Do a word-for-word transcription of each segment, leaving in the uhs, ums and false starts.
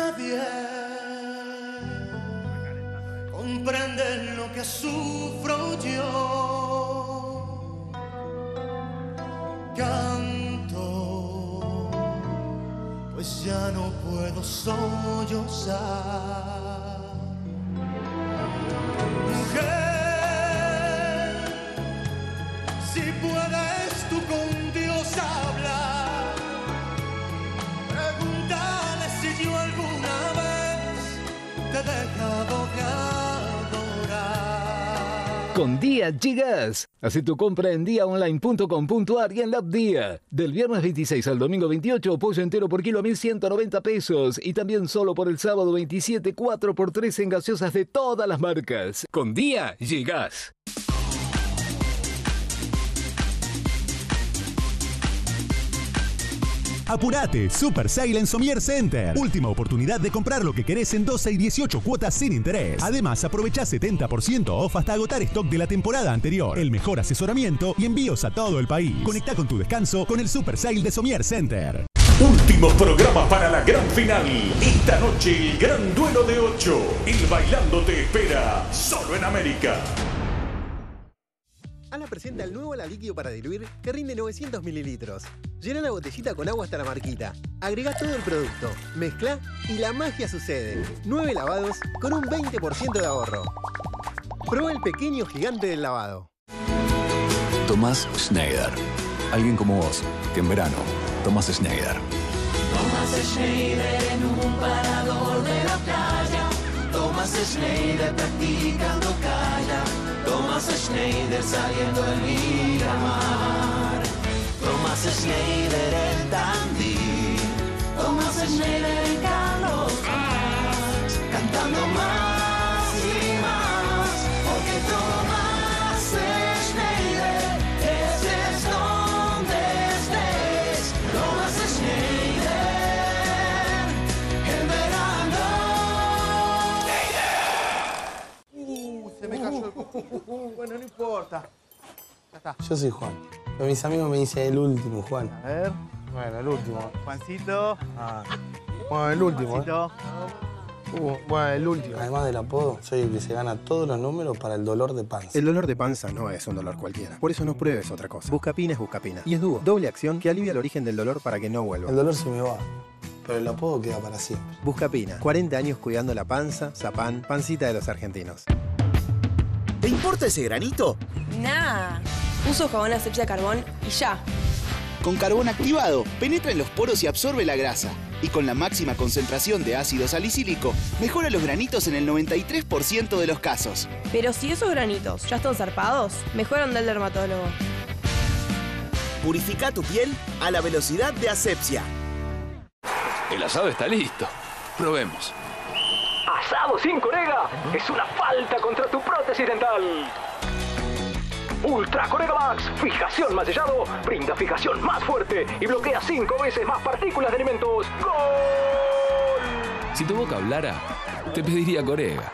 nadie comprende lo que sufro yo. Canto, pues ya no puedo sollozar. Mujer, si puedes tú con Dios hablar, pregúntale si yo alguna vez te he dejado de adorar. Con Día llegas. Haz tu compra en día online punto com punto ar y en la app Día. Del viernes veintiséis al domingo veintiocho, pollo entero por kilo a mil ciento noventa pesos. Y también solo por el sábado veintisiete, cuatro por tres en gaseosas de todas las marcas. Con Día llegas. Apurate, Super Sale en Somier Center. Última oportunidad de comprar lo que querés en doce y dieciocho cuotas sin interés. Además, aprovechá setenta por ciento off hasta agotar stock de la temporada anterior. El mejor asesoramiento y envíos a todo el país. Conectá con tu descanso con el Super Sale de Somier Center. Último programa para la gran final. Esta noche el gran duelo de ocho. El Bailando te espera solo en América. Ana presenta el nuevo ala líquido para diluir que rinde novecientos mililitros. Llena la botellita con agua hasta la marquita. Agrega todo el producto, mezcla y la magia sucede. nueve lavados con un veinte por ciento de ahorro. Prueba el pequeño gigante del lavado. Tomás Schneider. Alguien como vos, que en verano tomás Schneider. Tomás Schneider en un parador de la playa. Tomás Schneider practicando calla. Tomás Schneider saliendo en Miramar. Tomás Schneider en Tandil. Tomás Schneider en Carlos Paz. Cantando más y más. Porque Tomás Schneider estés donde estés. Tomás Schneider en verano. Uh, se me cayó el... Bueno, no importa. Ya está. Yo soy Juan. Pero mis amigos me dicen el último, Juan. A ver. Bueno, el último. Juancito. Ah. Bueno, el último. Juancito. ¿eh? Uh, bueno, el último. Además del apodo, soy el que se gana todos los números para el dolor de panza. El dolor de panza no es un dolor cualquiera. Por eso no pruebes otra cosa. Buscapina es Buscapina. Y es dúo. Doble acción que alivia el origen del dolor para que no vuelva. El dolor se me va, pero el apodo queda para siempre. Buscapina. cuarenta años cuidando la panza, Zapán, pancita de los argentinos. ¿Te importa ese granito? Nah. Uso jabón asepsia carbón y ya. Con carbón activado, penetra en los poros y absorbe la grasa. Y con la máxima concentración de ácido salicílico, mejora los granitos en el noventa y tres por ciento de los casos. Pero si esos granitos ya están zarpados, mejor anda al dermatólogo. Purifica tu piel a la velocidad de asepsia. El asado está listo. Probemos. Asado sin Corega es una falta contra tu prótesis dental. Ultra Corega Max, fijación más sellado, brinda fijación más fuerte y bloquea cinco veces más partículas de alimentos. ¡Gol! Si tu boca hablara, te pediría Corega.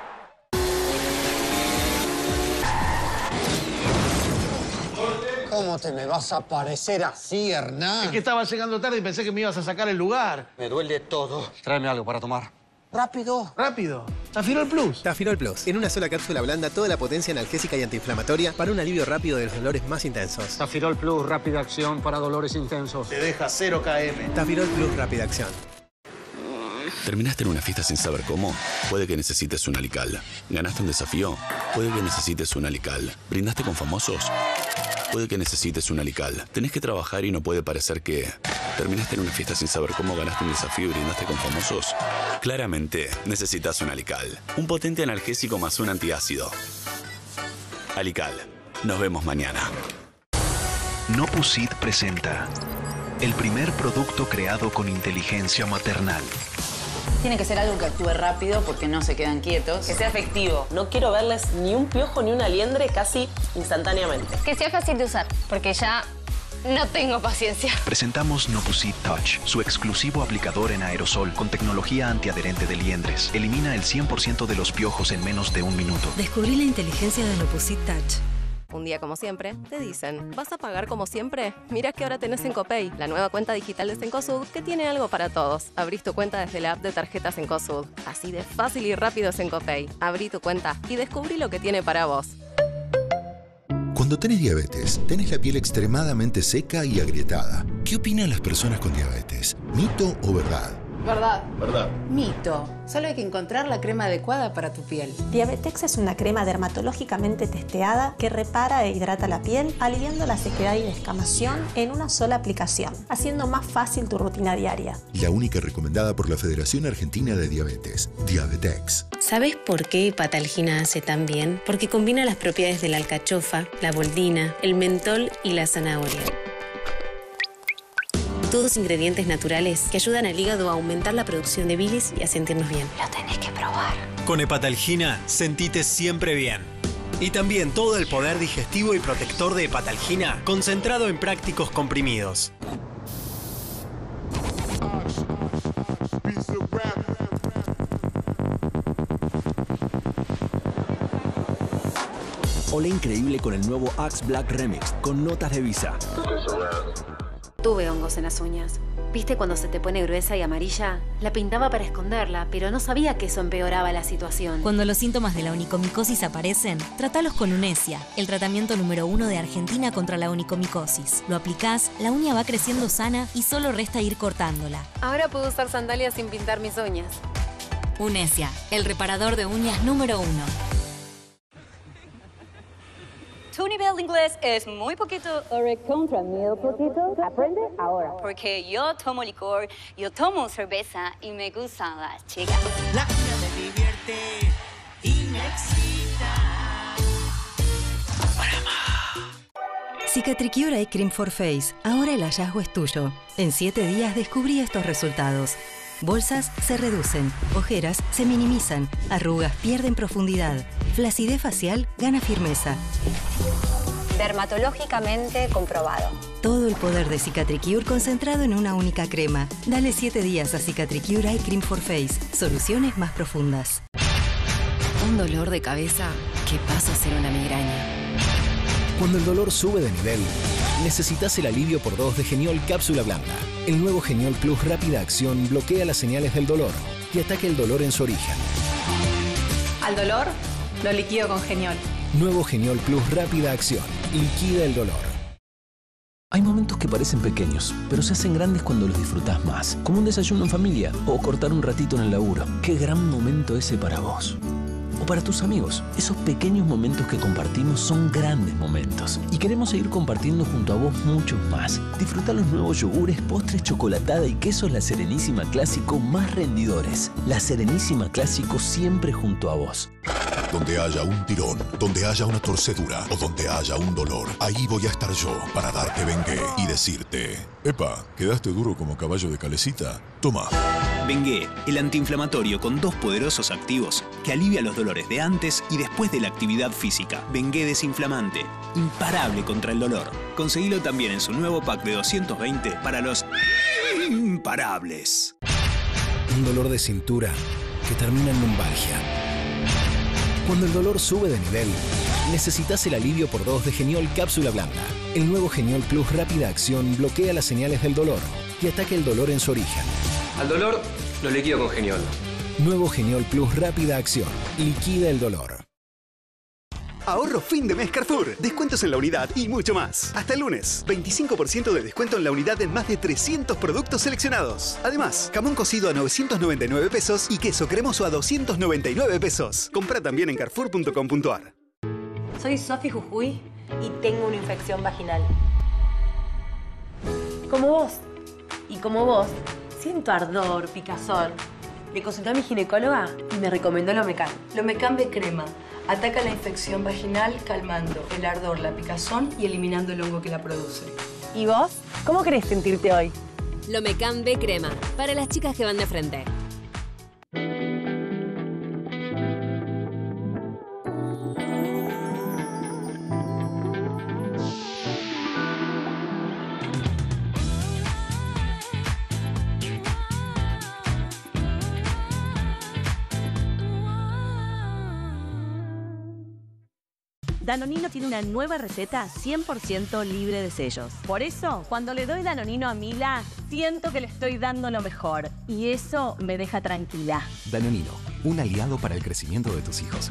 ¿Cómo te me vas a parecer así, Hernán? Es que estaba llegando tarde y pensé que me ibas a sacar el lugar. Me duele todo. Tráeme algo para tomar. Rápido. Rápido. Tafirol Plus. Tafirol Plus. En una sola cápsula blanda toda la potencia analgésica y antiinflamatoria para un alivio rápido de los dolores más intensos. Tafirol Plus, rápida acción para dolores intensos. Te deja cero kilómetros. Tafirol Plus, rápida acción. ¿Terminaste en una fiesta sin saber cómo? Puede que necesites un Alical. ¿Ganaste un desafío? Puede que necesites un Alical. ¿Brindaste con famosos? Puede que necesites un Alical. Tenés que trabajar y no puede parecer que... ¿Terminaste en una fiesta sin saber cómo? ¿Ganaste un desafío y brindaste con famosos? Claramente, necesitas un Alical. Un potente analgésico más un antiácido. Alical. Nos vemos mañana. Nopusit presenta el primer producto creado con inteligencia maternal. Tiene que ser algo que actúe rápido porque no se quedan quietos. Que sea efectivo. No quiero verles ni un piojo ni una liendre casi instantáneamente. Que sea fácil de usar, porque ya no tengo paciencia. Presentamos Nopusit Touch, su exclusivo aplicador en aerosol con tecnología antiadherente de liendres. Elimina el cien por ciento de los piojos en menos de un minuto. Descubrí la inteligencia de Nopusit Touch. Un día como siempre, te dicen, ¿vas a pagar como siempre? Mirá que ahora tenés Cencopay, la nueva cuenta digital de Cencosud que tiene algo para todos. Abrís tu cuenta desde la app de tarjetas Cencosud. Así de fácil y rápido es Cencopay. Abrí tu cuenta y descubrí lo que tiene para vos. Cuando tenés diabetes, tenés la piel extremadamente seca y agrietada. ¿Qué opinan las personas con diabetes? ¿Mito o verdad? Verdad. Verdad. Mito. Solo hay que encontrar la crema adecuada para tu piel. Diabetex es una crema dermatológicamente testeada que repara e hidrata la piel, aliviando la sequedad y descamación en una sola aplicación, haciendo más fácil tu rutina diaria. La única recomendada por la Federación Argentina de Diabetes, Diabetex. ¿Sabes por qué Hepatalgina hace tan bien? Porque combina las propiedades de la alcachofa, la boldina, el mentol y la zanahoria. Todos ingredientes naturales que ayudan al hígado a aumentar la producción de bilis y a sentirnos bien. Lo tenés que probar. Con Hepatalgina, sentite siempre bien. Y también todo el poder digestivo y protector de Hepatalgina concentrado en prácticos comprimidos. Olé increíble con el nuevo Axe Black Remix con notas de Visa. Tuve hongos en las uñas. ¿Viste cuando se te pone gruesa y amarilla? La pintaba para esconderla, pero no sabía que eso empeoraba la situación. Cuando los síntomas de la onicomicosis aparecen, trátalos con Unesia, el tratamiento número uno de Argentina contra la onicomicosis. Lo aplicás, la uña va creciendo sana y solo resta ir cortándola. Ahora puedo usar sandalias sin pintar mis uñas. Unesia, el reparador de uñas número uno. Tu nivel de inglés es muy poquito o recontra mil poquito. Aprende ahora. Porque yo tomo licor, yo tomo cerveza y me gustan las chicas. La vida me divierte y me excita. Cicatricure Eye Cream for Face. Ahora el hallazgo es tuyo. En siete días descubrí estos resultados. Bolsas se reducen, ojeras se minimizan, arrugas pierden profundidad, flacidez facial gana firmeza. Dermatológicamente comprobado. Todo el poder de Cicatricure concentrado en una única crema. Dale siete días a Cicatricure Eye Cream for Face. Soluciones más profundas. Un dolor de cabeza que pasa a ser una migraña. Cuando el dolor sube de nivel, necesitas el alivio por dos de Geniol Cápsula Blanda. El nuevo Geniol Plus Rápida Acción bloquea las señales del dolor y ataca el dolor en su origen. Al dolor, lo liquido con Geniol. Nuevo Geniol Plus Rápida Acción. Liquida el dolor. Hay momentos que parecen pequeños, pero se hacen grandes cuando los disfrutás más. Como un desayuno en familia o cortar un ratito en el laburo. Qué gran momento ese para vos. O para tus amigos. Esos pequeños momentos que compartimos son grandes momentos. Y queremos seguir compartiendo junto a vos muchos más. Disfruta los nuevos yogures, postres, chocolatada y quesos La Serenísima Clásico más rendidores. La Serenísima Clásico siempre junto a vos. Donde haya un tirón, donde haya una torcedura o donde haya un dolor, ahí voy a estar yo para darte Bengué y decirte: epa, ¿quedaste duro como caballo de calecita? Toma. Bengué, el antiinflamatorio con dos poderosos activos que alivia los dolores de antes y después de la actividad física. Bengué desinflamante, imparable contra el dolor. Conseguilo también en su nuevo pack de doscientos veinte para los imparables. Un dolor de cintura que termina en lumbalgia. Cuando el dolor sube de nivel, necesitas el alivio por dos de Geniol Cápsula Blanda. El nuevo Geniol Plus Rápida Acción bloquea las señales del dolor y ataca el dolor en su origen. Al dolor, lo liquido con Geniol. Nuevo Geniol Plus Rápida Acción. Liquida el dolor. Ahorro fin de mes Carrefour. Descuentos en la unidad y mucho más. Hasta el lunes, veinticinco por ciento de descuento en la unidad en más de trescientos productos seleccionados. Además, jamón cocido a novecientos noventa y nueve pesos y queso cremoso a doscientos noventa y nueve pesos. Compra también en carrefour punto com punto ar. Soy Sofi Jujuy y tengo una infección vaginal. Como vos. Y como vos, siento ardor, picazón. Le consulté a mi ginecóloga y me recomendó Lomecan. Lomecan B crema. Ataca la infección vaginal calmando el ardor, la picazón y eliminando el hongo que la produce. ¿Y vos? ¿Cómo querés sentirte hoy? Lomecan B crema, para las chicas que van de frente. Danonino tiene una nueva receta cien por ciento libre de sellos. Por eso, cuando le doy Danonino a Mila, siento que le estoy dando lo mejor. Y eso me deja tranquila. Danonino, un aliado para el crecimiento de tus hijos.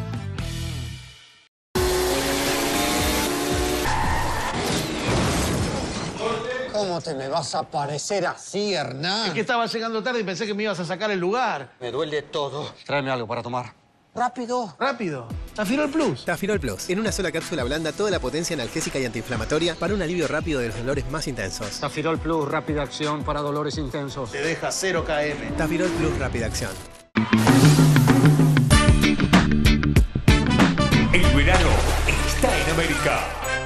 ¿Cómo te me vas a parecer así, Hernán? Es que estaba llegando tarde y pensé que me ibas a sacar el lugar. Me duele todo. Tráeme algo para tomar. ¡Rápido! ¡Rápido! Tafirol Plus. Tafirol Plus. En una sola cápsula blanda toda la potencia analgésica y antiinflamatoria para un alivio rápido de los dolores más intensos. Tafirol Plus, rápida acción para dolores intensos. Te deja cero kilómetros. Tafirol Plus, rápida acción. El verano está en América.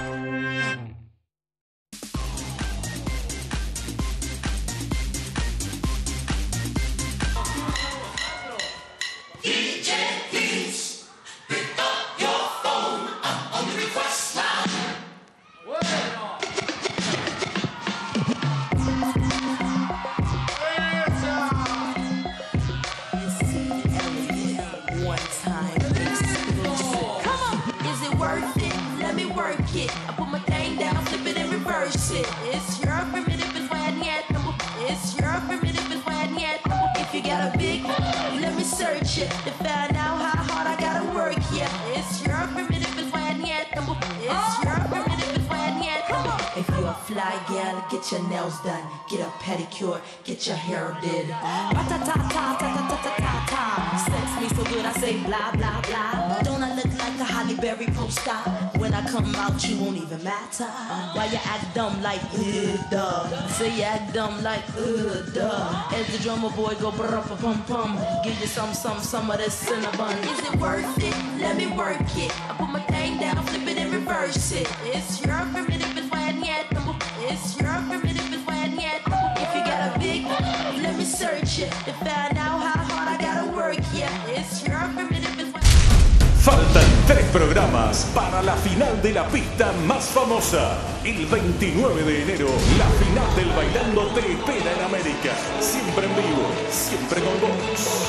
Get your nails done, get a pedicure, get your hair did. Ra-ta-ta-ta-ta-ta-ta-ta-ta. Sex me so good I say blah, blah, blah. Don't I look like a Halle Berry poster? When I come out you won't even matter. Why you act dumb like, ugh, duh. Say you act dumb like, ugh, duh. As the drummer boy go brr-pa-pum-pum. Give you some, some, some of this cinnamon. Is it worth it? Let me work it. I put my thing down, flip it and reverse it. It's your primitive and when yet. It's your primitive and when yet. If you got a big, let me search it. To find out how hard I gotta work, yeah. It's your primitive and when. Faltan tres programas para la final de la pista más famosa. El veintinueve de enero, la final del Bailando te espera en América. Siempre en vivo, siempre con vos.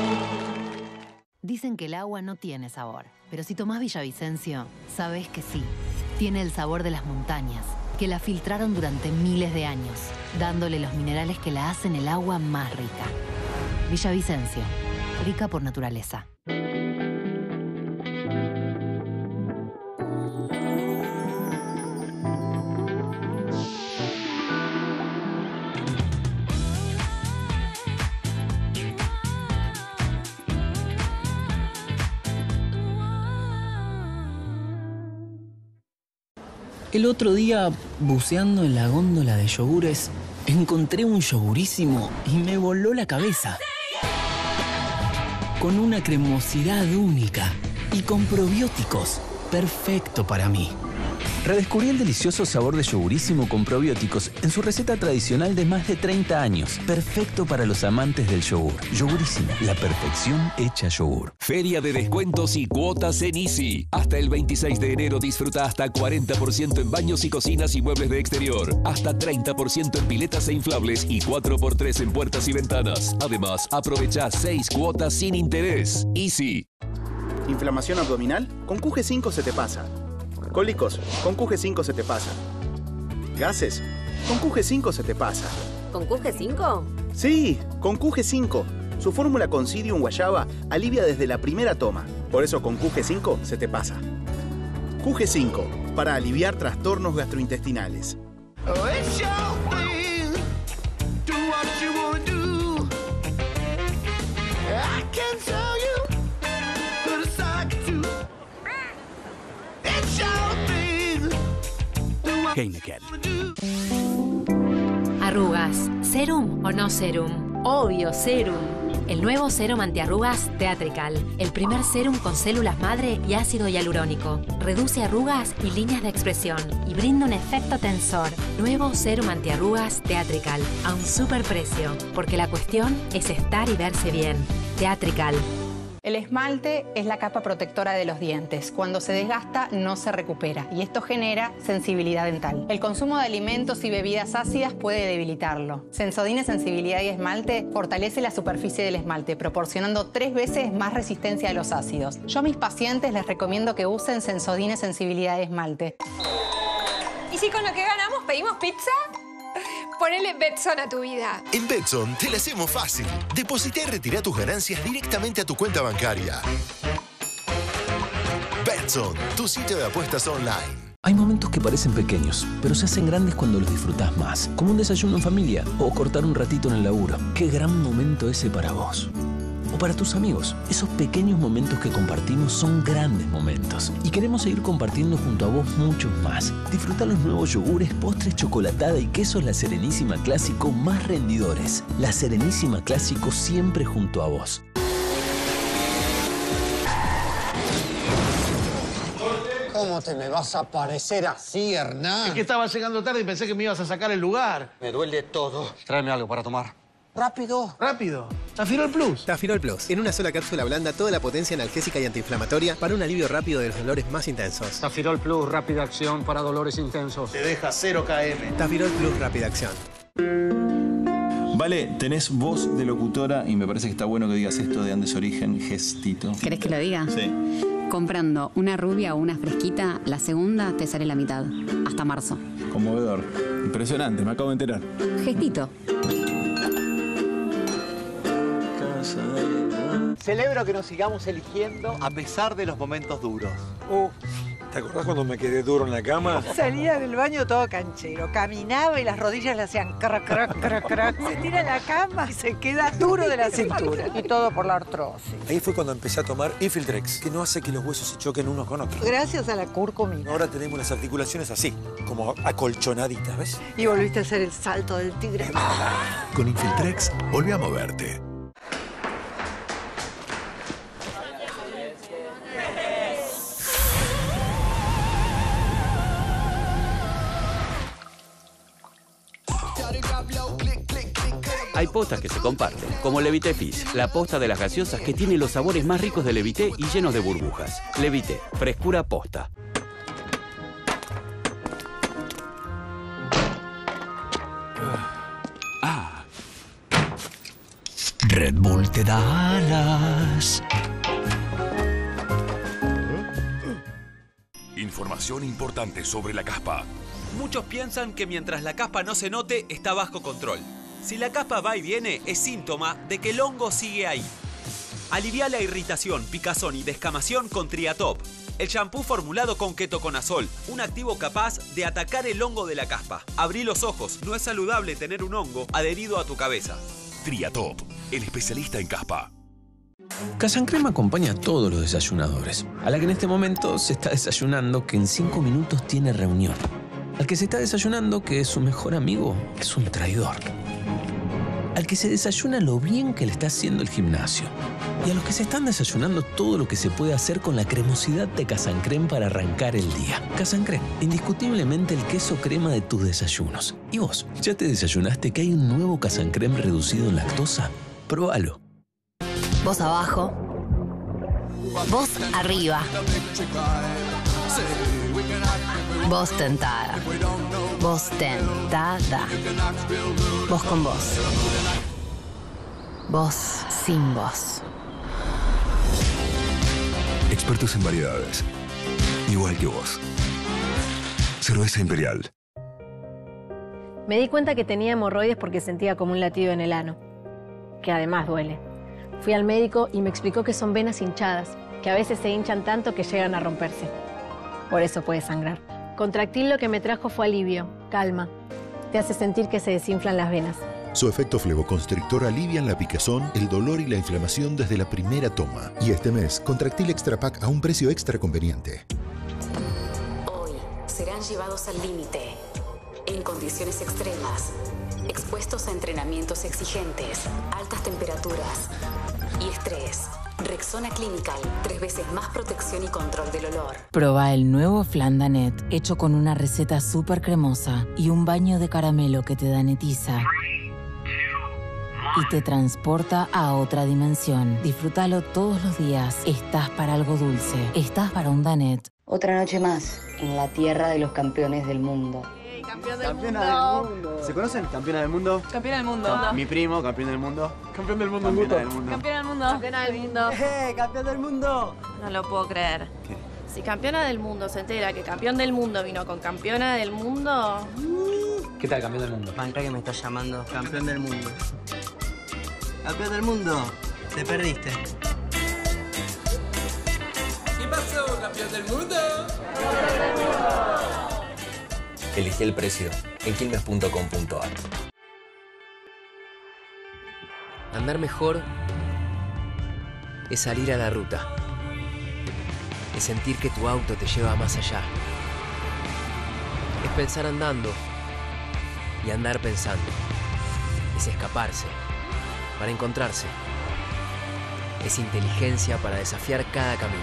Dicen que el agua no tiene sabor, pero si tomás Villavicencio, sabés que sí. Tiene el sabor de las montañas, que la filtraron durante miles de años, dándole los minerales que la hacen el agua más rica. Villavicencio, rica por naturaleza. El otro día, buceando en la góndola de yogures, encontré un yogurísimo y me voló la cabeza. Con una cremosidad única y con probióticos, perfecto para mí. Redescubrí el delicioso sabor de yogurísimo con probióticos en su receta tradicional de más de treinta años. Perfecto para los amantes del yogur. Yogurísimo, la perfección hecha yogur. Feria de descuentos y cuotas en Easy. Hasta el veintiséis de enero disfruta hasta cuarenta por ciento en baños y cocinas y muebles de exterior. Hasta treinta por ciento en piletas e inflables y cuatro por tres en puertas y ventanas. Además, aprovecha seis cuotas sin interés. Easy. ¿Inflamación abdominal? Con Q G cinco se te pasa. ¿Cólicos? Con Q G cinco se te pasa. ¿Gases? Con Q G cinco se te pasa. ¿Con Q G cinco? Sí, con Q G cinco. Su fórmula con Psyllium guayaba alivia desde la primera toma. Por eso con Q G cinco se te pasa. Q G cinco, para aliviar trastornos gastrointestinales. Heineken. Arrugas, ¿serum o no serum? Obvio, serum. El nuevo serum antiarrugas Teatrical. El primer serum con células madre y ácido hialurónico. Reduce arrugas y líneas de expresión y brinda un efecto tensor. Nuevo serum antiarrugas Teatrical. A un super precio. Porque la cuestión es estar y verse bien. Teatrical. El esmalte es la capa protectora de los dientes. Cuando se desgasta, no se recupera y esto genera sensibilidad dental. El consumo de alimentos y bebidas ácidas puede debilitarlo. Sensodyne Sensibilidad y Esmalte fortalece la superficie del esmalte, proporcionando tres veces más resistencia a los ácidos. Yo a mis pacientes les recomiendo que usen Sensodyne Sensibilidad y Esmalte. ¿Y si con lo que ganamos pedimos pizza? Ponele Betson a tu vida. En Betson te la hacemos fácil. Deposita y retira tus ganancias directamente a tu cuenta bancaria. Betson, tu sitio de apuestas online. Hay momentos que parecen pequeños, pero se hacen grandes cuando los disfrutás más. Como un desayuno en familia o cortar un ratito en el laburo. Qué gran momento ese para vos. O para tus amigos. Esos pequeños momentos que compartimos son grandes momentos. Y queremos seguir compartiendo junto a vos muchos más. Disfruta los nuevos yogures, postres, chocolatada y quesos La Serenísima Clásico más rendidores. La Serenísima Clásico siempre junto a vos. ¿Cómo te me vas a parecer así, Hernán? Es que estaba llegando tarde y pensé que me ibas a sacar el lugar. Me duele todo. Tráeme algo para tomar. Rápido. Rápido. Tafirol Plus. Tafirol Plus. En una sola cápsula blanda, toda la potencia analgésica y antiinflamatoria para un alivio rápido de los dolores más intensos. Tafirol Plus, rápida acción para dolores intensos. Te deja cero kilómetros. Tafirol Plus, rápida acción. Vale, tenés voz de locutora y me parece que está bueno que digas esto de Andes Origen, gestito. ¿Querés que lo diga? Sí. Comprando una rubia o una fresquita, la segunda te sale la mitad. Hasta marzo. Conmovedor. Impresionante, me acabo de enterar. Gestito. Celebro que nos sigamos eligiendo a pesar de los momentos duros. Uh, ¿te acordás cuando me quedé duro en la cama? Salía del baño todo canchero. Caminaba y las rodillas le hacían crac, crac, crac, crac. Se tira a la cama y se queda duro de la cintura. Y todo por la artrosis. Ahí fue cuando empecé a tomar Infiltrex, que no hace que los huesos se choquen unos con otros. Gracias a la curcumina. Ahora tenemos las articulaciones así, como acolchonaditas, ¿ves? Y volviste a hacer el salto del tigre. Con Infiltrex, volví a moverte. Hay postas que se comparten, como Levité Fizz, la posta de las gaseosas que tiene los sabores más ricos de Levité y llenos de burbujas. Levité, frescura posta. Ah. Red Bull te da alas. Información importante sobre la caspa. Muchos piensan que mientras la caspa no se note, está bajo control. Si la caspa va y viene, es síntoma de que el hongo sigue ahí. Alivia la irritación, picazón y descamación con Triatop, el shampoo formulado con ketoconazol, un activo capaz de atacar el hongo de la caspa. Abrí los ojos, no es saludable tener un hongo adherido a tu cabeza. Triatop, el especialista en caspa. Casan Crema acompaña a todos los desayunadores. A la que en este momento se está desayunando que en cinco minutos tiene reunión. Al que se está desayunando que su mejor amigo es un traidor. Al que se desayuna lo bien que le está haciendo el gimnasio. Y a los que se están desayunando todo lo que se puede hacer con la cremosidad de Casan Crema para arrancar el día. Casan Crema, indiscutiblemente el queso crema de tus desayunos. ¿Y vos, ya te desayunaste que hay un nuevo Casan Crema reducido en lactosa? Próbalo. Vos abajo. Vos arriba. Vos tentada. Vos tentada. Vos con vos. Vos sin vos. Expertos en variedades. Igual que vos. Cerveza Imperial. Me di cuenta que tenía hemorroides porque sentía como un latido en el ano, que además duele. Fui al médico y me explicó que son venas hinchadas, que a veces se hinchan tanto que llegan a romperse. Por eso puede sangrar. Contractil lo que me trajo fue alivio, calma. Te hace sentir que se desinflan las venas. Su efecto flevoconstrictor alivian la picazón, el dolor y la inflamación desde la primera toma. Y este mes, Contractil Extra Pack a un precio extra conveniente. Hoy serán llevados al límite, en condiciones extremas, expuestos a entrenamientos exigentes, altas temperaturas y estrés. Rexona Clinical, tres veces más protección y control del olor. Proba el nuevo Flandanet, hecho con una receta súper cremosa y un baño de caramelo que te danetiza y te transporta a otra dimensión. Disfrútalo todos los días. Estás para algo dulce. Estás para un Danet. Otra noche más en la tierra de los campeones del mundo. Hey, campeón del Campeona mundo. del mundo. ¿Se conocen? Campeona del mundo. Campeona del mundo. Mi primo, campeón del mundo. Campeón del mundo. Campeona del mundo. Campeona del mundo. Campeona del mundo. ¡Eh, campeón del mundo! No lo puedo creer. ¿Qué? Si campeona del mundo se entera que campeón del mundo vino con campeona del mundo... ¿Qué tal, campeón del mundo? Banca que me estás llamando campeón del mundo. Campeón del mundo, te perdiste. ¿Qué pasó, campeón del mundo? Elegí el precio en quilmes punto com punto ar. Andar mejor es salir a la ruta. Es sentir que tu auto te lleva más allá. Es pensar andando y andar pensando. Es escaparse para encontrarse. Es inteligencia para desafiar cada camino.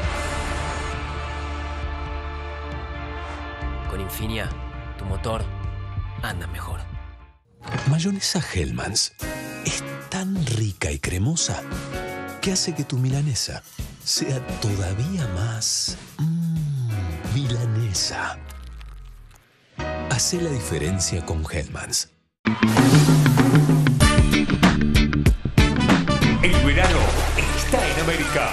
Con Infinia, tu motor anda mejor. Mayonesa Hellmann's es tan rica y cremosa que hace que tu milanesa sea todavía más mmm, milanesa. Hacé la diferencia con Hellmann's. El verano está en América.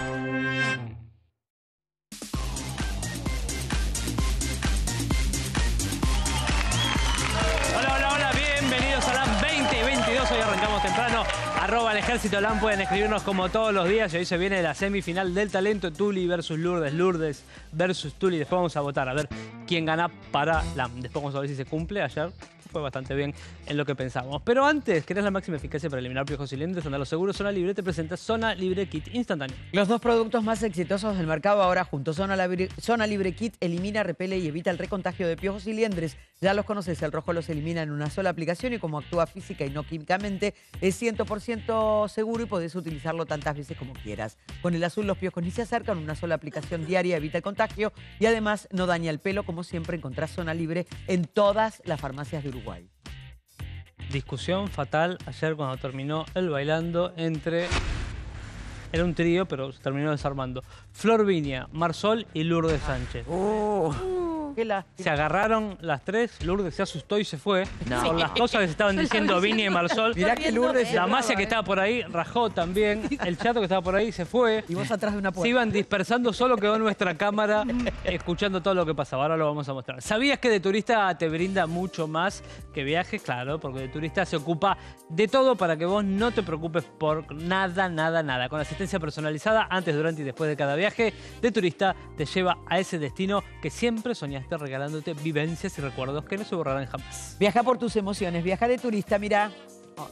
Hola, hola, hola, bienvenidos a LAN veinte veintidós. Hoy arrancamos temprano. Arroba el Ejército LAN, pueden escribirnos como todos los días. Y hoy se viene la semifinal del talento, Tuli versus Lourdes, Lourdes versus Tuli. Después vamos a votar a ver quién gana para LAN. Después vamos a ver si se cumple. Ayer fue bastante bien en lo que pensábamos. Pero antes, ¿querés la máxima eficacia para eliminar piojos y lentes? Andar los seguros. Zona Libre te presenta Zona Libre Kit instantáneo. Los dos productos más exitosos del mercado ahora juntos. Zona Libre, Zona Libre Kit elimina, repele y evita el recontagio de piojos y liendres. Ya los conoces, el rojo los elimina en una sola aplicación y como actúa física y no químicamente, es cien por ciento seguro y podés utilizarlo tantas veces como quieras. Con el azul los piojos ni se acercan, una sola aplicación diaria evita el contagio y además no daña el pelo. Como siempre encontrás Zona Libre en todas las farmacias de Uruguay. Discusión fatal ayer cuando terminó el bailando entre... Era un trío, pero se terminó desarmando. Flor Viña, Marsol y Lourdes Sánchez. Oh. Se agarraron las tres, Lourdes se asustó y se fue. No. Por las cosas que se estaban diciendo Viña y Marsol. Mirá que Lourdes La se Masia que ¿eh? estaba por ahí rajó también. El Chato que estaba por ahí se fue. Y vos atrás de una puerta. Se iban dispersando, solo quedó nuestra cámara escuchando todo lo que pasaba. Ahora lo vamos a mostrar. ¿Sabías que de turista te brinda mucho más que viajes? Claro, porque de turista se ocupa de todo para que vos no te preocupes por nada, nada, nada. Con asistencia personalizada antes, durante y después de cada viaje, de turista te lleva a ese destino que siempre soñaste, regalándote vivencias y recuerdos que no se borrarán jamás. Viaja por tus emociones, viaja de turista, mira. Oh.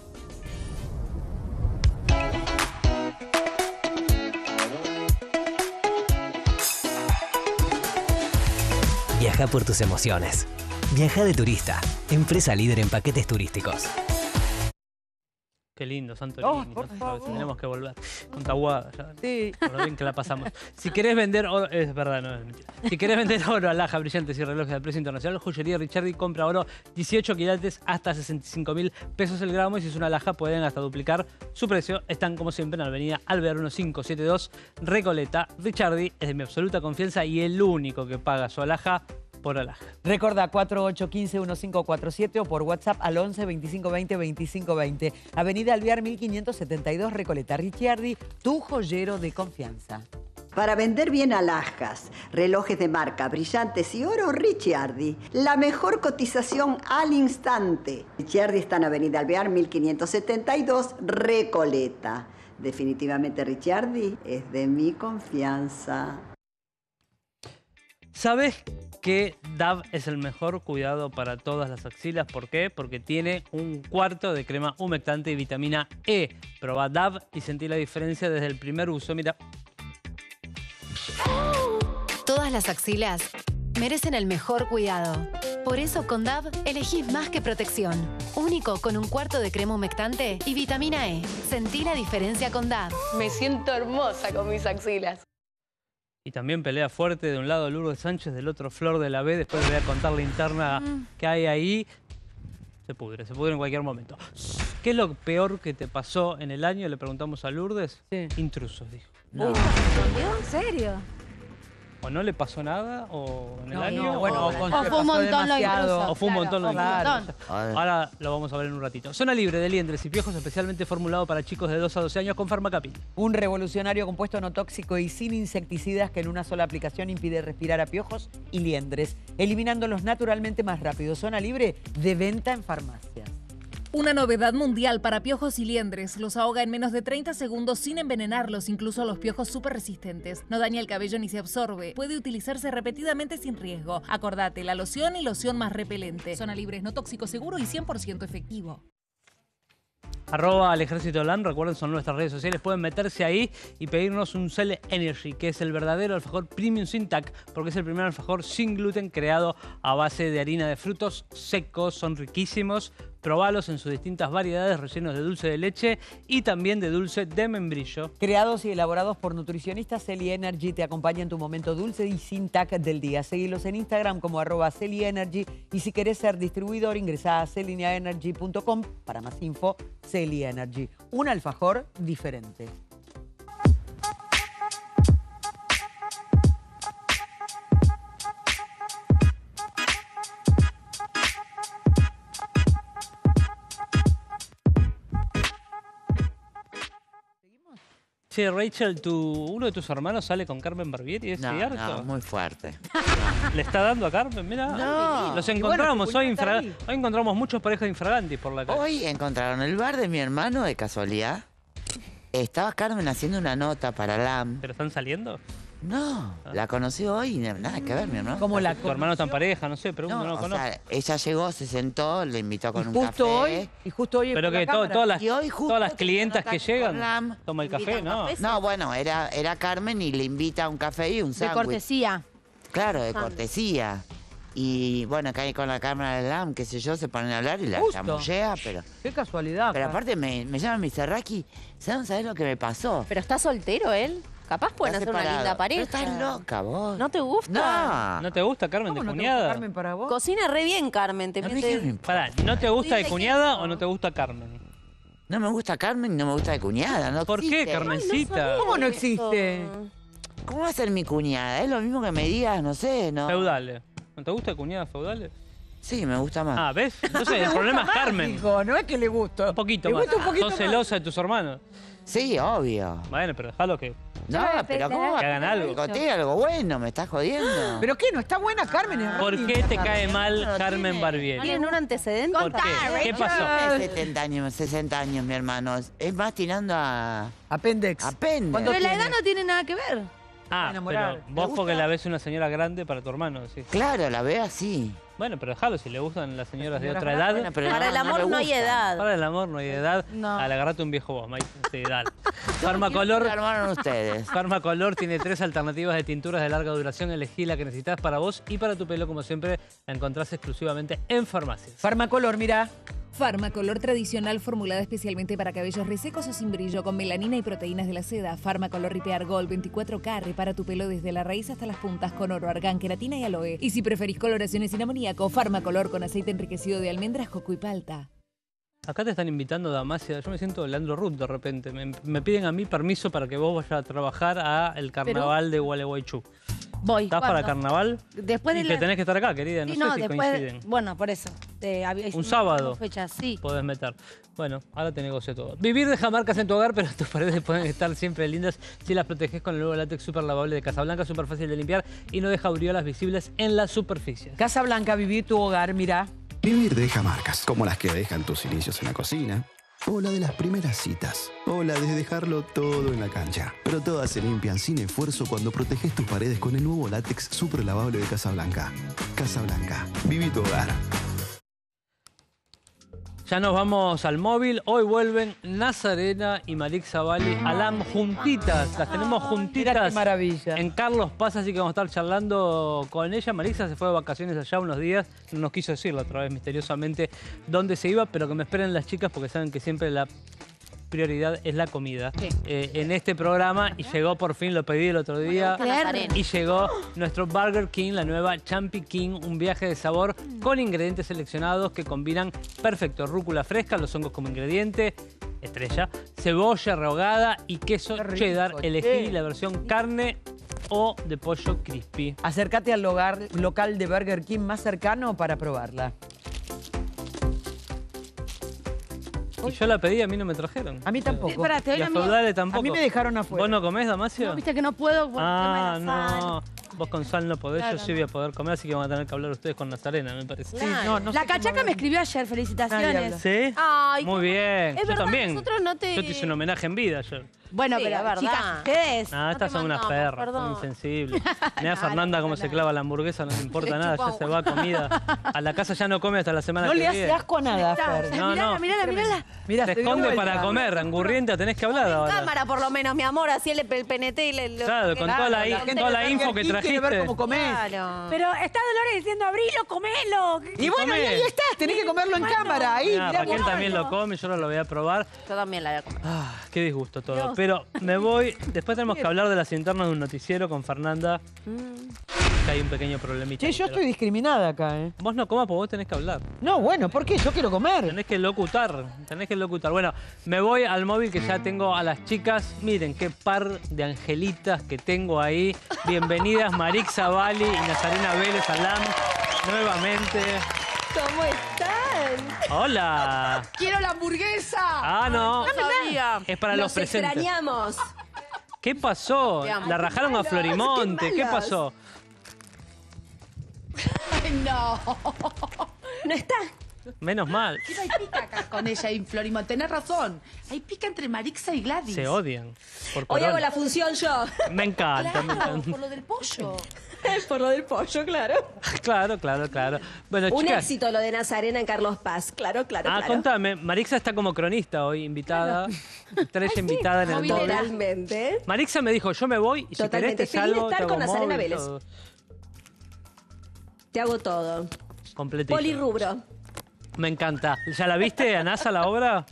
Viaja por tus emociones. Viaja de turista, empresa líder en paquetes turísticos. Qué lindo, Santorini. Oh, por ¿no? favor. Tenemos que volver. Con Tahuada, ya. Sí. Por lo bien que la pasamos. Si querés vender oro... Es verdad, no es mentira. Si querés vender oro, alhajas, brillantes y relojes de precio internacional, Joyería Richardi compra oro dieciocho quilates hasta sesenta y cinco mil pesos el gramo. Y si es una alhaja, pueden hasta duplicar su precio. Están, como siempre, en la avenida Alvear mil quinientos setenta y dos, Recoleta. Richardi es de mi absoluta confianza y el único que paga su alhaja por alhaja. Recordá cuatro ocho uno cinco uno cinco cuatro siete o por WhatsApp al once veinticinco veinte veinticinco veinte. Avenida Alvear mil quinientos setenta y dos, Recoleta. Richardi, tu joyero de confianza. Para vender bien alhajas, relojes de marca, brillantes y oro, Richardi. La mejor cotización al instante. Richardi está en Avenida Alvear mil quinientos setenta y dos, Recoleta. Definitivamente Richardi es de mi confianza. ¿Sabes que Dove es el mejor cuidado para todas las axilas? ¿Por qué? Porque tiene un cuarto de crema humectante y vitamina E. Probá Dove y sentí la diferencia desde el primer uso. Mira. Todas las axilas merecen el mejor cuidado. Por eso con Dove elegís más que protección. Único con un cuarto de crema humectante y vitamina E. Sentí la diferencia con Dove. Me siento hermosa con mis axilas. Y también pelea fuerte de un lado Lourdes Sánchez, del otro Flor de la B. Después les voy a contar la interna que hay ahí. Se pudre, se pudre en cualquier momento. ¿qué es lo peor que te pasó en el año? Le preguntamos a Lourdes. Sí. Intrusos, dijo. No. ¿En serio? O no le pasó nada, o en el No, año. no, bueno, o, o con- O fue un montón lo intruso. o fue un montón lo Claro. intruso. Ahora lo vamos a ver en un ratito. Zona libre de liendres y piojos especialmente formulado para chicos de dos a doce años con Farmacapil. Un revolucionario compuesto no tóxico y sin insecticidas que en una sola aplicación impide respirar a piojos y liendres, eliminándolos naturalmente más rápido. Zona libre de venta en farmacias. Una novedad mundial para piojos y liendres. Los ahoga en menos de treinta segundos sin envenenarlos, incluso a los piojos súper resistentes. No daña el cabello ni se absorbe. Puede utilizarse repetidamente sin riesgo. Acordate, la loción y loción más repelente. Zona libre es no tóxico, seguro y cien por ciento efectivo. Arroba al Ejército LAN, recuerden, son nuestras redes sociales. Pueden meterse ahí y pedirnos un Cell Energy, que es el verdadero alfajor premium sin tac, porque es el primer alfajor sin gluten creado a base de harina de frutos secos. Son riquísimos. Probalos en sus distintas variedades, rellenos de dulce de leche y también de dulce de membrillo. Creados y elaborados por nutricionistas, Celi Energy te acompaña en tu momento dulce y sin tac del día. Seguilos en Instagram como arroba Celi Energy y si querés ser distribuidor ingresá a celia energy punto com para más info. Celi Energy, un alfajor diferente. Che, Rachel, tu, uno de tus hermanos sale con Carmen Barbieri, ¿es No, cierto? no, muy fuerte. ¿Le está dando a Carmen? Mira, No. los Y bueno, encontramos tu hoy, cuñada infra- está ahí. hoy encontramos muchos parejas infragantis por la calle. Hoy encontraron el bar de mi hermano de casualidad. Estaba Carmen haciendo una nota para L A M. ¿Pero están saliendo? No, la conocí hoy y nada que ver, mi hermano. ¿Cómo la Tu hermano está en pareja, no sé, pregunto, no, No, lo o conozco. sea, ella llegó, se sentó, le invitó con un Justo café. hoy, y justo hoy Pero por la que to- cámara. todas las, Y hoy justo todas las tenía clientas nota que con llegan, Lam. toma el café, ¿no? No, bueno, era, era Carmen y le invita a un café y un De sándwich. cortesía. Claro, de Ah. cortesía. Y bueno, cae con la cámara de L A M, qué sé yo, se ponen a hablar y la Justo. chamullea, pero... Qué casualidad. Pero Car. aparte me, me llama mi Serraki, ¿sabes sabés lo que me pasó? Pero está soltero él. Capaz pueden Está hacer una separado. linda pareja. Pero estás loca vos. ¿No te gusta? No. ¿No te gusta Carmen de ¿Cómo no te cuñada? gusta Carmen para vos? Cocina re bien, Carmen. Te A mí mete- qué me importa. Pará, ¿no te gusta de Dile cuñada que o no te gusta Carmen? No me gusta Carmen y no me gusta de cuñada, ¿no? ¿Por qué, existe. Carmencita? ¿Cómo no existe? ¿Cómo va a ser mi cuñada? Es lo mismo que me digas, no sé, ¿no? Feudales. ¿No te gusta de cuñada feudales? Sí, me gusta más. Ah, ¿ves? Entonces el problema es Carmen. Hijo, no es que le gusta. Un poquito Le más. gusta un poquito ¿Sos más. celosa de tus hermanos? Sí, obvio. Bueno, pero déjalo que... No, pero ¿cómo va Que hagan algo. picotea algo bueno? ¿Me estás jodiendo? ¿Pero qué? ¿No está buena Carmen? Es ¿Por re qué te linda, cae Carmen. mal Carmen Barbieri? ¿Tienen un antecedente? ¿Por qué? ¿Qué pasó? Tiene setenta años, sesenta años, mi hermano. Es más tirando a... Apéndex. Apéndice. ¿Cuánto Pero la tiene? edad no tiene nada que ver. Ah, enamorar. pero vos ¿Le porque gusta? la ves una señora grande para tu hermano, sí. Claro, la veo así. Bueno, pero déjalo, si le gustan las señoras de señoras otra grandes, edad. Bueno, pero Para no, el amor le no hay gusta. edad. Para el amor no hay edad. No. Al agarrate un viejo vos, Mike. Sí, dale. ¿Qué Farmacolor. armaron ustedes? Farmacolor tiene tres alternativas de tinturas de larga duración. Elegí la que necesitas para vos y para tu pelo, como siempre, la encontrás exclusivamente en farmacias. Farmacolor, mira. Farmacolor tradicional formulada especialmente para cabellos resecos o sin brillo con melanina y proteínas de la seda. Farmacolor Repair Gold veinticuatro K repara tu pelo desde la raíz hasta las puntas con oro, argán, queratina y aloe. Y si preferís coloraciones sin amoníaco, Farmacolor con aceite enriquecido de almendras, coco y palta. Acá te están invitando, Damasia. Yo me siento Leandro Ruth de repente. Me, me piden a mí permiso para que vos vayas a trabajar al carnaval de Gualeguaychú. Voy. ¿Estás ¿Cuándo? para carnaval? Después y de que la- tenés que estar acá, querida. No Sí, sé no, si después. coinciden. Bueno, por eso. Te había- Un sábado. Fecha, sí. Podés meter. Bueno, ahora te negocio todo. Vivir deja marcas en tu hogar, pero tus paredes pueden estar siempre lindas si las proteges con el nuevo látex super lavable de Casablanca, súper fácil de limpiar y no deja aureolas visibles en las superficies. Casa Blanca, vivir tu hogar, mira. Vivir deja marcas, como las que dejan tus inicios en la cocina, o la de las primeras citas, o la de dejarlo todo en la cancha. Pero todas se limpian sin esfuerzo cuando proteges tus paredes con el nuevo látex super lavable de Casablanca. Casablanca, viví tu hogar. Ya nos vamos al móvil. Hoy vuelven Nazarena y Marik Zavalli a L A M juntitas. Las tenemos juntitas. Mira qué maravilla. En Carlos Paz, así que vamos a estar charlando con ella. Marixa se fue de vacaciones allá unos días. No nos quiso decirlo otra vez misteriosamente dónde se iba, pero que me esperen las chicas porque saben que siempre la prioridad es la comida eh, en este programa y llegó por fin, lo pedí el otro día, y llegó nuestro Burger King, la nueva Champi King, un viaje de sabor con ingredientes seleccionados que combinan perfecto, rúcula fresca, los hongos como ingrediente, estrella, cebolla rehogada y queso cheddar, elegí la versión carne o de pollo crispy. Acércate al hogar, local de Burger King más cercano para probarla. Y yo la pedí, a mí no me trajeron. A mí tampoco. Espera, te doy Y a la mía. Feudale tampoco. A mí me dejaron afuera. ¿Vos no comés, Damasio? No, viste que no puedo por Ah, el tema de la sal. no. Vos con sal no podés, Claro. yo sí voy a poder comer, así que van a tener que hablar ustedes con Nazarena, me parece. Claro. no, no la sé cachaca cómo- me escribió ayer, felicitaciones. ¿Sí? Ay, Muy bien. Es Yo verdad, también. nosotros no te- Yo te hice un homenaje en vida ayer. Bueno, Sí, pero es verdad. chicas, ustedes. Ah, estas son unas mandamos, perras, perdón. son insensibles. Mirá Fernanda cómo se clava la hamburguesa, no le importa nada, ya se va comida. A la casa ya no come hasta la semana No que le viene. hace asco a nada, Fer. No, mirala, no. mirala, mirala. Mira, Se se dio esconde vuelta. para comer, angurrienta, tenés que hablar ahora. Cámara, por lo menos, mi amor, así el, el P N T y le... lo- Claro, con toda la, la gente toda la de info Burger que King quiere ver trajiste. cómo comés. Claro. Pero está Dolores diciendo, abrilo, comelo. Y bueno, y ahí comés. estás, tenés que comerlo en Bueno. cámara. Ahí, Mirá, mirá Raquel vos. también lo come, yo ahora lo voy a probar. Yo también la voy a comer. Ah, qué disgusto todo. Dios. Pero me voy. Después tenemos que hablar de las internas de un noticiero con Fernanda. Que hay un pequeño problemita. Che, yo Pero estoy discriminada acá, ¿eh? Vos no comas porque vos tenés que hablar. No, bueno, ¿por qué? Yo quiero comer. Tenés que locutar. Tenés que locutar. Bueno, me voy al móvil que ya tengo a las chicas. Miren qué par de angelitas que tengo ahí. Bienvenidas Marixa Bali y Nazarena Vélez Alam. Nuevamente. ¿Cómo están? Hola. ¡Quiero la hamburguesa! Ah, no. Sabía. Es para Nos los presentes. extrañamos. ¿Qué pasó? Te amo. La rajaron a Qué malas, Florimonte. qué ¿Qué malas. pasó? Ay, no. No está. Menos mal. ¿Qué hay pica acá con ella y Florimón? Tenés razón. Hay pica entre Marixa y Gladys. Se odian. Por Hoy hago corona. la función yo. Me encanta, me Claro, encanta. por lo del pollo. Por lo del pollo, claro. Claro, claro, claro. Bueno, Un chicas. éxito lo de Nazarena en Carlos Paz. Claro, claro, Ah, claro. contame. Marixa está como cronista hoy, invitada. Estrella invitada en el móvil. Totalmente. Marixa me dijo, yo me voy y si querés Totalmente. te Feliz de salgo, te estar hago con Nazarena móvil, Vélez. todo. Te hago todo. Completito. Polirrubro. Me encanta. ¿Ya la viste, Anasa, la obra?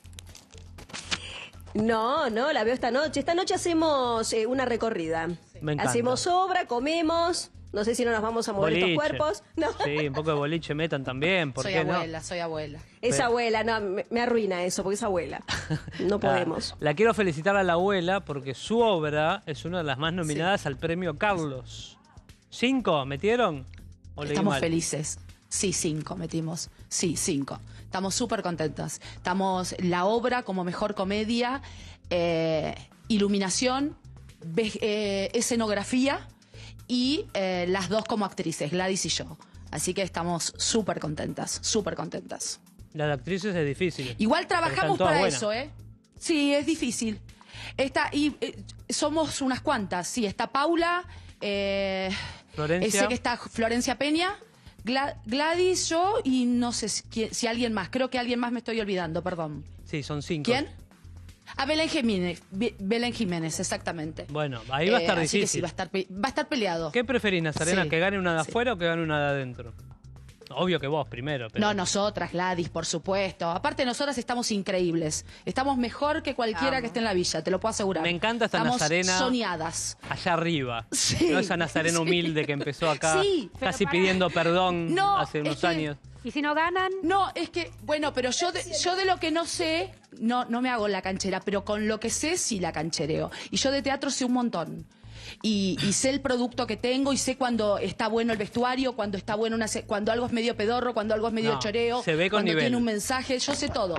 No, no, la veo esta noche. Esta noche hacemos eh, una recorrida. Me encanta. Hacemos obra, comemos. No sé si no nos vamos a mover estos Boliche. cuerpos. No. Sí, un poco de boliche metan también, ¿por Soy qué no? abuela, soy abuela. Es Pero- abuela, no, me, me arruina eso, porque es abuela. No podemos. Ah, la quiero felicitar a la abuela porque su obra es una de las más nominadas al premio Carlos. ¿Cinco metieron? ¿O leí Estamos mal? felices. Sí, cinco metimos. Sí, cinco. Estamos súper contentas. Estamos la obra como mejor comedia, eh, iluminación, ve- eh, escenografía y eh, las dos como actrices, Gladys y yo. Así que estamos súper contentas, súper contentas. La de actrices es difícil. Igual Pero trabajamos están todas para buenas. eso, ¿eh? Sí, es difícil. Está, y eh, somos unas cuantas. Sí, está Paula, eh, Florencia. sé que está Florencia Peña, Gla- Gladys, yo y no sé si, quién- si alguien más. Creo que alguien más me estoy olvidando, perdón. Sí, son cinco. ¿Quién? A Belén Jiménez, Be- Belén Jiménez, exactamente. Bueno, ahí va a estar Eh, así que sí, difícil. va a estar, pe- va a estar peleado. ¿Qué preferís, Nazarena? Sí, ¿Que gane una de sí. afuera o que gane una de adentro? Obvio que vos primero, pero... No, nosotras, Gladys, por supuesto. Aparte, nosotras estamos increíbles. Estamos mejor que cualquiera Amo. que esté en la villa, te lo puedo asegurar. Me encanta esta estamos Nazarena. soñadas. Allá arriba. Sí, No esa Nazarena sí. humilde que empezó acá, Sí, pero casi pará. pidiendo perdón No, hace es unos que- años. ¿Y si no ganan? No, es que, bueno, pero yo de, yo de lo que no sé, no, no me hago la canchera, pero con lo que sé sí la canchereo. Y yo de teatro sé un montón. Y, y sé el producto que tengo y sé cuando está bueno el vestuario, cuando está bueno una se- cuando algo es medio pedorro, cuando algo es medio No, choreo, se ve con cuando nivel. tiene un mensaje, yo sé todo.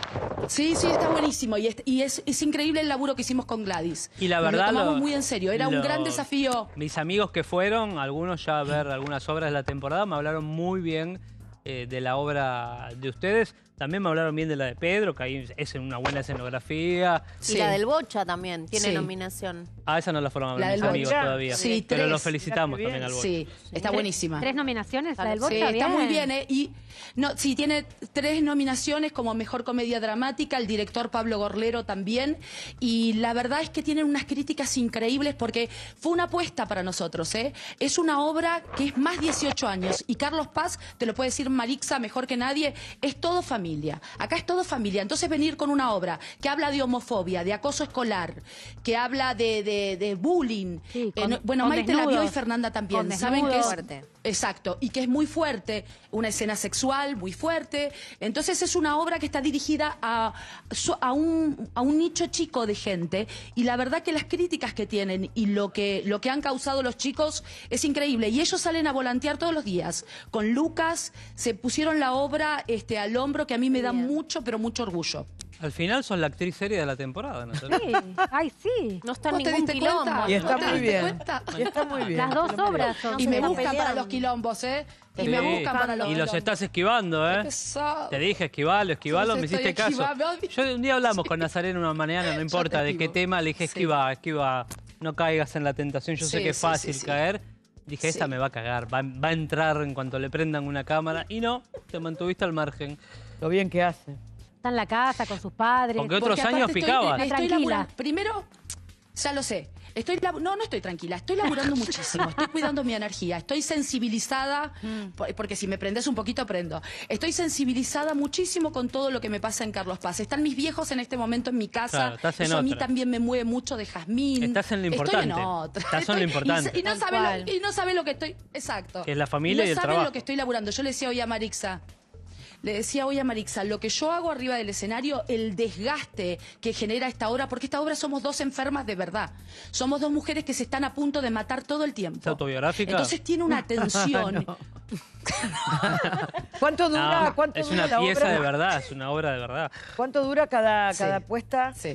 Sí, sí, está buenísimo. Y, es, y es, es increíble el laburo que hicimos con Gladys. Y la Nos verdad... lo tomamos lo- muy en serio. Era un lo- gran desafío. Mis amigos que fueron, algunos ya a ver algunas obras de la temporada, me hablaron muy bien eh, de la obra de ustedes. También me hablaron bien de la de Pedro, que ahí es una buena escenografía. Y la del Bocha también tiene Sí. nominación. Ah, esa no la fueron a ver La mis del amigos Bocha. todavía. Sí, pero tres. lo felicitamos también al Bocha. Sí, está buenísima. ¿Tres nominaciones? ¿La del Bocha? Sí, está bien. muy bien, ¿eh? Y no, sí, tiene tres nominaciones como Mejor Comedia Dramática, el director Pablo Gorlero también. Y la verdad es que tienen unas críticas increíbles porque fue una apuesta para nosotros, ¿eh? Es una obra que es más dieciocho años y Carlos Paz te lo puede decir Marixa mejor que nadie, es todo familia. Acá es todo familia. Entonces venir con una obra que habla de homofobia, de acoso escolar, que habla de, de, de bullying. Sí, con, eh, no, bueno, con Maite la vio y desnudos. Fernanda también. Con Saben que es fuerte. Exacto, y que es muy fuerte, una escena sexual muy fuerte. Entonces es una obra que está dirigida a, a, un, a un nicho chico de gente, y la verdad que las críticas que tienen y lo que, lo que han causado los chicos es increíble. Y ellos salen a volantear todos los días. Con Lucas se pusieron la obra este, al hombro, que a mí me da mucho, pero mucho orgullo. Al final sos la actriz seria de la temporada, Natalia. Sí, ay, sí. No está en ¿Vos te ningún diste quilombo. cuenta? Y está ¿No te muy diste bien. cuenta? Y está muy bien. Las dos obras son. Y me se buscan pelean. para los quilombos, ¿eh? Y Sí. me buscan para los Y los quilombos. estás esquivando, ¿eh? Qué pesado. Te dije, esquivalo, esquivalo, Los me estoy hiciste caso. esquivando. Yo un día hablamos con Nazarena una mañana, no importa de qué tema, le dije, esquiva, esquiva, no caigas en la tentación, yo sé Sí, que es sí, fácil sí, sí. caer. Dije, esta Sí. me va a cagar, va, va a entrar en cuanto le prendan una cámara. Y no, te mantuviste al margen. Lo bien que hace. Está en la casa con sus padres. Porque otros Porque años aparte estoy- picabas. Estoy, Tranquila. laburando. Primero, ya lo sé. Estoy labu- no, no estoy tranquila. Estoy laburando muchísimo. Estoy cuidando mi energía. Estoy sensibilizada, por- porque si me prendes un poquito, prendo. Estoy sensibilizada muchísimo con todo lo que me pasa en Carlos Paz. Están mis viejos en este momento en mi casa. Claro, estás en Eso a mí otra. también me mueve mucho de Jazmín. Estás en lo Estoy importante. en otra. Estás en lo Estoy- importante. Y, y no Tal saben cual. lo, y no saben lo que estoy... Exacto. Que es la familia no y el saben trabajo. lo que estoy laburando. Yo le decía hoy a Marixa... Le decía hoy a Marixa, lo que yo hago arriba del escenario, el desgaste que genera esta obra, porque esta obra somos dos enfermas de verdad. Somos dos mujeres que se están a punto de matar todo el tiempo. ¿Es autobiográfica? Entonces tiene una tensión. No. ¿Cuánto dura, No, cuánto es dura una la pieza obra? de verdad, es una obra de verdad. ¿Cuánto dura cada, Sí. cada puesta? Sí.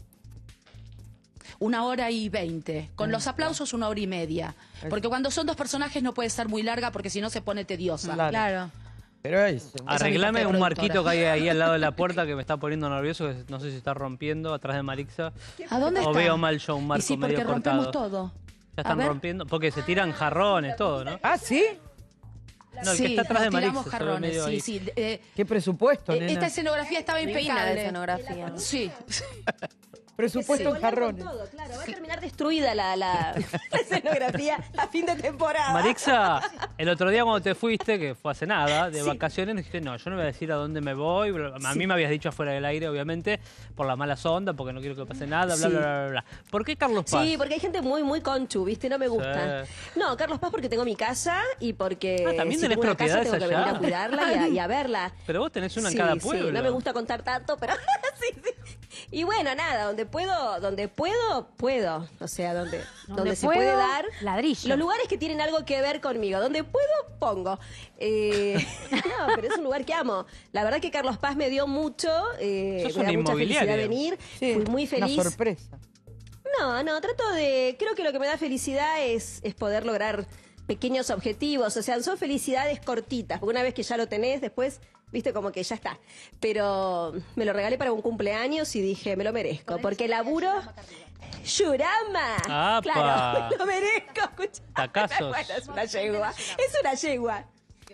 Una hora y veinte. Con los aplausos, una hora y media. Porque cuando son dos personajes no puede ser muy larga, porque si no se pone tediosa. Claro. Claro. Pero es... Arreglame parte un productora. marquito que hay ahí al lado de la puerta que me está poniendo nervioso, que no sé si está rompiendo atrás de Marixa. ¿A dónde O está? veo mal yo un Y marco sí, porque medio rompemos cortado. todo. Ya A están ver. rompiendo, porque se tiran jarrones, todo, ¿no? Ah, ¿sí? No, el Sí, que está atrás de nos tiramos Marixa. se ve jarrones, medio sí, ahí. sí. Eh, ¿Qué presupuesto, eh, nena? esta escenografía estaba Divina impecable. la escenografía. Sí. Presupuesto en jarrones. Todo, claro, va a terminar destruida la, la, la escenografía a fin de temporada. Marixa, el otro día cuando te fuiste, que fue hace nada, de Sí. vacaciones, dijiste, no, yo no voy a decir a dónde me voy. A mí me habías dicho afuera del aire, obviamente, por la mala onda, porque no quiero que pase nada, bla, Sí. bla, bla, bla, bla. ¿Por qué Carlos Paz? Sí, porque hay gente muy, muy conchu, ¿viste? No me gusta. Sí. No, Carlos Paz porque tengo mi casa y porque Ah, ¿también si tenés tengo una casa propiedades tengo que allá? venir a cuidarla y a, y a verla. Pero vos tenés una en Sí, cada sí, pueblo. no me gusta contar tanto, pero sí, sí. Y bueno, nada, donde puedo, donde puedo, puedo. O sea, donde, donde, se puedo, puede dar. ladrillo. Los lugares que tienen algo que ver conmigo. Donde puedo, pongo. Eh, no, pero es un lugar que amo. La verdad que Carlos Paz me dio mucho. Eh, Sos me da una mucha felicidad inmobiliaria. venir. Sí, Fui muy feliz. Una sorpresa. No, no, trato de... Creo que lo que me da felicidad es, es poder lograr pequeños objetivos. O sea, son felicidades cortitas. Porque una vez que ya lo tenés, después, viste, como que ya está. Pero me lo regalé para un cumpleaños y dije, me lo merezco. Porque laburo... ¡Yurama! ¡Apa! Claro, me lo merezco. Escucha. Tacazos. Bueno, es una yegua. Es una yegua.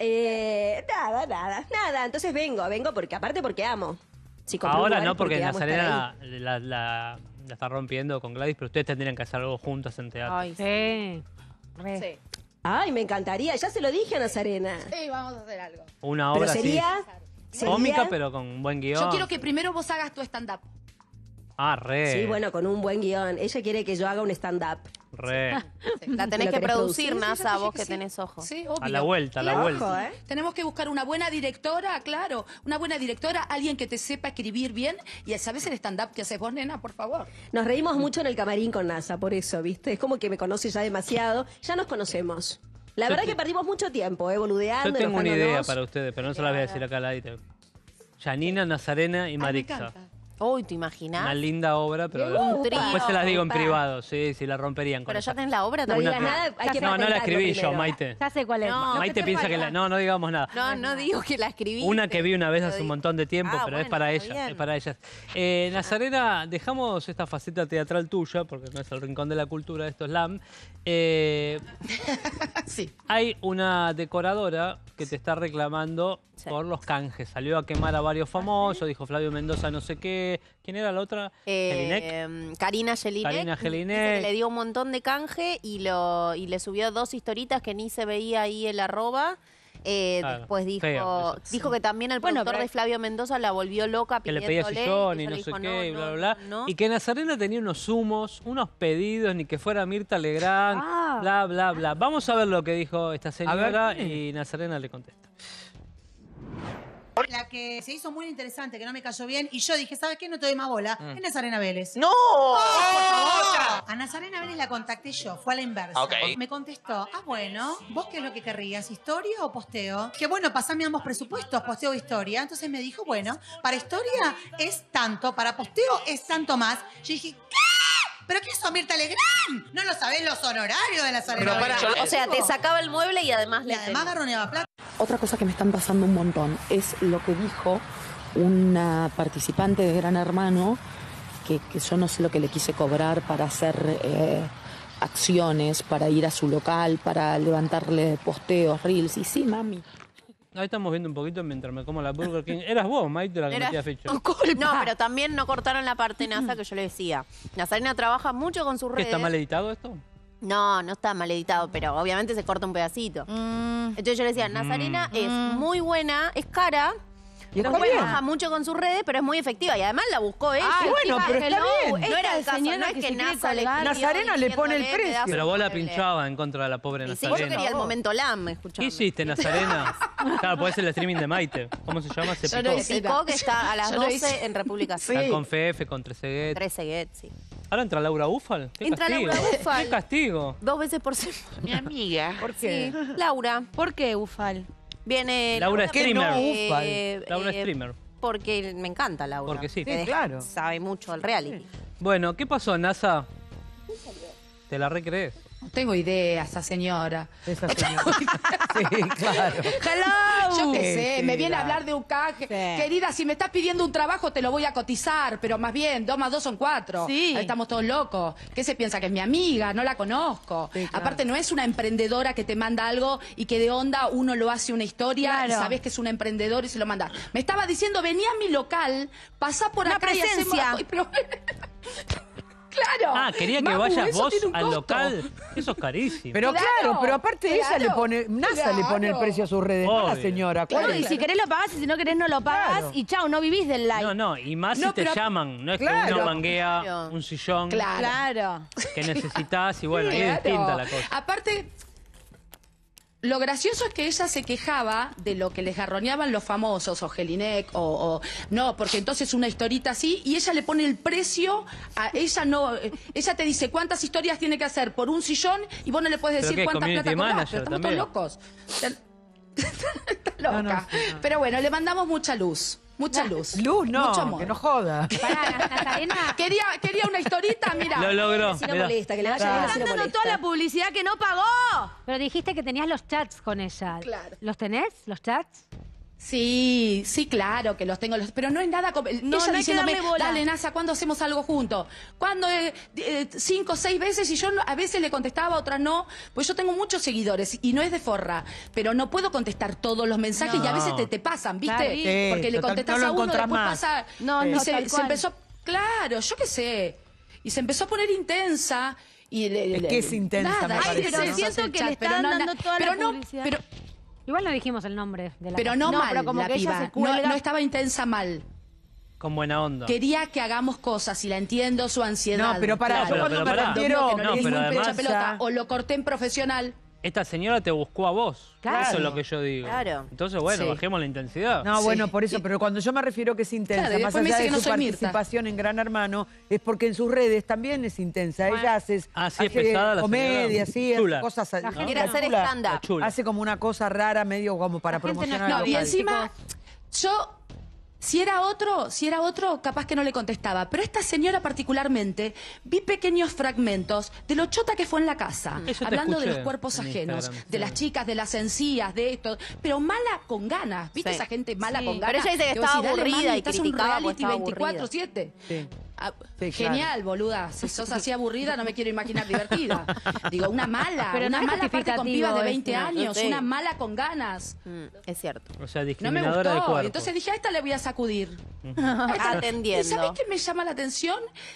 Eh, nada, nada, nada. Entonces vengo, vengo porque aparte porque amo. Si compré un Ahora lugar no, es porque amo estar Nazarena ahí. la, la, la- la está rompiendo con Gladys, pero ustedes tendrían que hacer algo juntas en teatro. Ay, Sí. Re. Sí. Ay, me encantaría. Ya se lo dije a Nazarena. Sí, vamos a hacer algo. Una Pero obra sería... así, sería- cómica, pero con un buen guión. Yo quiero que primero vos hagas tu stand-up. Ah, re. Sí, bueno, con un buen guión. Ella quiere que yo haga un stand-up. Re. La tenés ¿Lo que querés producir, producir? NASA, Sí, vos sí, que sí. tenés ojos. Sí, obvio. A la vuelta, a la Claro. vuelta. Ojo, ¿eh? Tenemos que buscar una buena directora, claro. Una buena directora, alguien que te sepa escribir bien. Y sabes el stand-up que haces vos, nena, por favor. Nos reímos mucho en el camarín con NASA, por eso, ¿viste? Es como que me conoce ya demasiado. Ya nos conocemos. La Yo verdad te- que perdimos mucho tiempo, ¿eh? Boludeando, Yo tengo una idea enojándonos. para ustedes, pero no se las voy a decir acá al aire. Janina, Nazarena y Marixa. encanta. Uy, ¿te imaginás? Una linda obra, pero Un trío. después se las digo en Upa. privado. Sí, sí, la romperían con Pero ya esa. tenés la obra No también. digas nada, hay que No, no la patentarlo escribí yo, primero. Maite. Ya sé cuál es. No, Maite ¿qué te piensa que falta? la... No, no digamos nada. No, no digo que la escribí. Una que vi una vez hace un montón de tiempo, Ah, pero es bueno, para está ella, bien. es para ellas. Eh, Nazarena, dejamos esta faceta teatral tuya, porque no es el rincón de la cultura, esto es L A M. Eh, Sí. hay una decoradora que te está reclamando Sí. por los canjes. Salió a quemar a varios famosos, dijo Flavio Mendoza no sé qué. ¿Quién era la otra? Jelinek. Eh, Karina Jelinek. Karina Dice Jelinek. que le dio un montón de canje y, lo, y le subió dos historitas que ni se veía ahí el arroba. eh, Claro, después dijo feo, eso. dijo que también el Bueno, productor pero- de Flavio Mendoza la volvió loca Que le pedía pidiéndole. sillón y ella no le sé dijo, qué, y no, bla, no, bla, bla. no. Y que Nazarena tenía unos humos, unos pedidos, ni que fuera Mirta Legrand, Ah. bla, bla, bla. Vamos a ver lo que dijo esta señora ver. y Nazarena le contesta. La que se hizo muy interesante, que no me cayó bien, y yo dije, ¿sabes qué? No te doy más bola. Mm. Es Nazarena Vélez. ¡No! ¡Oh, por favor! A Nazarena Vélez la contacté yo, fue a la inversa. Ok. Me contestó, ah, bueno, ¿vos qué es lo que querrías? ¿Historia o posteo? Que bueno, pasame ambos presupuestos, posteo o historia. Entonces me dijo, bueno, para historia es tanto, para posteo es tanto más. Yo dije, ¿qué? ¿Pero qué es Mirta Legrand? ¿No lo sabés los honorarios de Nazarena Pero Vélez? para- o sea, te sacaba el mueble y además Y le además garroneaba plata. Otra cosa que me están pasando un montón es lo que dijo una participante de Gran Hermano, que, que yo no sé lo que le quise cobrar para hacer eh, acciones, para ir a su local, para levantarle posteos, reels. Y sí, mami. Ahí estamos viendo un poquito mientras me como la Burger King. Eras vos, Maite, la que Era metía fecha. tu culpa. No, pero también no cortaron la parte NASA que yo le decía. Nazarena trabaja mucho con sus ¿Qué, redes. está mal editado esto? No, no está mal editado, pero obviamente se corta un pedacito. Entonces yo le decía, Nazarena Mm. es muy buena, es cara. Y está Después bien. trabaja mucho con sus redes, pero es muy efectiva. Y además la buscó ella. Ah, bueno, pero está bien. No era el caso, señora no es que que se quiere NASA le colgar. escribió Nazarena le pone el diciéndole, me das precio. Pero un vos la mueble. pinchaba en contra de la pobre Y sí, yo Nazarena. quería el momento LAM, escuchame. ¿Qué hiciste, Nazarena? Claro, podés ser el streaming de Maite. ¿Cómo se llama? Se Yo picó. lo hice. Picó, que está a las Yo lo doce hice. en República Están Sí. con F F, con Trezeguet. Trezeguet, sí. Ahora entra Laura Ufal. ¿Qué Entra castigo? Laura Ufal. ¿Qué castigo? Dos veces por semana. Mi amiga. ¿Por qué? Sí, Laura. ¿Por qué, Ufal? Viene Laura porque, Streamer. eh, Laura eh, Streamer. Porque me encanta Laura. Porque sí. Me Sí, deja- claro. Sabe mucho del reality. Bueno, ¿qué pasó, NASA? ¿Te la recrees? No tengo idea, esa señora. Esa señora. Sí, claro. Hello. Yo qué sé, Sí, me viene a claro. hablar de un canje. Querida, si me estás pidiendo un trabajo, te lo voy a cotizar, pero más bien, dos más dos son cuatro. Sí. Ahí estamos todos locos. ¿Qué se piensa? Que es mi amiga, no la conozco. Sí, claro. Aparte, no es una emprendedora que te manda algo y que de onda uno lo hace una historia Claro. y sabes que es un emprendedor y se lo manda. Me estaba diciendo, vení a mi local, pasá por Una acá y presencia. hacemos... Pero- Claro. Ah, quería que Mamu, vayas eso vos tiene un al costo. local. Eso es carísimo. Pero claro, Claro, pero aparte ella claro, le pone, NASA le pone el claro. precio a sus redes, no la Obvio. señora. ¿Cuál Claro, es y la- si querés lo pagás y si no querés no lo pagás Claro. y chao, no vivís del like. No, no, y más No, si te pero- llaman. No es que Claro. uno manguea Claro. un sillón Claro. Claro. que necesitas y bueno, ahí es Claro. distinta la cosa. Aparte, lo gracioso es que ella se quejaba de lo que les garroneaban los famosos, o Jelinek, o, o- no, porque entonces una historita así, y ella le pone el precio, a ella no, eh, ella te dice cuántas historias tiene que hacer por un sillón, y vos no le puedes ¿Pero decir qué, cuántas community plata cobrás, manager pero estamos también? todos locos. Está loca. No, no, sí, no. Pero bueno, le mandamos mucha luz. Mucha luz. Luz, no, Mucho amor. que no joda. Pará, Nazarena. Quería, quería una historita, mira. Lo logró. Si no mirá. molesta, que le vaya Claro. bien, así no Están dando molesta. toda la publicidad que no pagó. Pero dijiste que tenías los chats con ella. Claro. ¿Los tenés? ¿Los chats? Sí, sí, claro que los tengo, los- pero no es nada... com- No, ella no hay que diciéndome, darle bola. dale, Nasa, ¿cuándo hacemos algo juntos? ¿Cuándo? Eh, eh, cinco, seis veces, y yo no- a veces le contestaba, otras no, pues yo tengo muchos seguidores, y no es de forra, pero no puedo contestar todos los mensajes, No. y a veces te, te pasan, ¿viste? Claro. Sí, Porque le total, contestas no lo a uno, encontrás después más. pasa... No, y no, se, tal se cual. empezó... Claro, yo qué sé. Y se empezó a poner intensa, y... le- Es le- que es intensa, nada, me ay, parece, pero ¿no? siento que que le le están no, dando na- toda la pero no, publicidad. pero Igual no dijimos el nombre de la pero no, No, mal, pero como la que ella piba. se No, cuelga. no estaba intensa mal. Con buena onda. Quería que hagamos cosas y la entiendo su ansiedad. No, pero pará, yo cuando me refiero- que no, No, le di pero un pecho además- pelota, o lo corté en profesional. Esta señora te buscó a vos. Claro. Eso es lo que yo digo. Claro. Entonces, bueno, Sí. bajemos la intensidad. No, bueno, por eso, pero cuando yo me refiero que es intensa, Claro, y más después me allá dice de que no su soy Mirta. participación en Gran Hermano, es porque en sus redes también es intensa. Ella hace, Ah, sí, es hace pesada la comedia, señora. sí, hace Chula. cosas. La ¿no? gente Quiere hacer Chula. stand-up. Chula. Hace como una cosa rara, medio como para promocionar. No, algo y mal. encima, yo, si era otro, si era otro, capaz que no le contestaba. Pero esta señora particularmente, vi pequeños fragmentos de lo chota que fue en la casa. Eso te Hablando de escuché los cuerpos en ajenos, Instagram, de sí. las chicas, de las encías, de esto. Pero mala con ganas. ¿Viste Sí. esa gente mala Sí. con ganas? Pero ella dice que vos estaba decís, dale, aburrida mami, y estás en un criticaba porque reality estaba veinticuatro siete. Sí. Ah, Sí, genial, claro. boluda. Si sos así aburrida, no me quiero imaginar divertida. Digo, una mala, Pero una no es mala aparte con pibas de justificativo veinte eso. años, Sí. una mala con ganas. Mm, es cierto. O sea, No me discriminadora de gustó. cuerpo. Entonces dije, a esta le voy a sacudir. Atendiendo. ¿Y sabés qué me llama la atención?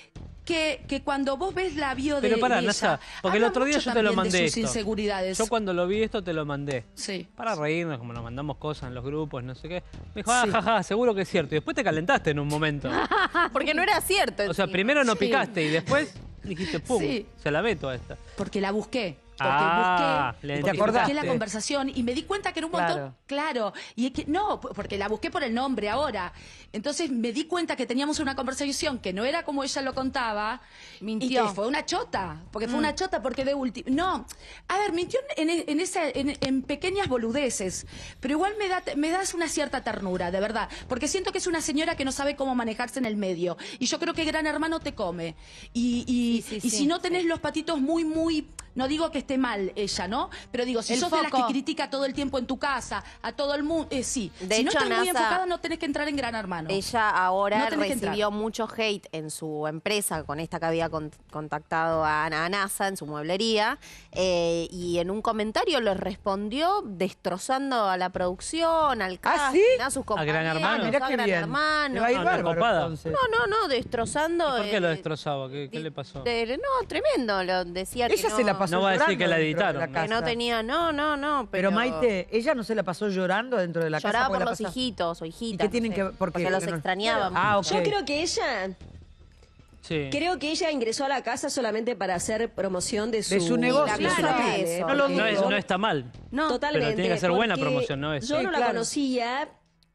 que, que cuando vos ves la bio de, Pero pará, de Nasa, ella, porque el habla otro día mucho yo te lo también de mandé sus esto. inseguridades. Yo cuando lo vi esto te lo mandé. Sí. Para reírnos, como nos mandamos cosas en los grupos, no sé qué. Me dijo, ah, Sí. jaja, seguro que es cierto. Y después te calentaste en un momento. Porque no era cierto. O sea, encima. primero no Sí. picaste y después dijiste, pum, Sí. se la meto a esta. Porque la busqué. Porque Ah, busqué, le porque identificaste. busqué la conversación y me di cuenta que era un montón. Claro. Claro. Y es que no, porque la busqué por el nombre ahora. Entonces me di cuenta que teníamos una conversación que no era como ella lo contaba. Mintió. Y que fue una chota. Porque fue Mm. una chota porque de último. No. A ver, mintió en, en, esa, en, en pequeñas boludeces. Pero igual me, da, me das una cierta ternura, de verdad. Porque siento que es una señora que no sabe cómo manejarse en el medio. Y yo creo que Gran Hermano te come. Y, y, Sí, sí, y sí, si no tenés los patitos muy, muy. No digo que esté mal ella, ¿no? Pero digo, si El sos de las foco. que critica todo el tiempo en tu casa, a todo el mundo, eh, sí. De si no hecho, estás muy Nasa, enfocada, no tenés que entrar en Gran Hermano. Ella ahora No tenés que recibió entrar. mucho hate en su empresa, con esta que había con- contactado a, a NASA en su mueblería, eh, y en un comentario le respondió destrozando a la producción, al casting, ¿Ah, sí? a sus ¿A compañeros, Gran Hermano? a Mirá qué Gran bien. Hermano. Le va a ir Ah, bárbaro, copada. entonces. No, no, no, destrozando. ¿Por qué lo eh, destrozaba? ¿Qué, qué le pasó? de- no, tremendo, lo decía que Ella no, se la pasó No va a decir llorando que la dentro de editaron, la ¿no? que no casa. tenía, no, no, no, pero, Pero Maite, ella no se la pasó llorando dentro de la lloraba casa. por porque la los pasa- hijitos o ¿Y hijitas. qué tienen no que sé, ver? ¿Por qué? porque los Que no- extrañaba Ah, mucho. ok. Yo creo que ella, Sí. creo que ella ingresó a la casa solamente para hacer promoción de su, De su negocio. de su Claro, local, eso. ¿eh? No lo Porque No, es- dudo. no está mal. No, Totalmente. Pero tiene que ser buena porque promoción, ¿no? Es- Yo Sí, no la claro. conocía,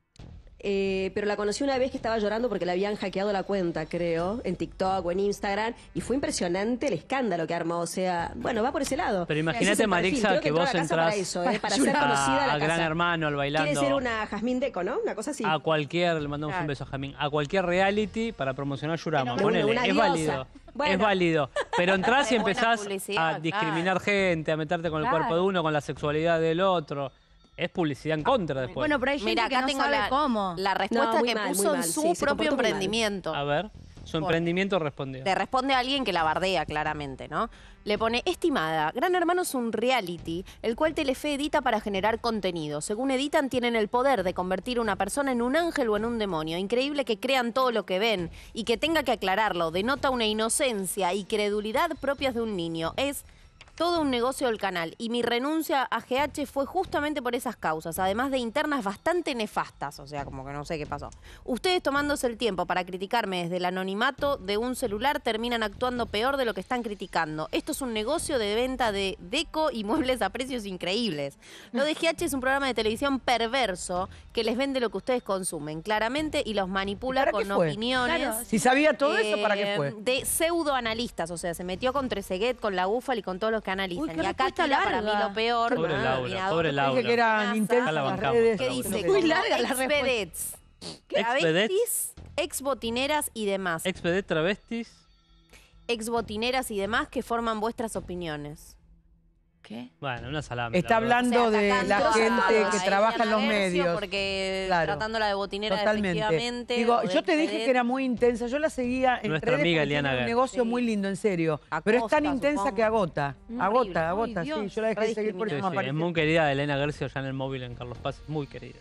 eh, pero la conocí una vez que estaba llorando porque le habían hackeado la cuenta, creo, en TikTok o en Instagram, y fue impresionante el escándalo que armó. O sea, bueno, va por ese lado. Pero Ese imagínate, es el perfil. Marixa, Creo que entró a vos la casa entras para eso, ¿eh? para ser conocida a, la a Gran casa. Hermano, al bailando. Quiere ser una Jazmín Deco, ¿no? Una cosa así. A cualquier, le mandamos un Claro. beso a Jamín, a cualquier reality para promocionar Yurama. Pero Ponele, una es diosa. válido. Bueno. Es válido. Pero entrás y Es buena empezás publicidad, a discriminar gente, a meterte con el Claro. cuerpo de uno, con la sexualidad del otro. Es publicidad en contra después. Bueno, pero hay gente Mira, que acá no tengo sabe la, cómo. la respuesta No, muy que mal, puso muy en mal. su Sí, se propio comportó muy mal. emprendimiento. A ver, su emprendimiento respondió. Le responde a alguien que la bardea claramente, ¿no? Le pone, estimada, Gran Hermano es un reality, el cual Telefe edita para generar contenido. Según editan, tienen el poder de convertir a una persona en un ángel o en un demonio. Increíble que crean todo lo que ven y que tenga que aclararlo. Denota una inocencia y credulidad propias de un niño. Es todo un negocio del canal. Y mi renuncia a G H fue justamente por esas causas, además de internas bastante nefastas. O sea, como que no sé qué pasó. Ustedes tomándose el tiempo para criticarme desde el anonimato de un celular terminan actuando peor de lo que están criticando. Esto es un negocio de venta de deco y muebles a precios increíbles. Lo de G H es un programa de televisión perverso que les vende lo que ustedes consumen, claramente, y los manipula ¿Para qué con fue? opiniones. Claro. Si sabía todo eso, ¿para qué eh, fue? De pseudoanalistas, o sea, se metió con Trezeguet, con la UFAL y con todos los que analizan. Uy, qué y acá respuesta tira para mí larga. lo peor. Pobre el Laura, coordinador pobre Laura. Dije que eran NASA, intensas la las bancamos. redes. que dice Muy como larga la exvedets, travestis, exbotineras y demás. Expedet travestis. Exbotineras y demás que forman vuestras opiniones. ¿Qué? Bueno, una salame. Está hablando O sea, de atacando la a gente todos. que Ahí trabaja en los Diana Gercio, medios. Porque Claro. tratándola de botinera Totalmente. efectivamente. Digo, o de yo te dije exvedet. que era muy intensa. Yo la seguía en Nuestra redes amiga porque Eliana tiene un Gertz. negocio muy lindo, en serio. Pero es tan Acosta, intensa supongo. que agota. Mm, agota, horrible. agota. Ay, Sí, Dios, yo la dejé de seguir por Sí, eso sí, me es apareció. muy querida Elena Gercio allá en el móvil en Carlos Paz. Muy querida.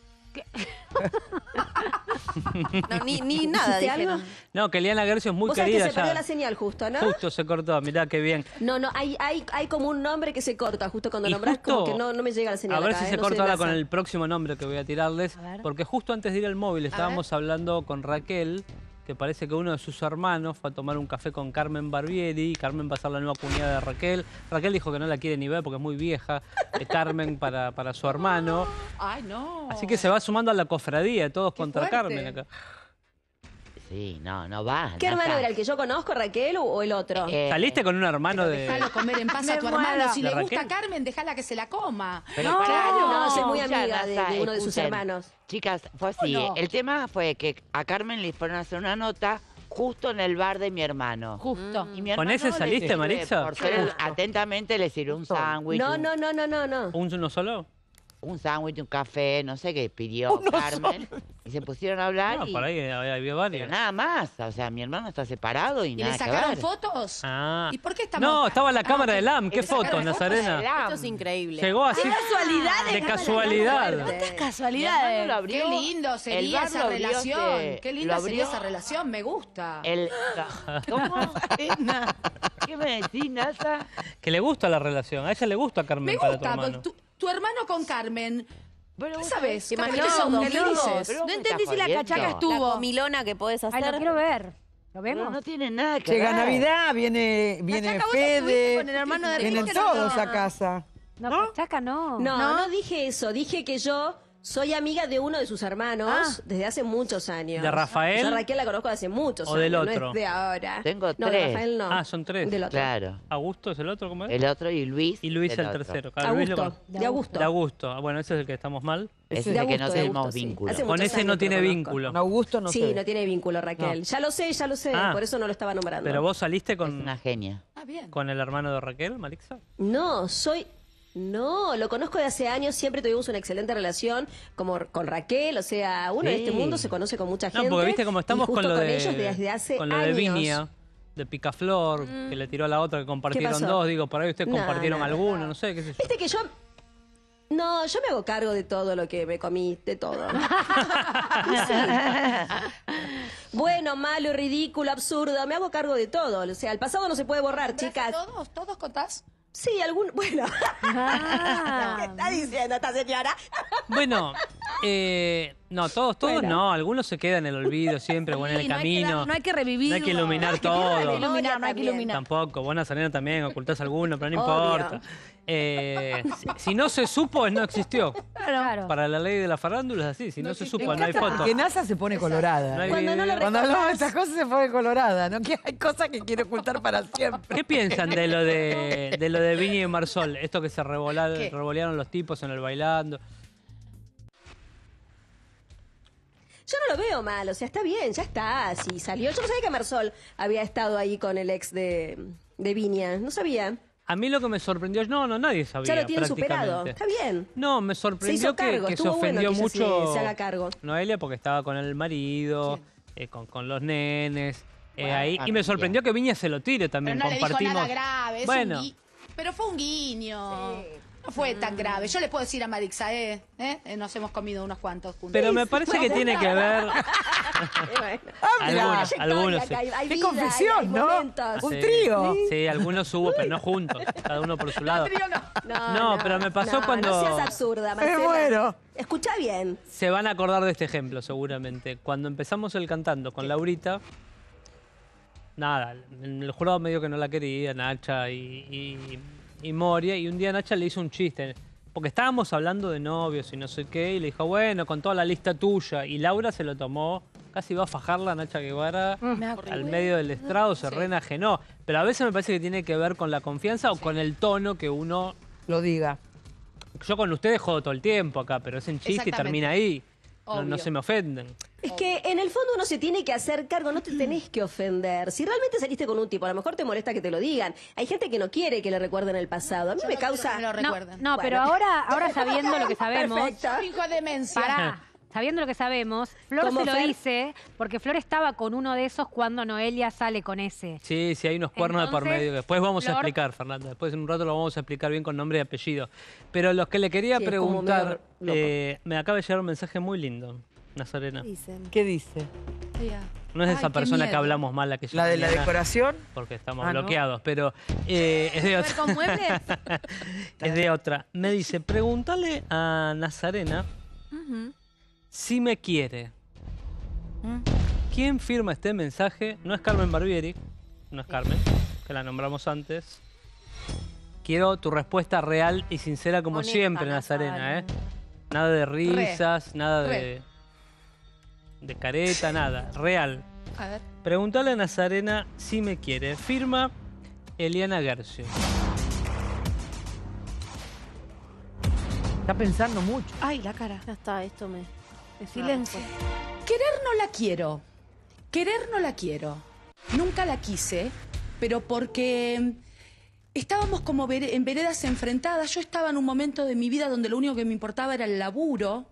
No, ni, ni nada ¿Hiciste dijeron. algo? No, que Eliana Gercio es muy Vos sabés querida que se perdió ya. la señal justo, ¿no? Justo se cortó, mirá qué bien. No, no, hay, hay, hay como un nombre que se corta justo cuando Y nombrás, como justo- que no, no me llega la señal A ver acá, si ¿eh? se No corta ahora enlaza. con el próximo nombre que voy a tirarles. Porque justo antes de ir al móvil estábamos hablando con Raquel, que parece que uno de sus hermanos fue a tomar un café con Carmen Barbieri. Y Carmen va a ser la nueva cuñada de Raquel. Raquel dijo que no la quiere ni ver porque es muy vieja. eh, Carmen para, para su hermano. Ay, no. Así que se va sumando a la cofradía, todos contra fuerte. Carmen acá. Sí, no, no va. ¿Qué Nasa. hermano era? ¿El que yo conozco, Raquel, o, o el otro? Eh, ¿Saliste con un hermano de...? Déjalo comer en paz a Me tu muero. hermano. Si ¿De le gusta Raquel? Carmen, déjala que se la coma. Pero No, claro, no, soy muy escucha, amiga de- Nasa, de uno de sus escuchen. hermanos. Chicas, fue así. No. El tema fue que a Carmen le fueron a hacer una nota justo en el bar de mi hermano. Justo. Y mi ¿Con hermano ese le saliste, sirve, Marixa? Por ser el- atentamente le sirvió un sándwich. No, un- no, no, no, no, no. ¿Un uno solo? Un sándwich, un café, no sé qué pidió Carmen. Y se pusieron a hablar No, y... por ahí había, había varios. Pero nada más. O sea, mi hermano está separado y, ¿Y nada le que sacaron ver. fotos? Ah. ¿Y por qué estamos? No, estaba en la cámara de Lam. ¿Qué ¿Le sacaron foto, fotos? Nazarena? Esto es increíble. Llegó así. ¡Qué casualidad! De casualidad. ¿Cuántas Mi casualidades? hermano lo abrió, Qué lindo el sería bar esa lo abrió relación. hace- Qué lo linda sería abrió- esa relación, me gusta. El... ¿Cómo? ¿Qué me decís, Nasa? Que le gusta la relación. A ella le gusta Carmen Me para tu gusta, hermano. porque tu, tu hermano con Carmen. ¿Qué sabes? ¿Te Capaz imaginas que son los muy logos? felices. No entendí si la cachaca estuvo. La comilona que podés hacer. Ay, lo quiero ver. ¿Lo vemos? Pero no tiene nada que Llega ver. Navidad, viene, viene Cachaca, vos estuviste Fede, con el hermano de vienen Ricky, que todos no. a casa. No, cachaca no. No, no, dije eso. Dije que yo soy amiga de uno de sus hermanos Ah. desde hace muchos años. ¿De Rafael? Yo a Raquel la conozco de hace muchos ¿O años. del No otro? es de ahora. Tengo No, de tres. Rafael no. Ah, son tres. Del otro. Claro. ¿Augusto es el otro? ¿Cómo es? El otro y Luis. Y Luis el el otro. tercero. Claro, Luis lo Augusto, con- de Augusto. De Augusto. Ah, bueno, ese es el que estamos mal. Ese es De el que no Augusto, de tenemos Augusto, sí. vínculo. Hace Con muchos ese no años que tiene lo conozco. vínculo. Con Augusto no Sí, sé. no tiene vínculo, Raquel. No. Ya lo sé, ya lo sé. Ah. Por eso no lo estaba nombrando. Pero vos saliste Es con, una genia. Ah, bien. con el hermano de Raquel, Malixa. No, soy... No, lo conozco de hace años, siempre tuvimos una excelente relación como con Raquel, o sea, uno en Sí. este mundo se conoce con mucha No, gente. porque viste cómo estamos y justo con lo de, ellos desde hace con lo de años. Viña, de Picaflor, que le tiró a la otra que compartieron pasó? dos. Digo, por ahí ustedes No, compartieron no. alguno, no sé, qué sé yo. Viste que yo... No, yo me hago cargo de todo lo que me comí, de todo. Sí. Bueno, malo, ridículo, absurdo, me hago cargo de todo. O sea, el pasado no se puede borrar, chicas. ¿Todos? ¿Todos contás? Sí, algún... Bueno. Ah. ¿Qué está diciendo esta señora? Bueno, eh, no, todos, todos Bueno. no. Algunos se quedan en el olvido siempre, o en el Sí, no hay que camino. dar- no hay que revivirlo. No hay que iluminar No hay que todo. iluminar, no hay que También. iluminar. Tampoco, vos Nazarena también ocultás alguno, pero no Obvio. importa. Eh, si, si no se supo, no existió. Claro. Para la ley de la farándula es así, si no, se supo, no hay foto. Que NASA se pone colorada. No hay Cuando no video. lo Cuando recordás- hablamos de estas cosas se pone colorada, ¿no? Que hay cosas que quiere ocultar para siempre. ¿Qué piensan de lo de, de lo de Viña y Marsol? Esto que se revola- ¿Qué? revolearon los tipos en el bailando. Yo no lo veo mal, o sea, está bien, ya está. Si salió. Yo no sabía que Marsol había estado ahí con el ex de, de Viña. No sabía. A mí lo que me sorprendió, no, no, nadie sabía. Ya lo tienen prácticamente. superado. Está bien. No, me Se sorprendió hizo cargo, que, que se estuvo bueno ofendió que ella se- mucho se haga cargo. Noelia porque estaba con el marido, eh, con, con los nenes. eh, Bueno, ahí, y me familia. sorprendió que Viña se lo tire Pero también. no le dijo Compartimos. nada grave. Es bueno, un gui- Pero fue un guiño. No fue tan grave. Yo le puedo decir a Marixa, eh, eh, eh, nos hemos comido unos cuantos juntos. pero me parece que tiene que ver. Ah, mirá. algunos, algunos sí. Hay- hay Qué vida, confesión, hay- hay ¿no? momentos. Un Sí, trío. Sí, algunos hubo, pero no juntos. Cada uno por su lado. No, No, pero me pasó no, cuando- No seas absurda, Me Marcela. muero. Escucha bien. Se van a acordar de este ejemplo, seguramente. Cuando empezamos el cantando con Laurita, nada, el el jurado medio que no la quería, Nacha y, y, y Moria, y un día Nacha le hizo un chiste, porque estábamos hablando de novios y no sé qué, y le dijo, bueno, con toda la lista tuya, y Laura se lo tomó, casi iba a fajarla a Nacha Guevara al medio del estrado, se reenajenó. Pero a veces me parece que tiene que ver con la confianza o con el tono que uno... Lo diga. Yo con ustedes jodo todo el tiempo acá, pero es en chiste y Exactamente. termina ahí. No, no Obvio. se me ofenden. Es que en el fondo uno se tiene que hacer cargo, no te tenés que ofender. Si realmente saliste con un tipo, a lo mejor te molesta que te lo digan. Hay gente que no quiere que le recuerden el pasado. A mí me causa... me lo No, recuerden. no, Bueno. pero ahora, ahora sabiendo lo que sabemos, Perfecto. Hijo de demencia. pará, sabiendo lo que sabemos, Flor Como se lo Fer- dice porque Flor estaba con uno de esos cuando Noelia sale con ese. Sí, sí, hay unos cuernos de por Entonces, medio. Después vamos a Flor- explicar, Fernanda. Después en un rato lo vamos a explicar bien con nombre y apellido. Pero los que le quería Sí, es como preguntar, medio loco. eh, me acaba de llegar un mensaje muy lindo, Nazarena. Dicen. ¿Qué dice? No es de Ay, esa qué persona que miedo. hablamos mal, la que ¿La de la mañana, decoración? porque estamos Ah, ¿no? bloqueados, pero eh, es de ¿Ver otra. con muebles? Es de otra. Me dice, pregúntale a Nazarena si me quiere. ¿Quién firma este mensaje? No es Carmen Barbieri, no es Carmen, que la nombramos antes. Quiero tu respuesta real y sincera como Honesta, siempre, Nazarena, ¿eh? Nada de risas, nada de, Re. de careta, nada. Real. A ver. Pregúntale a Nazarena si me quiere. Firma Eliana Gercio. Está pensando mucho. Ay, la cara. Ya está, esto me... De silencio. Querer no la quiero. Querer no la quiero. Nunca la quise, pero porque estábamos como vere- en veredas enfrentadas. Yo estaba en un momento de mi vida donde lo único que me importaba era el laburo.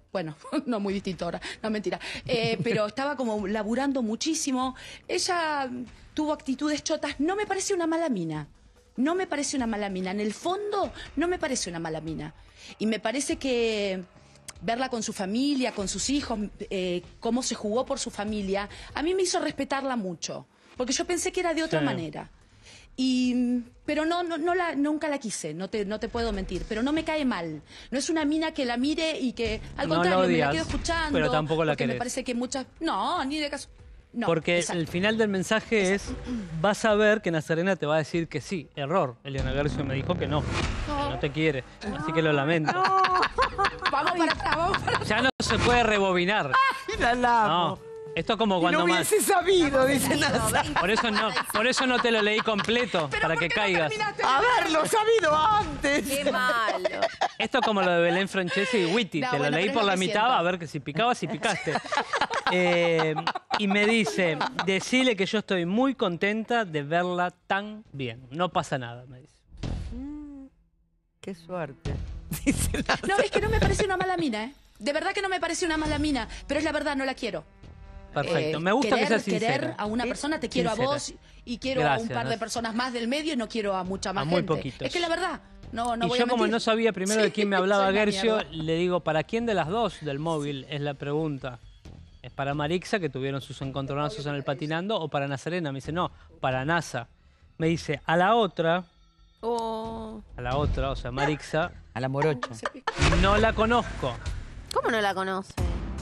Bueno, no muy distinto ahora, no mentira. Eh, pero estaba como laburando muchísimo. Ella tuvo actitudes chotas. No me parece una mala mina. No me parece una mala mina. En el fondo, no me parece una mala mina. Y me parece que verla con su familia, con sus hijos, eh, cómo se jugó por su familia, a mí me hizo respetarla mucho. Porque yo pensé que era de otra Sí. manera. Y, pero no, no, no la, nunca la quise, no te, no te puedo mentir. Pero no me cae mal. No es una mina que la mire y que, al No la contrario, me la odias, quedo escuchando. pero tampoco la porque me querés. parece que muchas... No, ni de caso... No, Porque exacto. el final del mensaje es, vas a ver que Nazarena te va a decir que sí. Error. Eliana Garcio me dijo que no, que no te quiere. Así que lo lamento. Vamos para acá, vamos para acá. Ya no se puede rebobinar. La amo. No. Esto es como Y cuando no más. hubiese sabido, dice Nasa. Por eso no, por eso no te lo leí completo, para que caigas. Haberlo sabido antes. Qué malo. Esto es como lo de Belén Francesi y Witty. No, Te bueno, lo leí pero es por lo la que mitad, siento. a ver que si picabas, si picaste. Eh, y me dice, decile que yo estoy muy contenta de verla tan bien. No pasa nada, me dice. Qué suerte. No, es que no me parece una mala mina, ¿eh? De verdad que no me parece una mala mina, pero es la verdad, no la quiero. Perfecto. Eh, me gusta querer, que seas sincera. Querer a una persona, te quiero Sincera. a vos y quiero a Gracias, un par de Nasa. personas más del medio y no quiero a mucha más A muy gente. poquitos. Es que la verdad, no, no y voy yo a como mentir. no sabía primero Sí, de quién me hablaba soy una Gercio, mierda. le digo, ¿para quién de las dos del móvil es la pregunta? ¿Es para Marixa, que tuvieron sus encontronazos en el patinando, o para Nazarena? Me dice, no, para NASA. Me dice, a la otra, Oh. a la otra, o sea, Marixa, A la morocha. no la conozco. ¿Cómo no la conoce?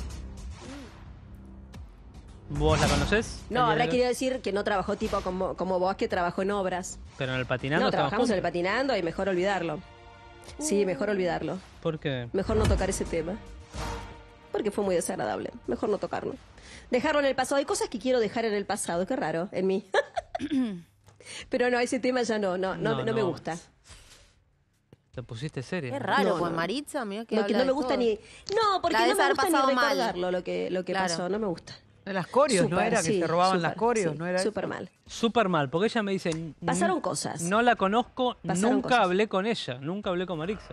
¿Vos la conocés? No, Eliana? habrá querido decir que no trabajó tipo como, como vos, que trabajó en obras. Pero en el patinando No, estaban trabajamos en el juntos. patinando y mejor olvidarlo. Sí, mejor olvidarlo. ¿Por qué? Mejor no tocar ese tema. Porque fue muy desagradable. Mejor no tocarlo. Dejarlo en el pasado. Hay cosas que quiero dejar en el pasado. Qué raro, en mí. Pero no, ese tema ya no, no, no, No, no me no. gusta. Te pusiste seria. Qué raro, No, pues no. Maritza, mira que No, habla que no de me gusta todo. ni... No, porque La no debes me haber gusta ni pasado mal. recordarlo lo que, lo que Claro. pasó. No me gusta. De las corios, ¿no Súper, era? Que sí, se robaban las súper, corios, sí, ¿no era? Súper mal. Súper mal, porque ella me dice... "N- Pasaron cosas. No la conozco, Pasaron nunca cosas. hablé con ella, nunca hablé con Marixa.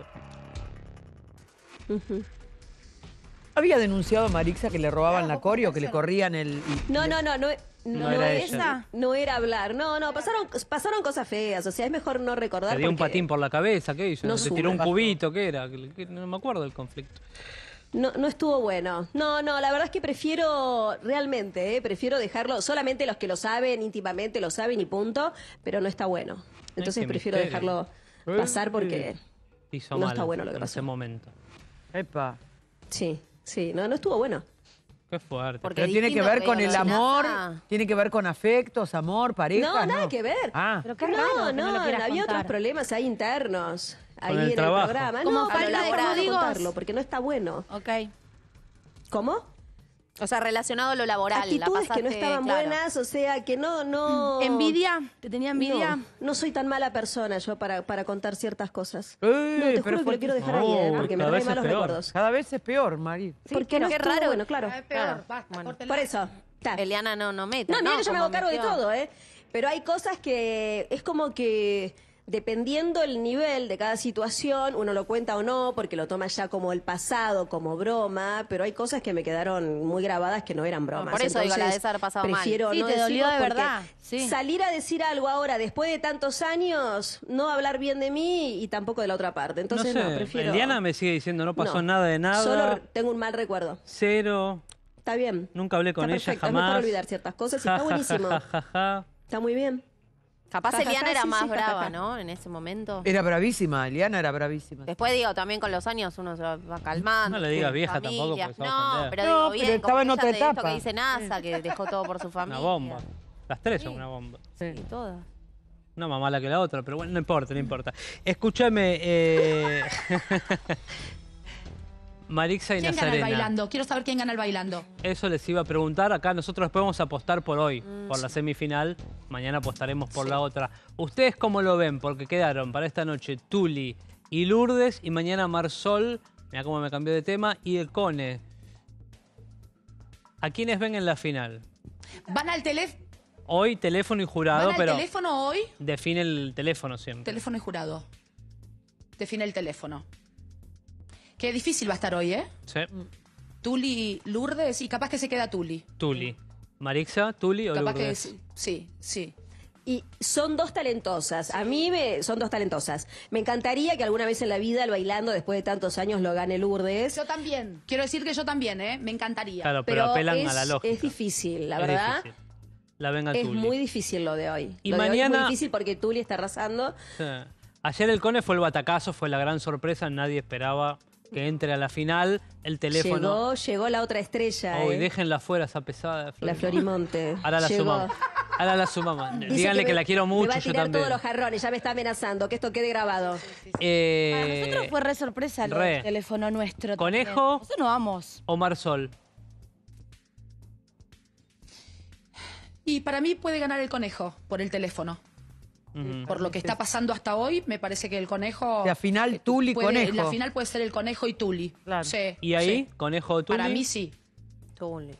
Ujú. Había denunciado a Marixa que le robaban la corio, que le corrían el... y- No, no, no, no, no, No era es- ella. no era hablar. No, no, pasaron, pasaron cosas feas. O sea, es mejor no recordar. Te dio un porque patín por la cabeza, ¿qué hizo? no Te tiró un sube. cubito, ¿qué era? ¿Qué- qué? No me acuerdo del conflicto. No, no estuvo bueno. No, no, la verdad es que prefiero, realmente, eh, prefiero dejarlo. Solamente los que lo saben íntimamente lo saben y punto, pero no está bueno. Entonces qué prefiero misterio. dejarlo pasar porque Hizo no mal está bueno lo que en pasó. ese momento. Epa. Sí, sí, no, no estuvo bueno. Qué fuerte. Porque Pero tiene que distinto, ver con digo, el lo de amor, Nasa. tiene que ver con afectos, amor, pareja. No, nada que ver. Ah, Pero qué no, raro que no no, lo quieras había contar. otros problemas ahí internos. Ahí Con el en trabajo. el programa. Como no, falta pero de laboral, códigos. contarlo, porque no está bueno. Ok. ¿Cómo? O sea, relacionado a lo laboral. la Actitudes que no pasaste, estaban claro. buenas, o sea, que no, no... ¿Envidia? ¿Te tenía envidia? No, no soy tan mala persona yo para, para contar ciertas cosas. Eh, No, te pero juro que lo quiero dejar ahí, No, ¿eh? porque me cada trae vez es malos peor. recuerdos. cada vez es peor, Mari. Porque no qué estuvo raro. bueno, claro. Es peor, Claro. basta, Bueno. córtela. Por eso. ta. Eliana no, no meta. No, mira que yo me como hago cargo de metió. todo, ¿eh? Pero hay cosas que es como que dependiendo el nivel de cada situación, uno lo cuenta o no, porque lo toma ya como el pasado, como broma, pero hay cosas que me quedaron muy grabadas que no eran bromas. por eso digo, la Entonces, debes haber pasado mal. prefiero Sí, no te dolió decirlo de porque verdad, sí. salir a decir algo ahora, después de tantos años, no hablar bien de mí y tampoco de la otra parte. Entonces, no no, sé, prefiero... Eliana me sigue diciendo, no pasó No, nada de nada. Solo re- tengo un mal recuerdo. Cero. Está bien. Nunca hablé con Está ella perfecto, es jamás. mejor olvidar ciertas cosas y Ja, está ja, buenísimo. ja, ja, ja. Está muy bien. Capaz Ja, ja, Eliana ja, era sí, más sí, ja, ja, brava, ja. ¿no? En ese momento. Era bravísima, Eliana era bravísima. Después digo, también con los años uno se va va calmando. No le digas su vieja familia. tampoco, porque se va a No, ofender. pero No, digo pero bien, estaba como en ella otra de esto etapa. que dice NASA, que dejó todo por su familia. Una bomba. Las tres son una bomba. Sí, todas. Una más mala que la otra, pero bueno, no importa, no importa. Escúchame, eh... Marixa y ¿Quién gana el Nazarena. bailando? Quiero saber quién gana el bailando. Eso les iba a preguntar. Acá nosotros después vamos a apostar por hoy, Mm, por la semifinal. Mañana apostaremos por la otra. ¿Ustedes cómo lo ven? Porque quedaron para esta noche Tuli y Lourdes y mañana Marsol. Mira cómo me cambió de tema. Y el Cone. ¿A quiénes ven en la final? ¿Van al teléfono? Hoy teléfono y jurado, ¿Van al pero teléfono hoy? define el teléfono siempre. Teléfono y jurado. Define el teléfono. Qué difícil va a estar hoy, ¿eh? Sí. Tuli, Lourdes y capaz que se queda Tuli. Tuli. Marixa, Tuli o Capaz que Lourdes. sí, sí, sí. Y son dos talentosas. A mí me, son dos talentosas. Me encantaría que alguna vez en la vida el bailando, después de tantos años, lo gane Lourdes. Yo también. Quiero decir que yo también, ¿eh? Me encantaría. Claro, pero, apelan es, a la lógica. es difícil, la Es verdad. difícil. La venga Es Tuli. muy difícil lo de hoy. Y lo de hoy mañana- es muy difícil porque Tuli está arrasando. Sí. Ayer el Cone fue el batacazo, fue la gran sorpresa. Nadie esperaba que entre a la final. El teléfono. Llegó, llegó la otra estrella. Uy, eh. déjenla fuera esa pesada. de La Florimonte. Ahora la Llegó. sumamos. Ahora la sumamos. Dice Díganle que, me- la quiero Me mucho, va a yo tirar también. todos los jarrones, ya me está amenazando, que esto quede grabado. Eh, Para nosotros fue re sorpresa lo re. del teléfono nuestro. ¿Conejo? también. Nosotros no vamos. o Marsol. Y para mí puede ganar el conejo por el teléfono. Ujú. Por lo que está pasando hasta hoy, me parece que el conejo... La final Tuli puede- Conejo. La final puede ser el conejo y Tuli. Sí, ¿Y ahí? sí. ¿Conejo o Tuli? Para mí sí. Tuli.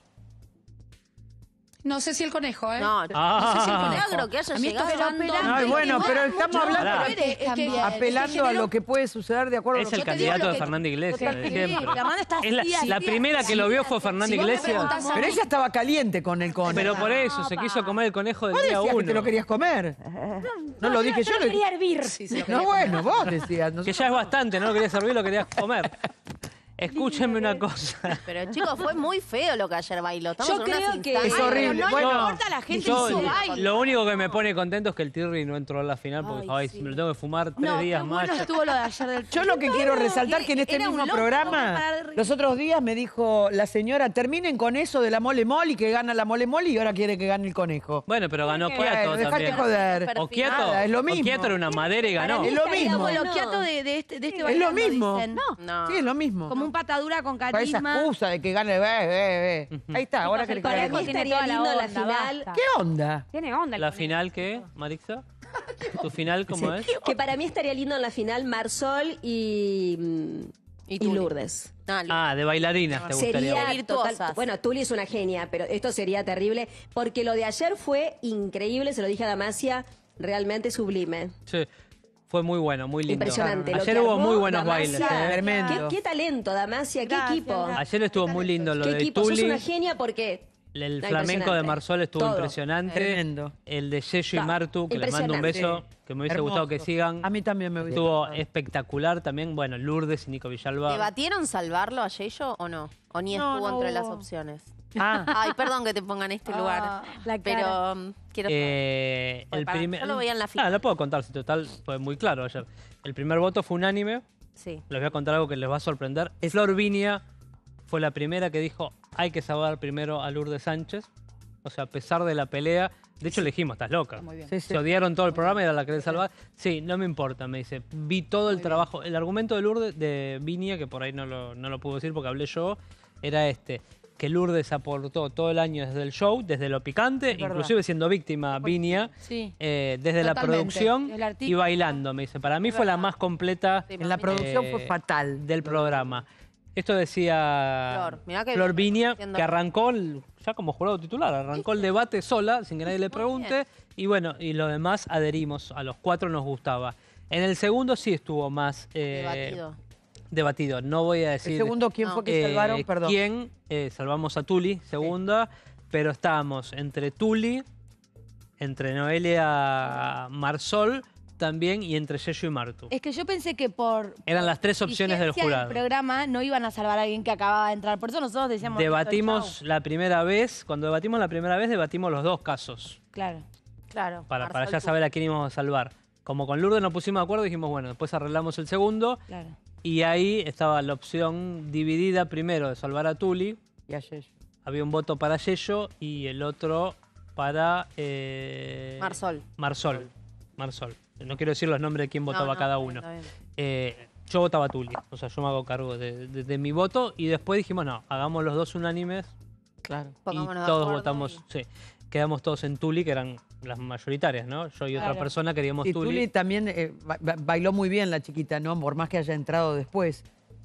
No sé si el conejo, ¿eh? No, no sé si el Ah. conejo. Milagro que haya A mí esto llegado. me Pero Ay, bueno, pero estamos mucho hablando antes de- también. apelando a lo que puede suceder de acuerdo a Es lo el que candidato de Fernanda Iglesias, de siempre. Fernanda está Es la, así, la así, primera que lo vio fue Fernanda Si vos me Iglesias. preguntás a Pero mí- ella estaba caliente con el conejo. Pero por eso, se quiso comer el conejo del Vos día decías uno. que te lo querías comer. No lo dije yo. Yo lo- quería hervir. Sí, se lo No, quería bueno, comer. vos decías. Que nosotros- ya es bastante, no lo querías servir, lo querías comer. Escúchenme una cosa. Pero chicos, fue muy feo lo que ayer bailó. Estamos Yo en unas creo que- instancias- Es horrible. No Bueno, le importa a la gente Yo- si baila. lo único que me pone contento es que el Tirri no entró a la final porque Ay, ay, sí. me lo tengo que fumar tres No, días qué más. bueno estuvo lo de ayer del... Yo lo que quiero resaltar que en este Era un mismo loco, programa, para de reír. los otros días me dijo la señora, terminen con eso de la mole mole, que gana la mole mole y ahora quiere que gane el conejo. Bueno, pero ganó Bueno, Quiato dejate también. joder. Oquiato, Nada, es lo mismo. Oquiato era una madera y ganó. Es lo mismo. Como lo quiato de, de este, de este Es lo bailando, mismo. dicen. No. No. Sí, es lo mismo. Como un patadura con Para esa carisma. excusa de que gane, ve, ve, ve. Ahí está, ahora que el le Para conejo mí tiene estaría toda la lindo la onda, final. basta. ¿Qué onda? Tiene onda el ¿La conejo. final qué, Marixa? ¿Tu final cómo es? Que para mí estaría lindo en la final Marsol y, mm, y, Tuli. Lourdes. No, Ah, de bailarinas te gustaría. Sería vos. Virtuosas. total. Bueno, Tuli es una genia, pero esto sería terrible porque lo de ayer fue increíble, se lo dije a Damasia, realmente sublime. Sí, fue muy bueno, muy lindo. Impresionante. Lo Ayer que hubo armó muy buenos Damasia. bailes. ¿eh? Tremendo. ¿Qué, qué talento, Damasia, qué Gracias, equipo. gracias. Ayer estuvo muy lindo lo Qué de equipo, sos Tuli. una genia porque El No, flamenco de impresionante. Marsol estuvo Todo. impresionante. Tremendo. El de Yeyo y No, Martu, que les mando un impresionante. beso, que me hubiese Hermoso. gustado que sigan. A mí también me hubiese Estuvo gustado. espectacular también. Bueno, Lourdes y Nico Villalba. ¿Debatieron salvarlo a Yeyo o no? ¿O ni No, estuvo no entre hubo. las opciones? Ah, Ay, perdón que te pongan en este Ah, lugar. la cara. Pero um, quiero saber. Eh, Pues el para- primer... yo lo veía en la Ah, final. lo puedo contar, si total fue muy claro ayer. El primer voto fue unánime. Sí. Les voy a contar algo que les va a sorprender. Flor Viña fue la primera que dijo hay que salvar primero a Lourdes Sánchez. O sea, a pesar de la pelea, de hecho le dijimos, estás loca. Muy bien. sí, sí. Se odiaron todo el programa y era la que quería salvar. Sí, no me importa, me dice. Vi todo el trabajo. El argumento de Lourdes, de Viña, que por ahí no lo, no lo puedo decir porque hablé yo, era este. Que Lourdes aportó todo el año desde el show, desde lo picante, Es verdad. inclusive siendo víctima Viña, Sí. eh, desde la Totalmente. producción El artista. y bailando, me dice. Para mí fue la más completa En la producción eh, fue fatal. del programa. Esto decía Flor, mirá que Flor bien, Viña, haciendo- que arrancó, el- ya como jurado titular, arrancó el debate sola, sin que nadie le pregunte, y bueno, y lo demás adherimos, a los cuatro nos gustaba. En el segundo sí estuvo más eh, Debatido. debatido. No voy a decir El segundo, ¿quién No. fue que eh, salvaron? Perdón. quién, eh, salvamos a Tuli, segunda, pero estábamos entre Tuli, entre Noelia Marsol también y entre Yeyo y Martu. Es que yo pensé que por Eran las tres opciones del vigencia jurado. programa no iban a salvar a alguien que acababa de entrar. Por eso nosotros decíamos... Debatimos chau. la primera vez, cuando debatimos la primera vez, debatimos los dos casos, Claro. Claro. para, para Marsol ya Tuli. saber a quién íbamos a salvar. Como con Lourdes nos pusimos de acuerdo, dijimos, bueno, después arreglamos el segundo, Claro. y ahí estaba la opción dividida primero de salvar a Tuli, Y ayer. había un voto para Yeyo y el otro para... eh, Marsol. Marsol. Marsol. No quiero decir los nombres de quién votaba No, no, cada está bien, uno. está bien. Eh, yo votaba a Tuli, o sea, yo me hago cargo de, de- de mi voto y después dijimos, no, hagamos los dos unánimes Claro. y Pongámonos de todos acuerdo votamos, y- sí, quedamos todos en Tuli, que eran las mayoritarias, ¿no? Yo y otra Claro. persona queríamos Y Tuli. Tuli también eh, ba- ba- bailó muy bien la chiquita, ¿no? Por más que haya entrado después.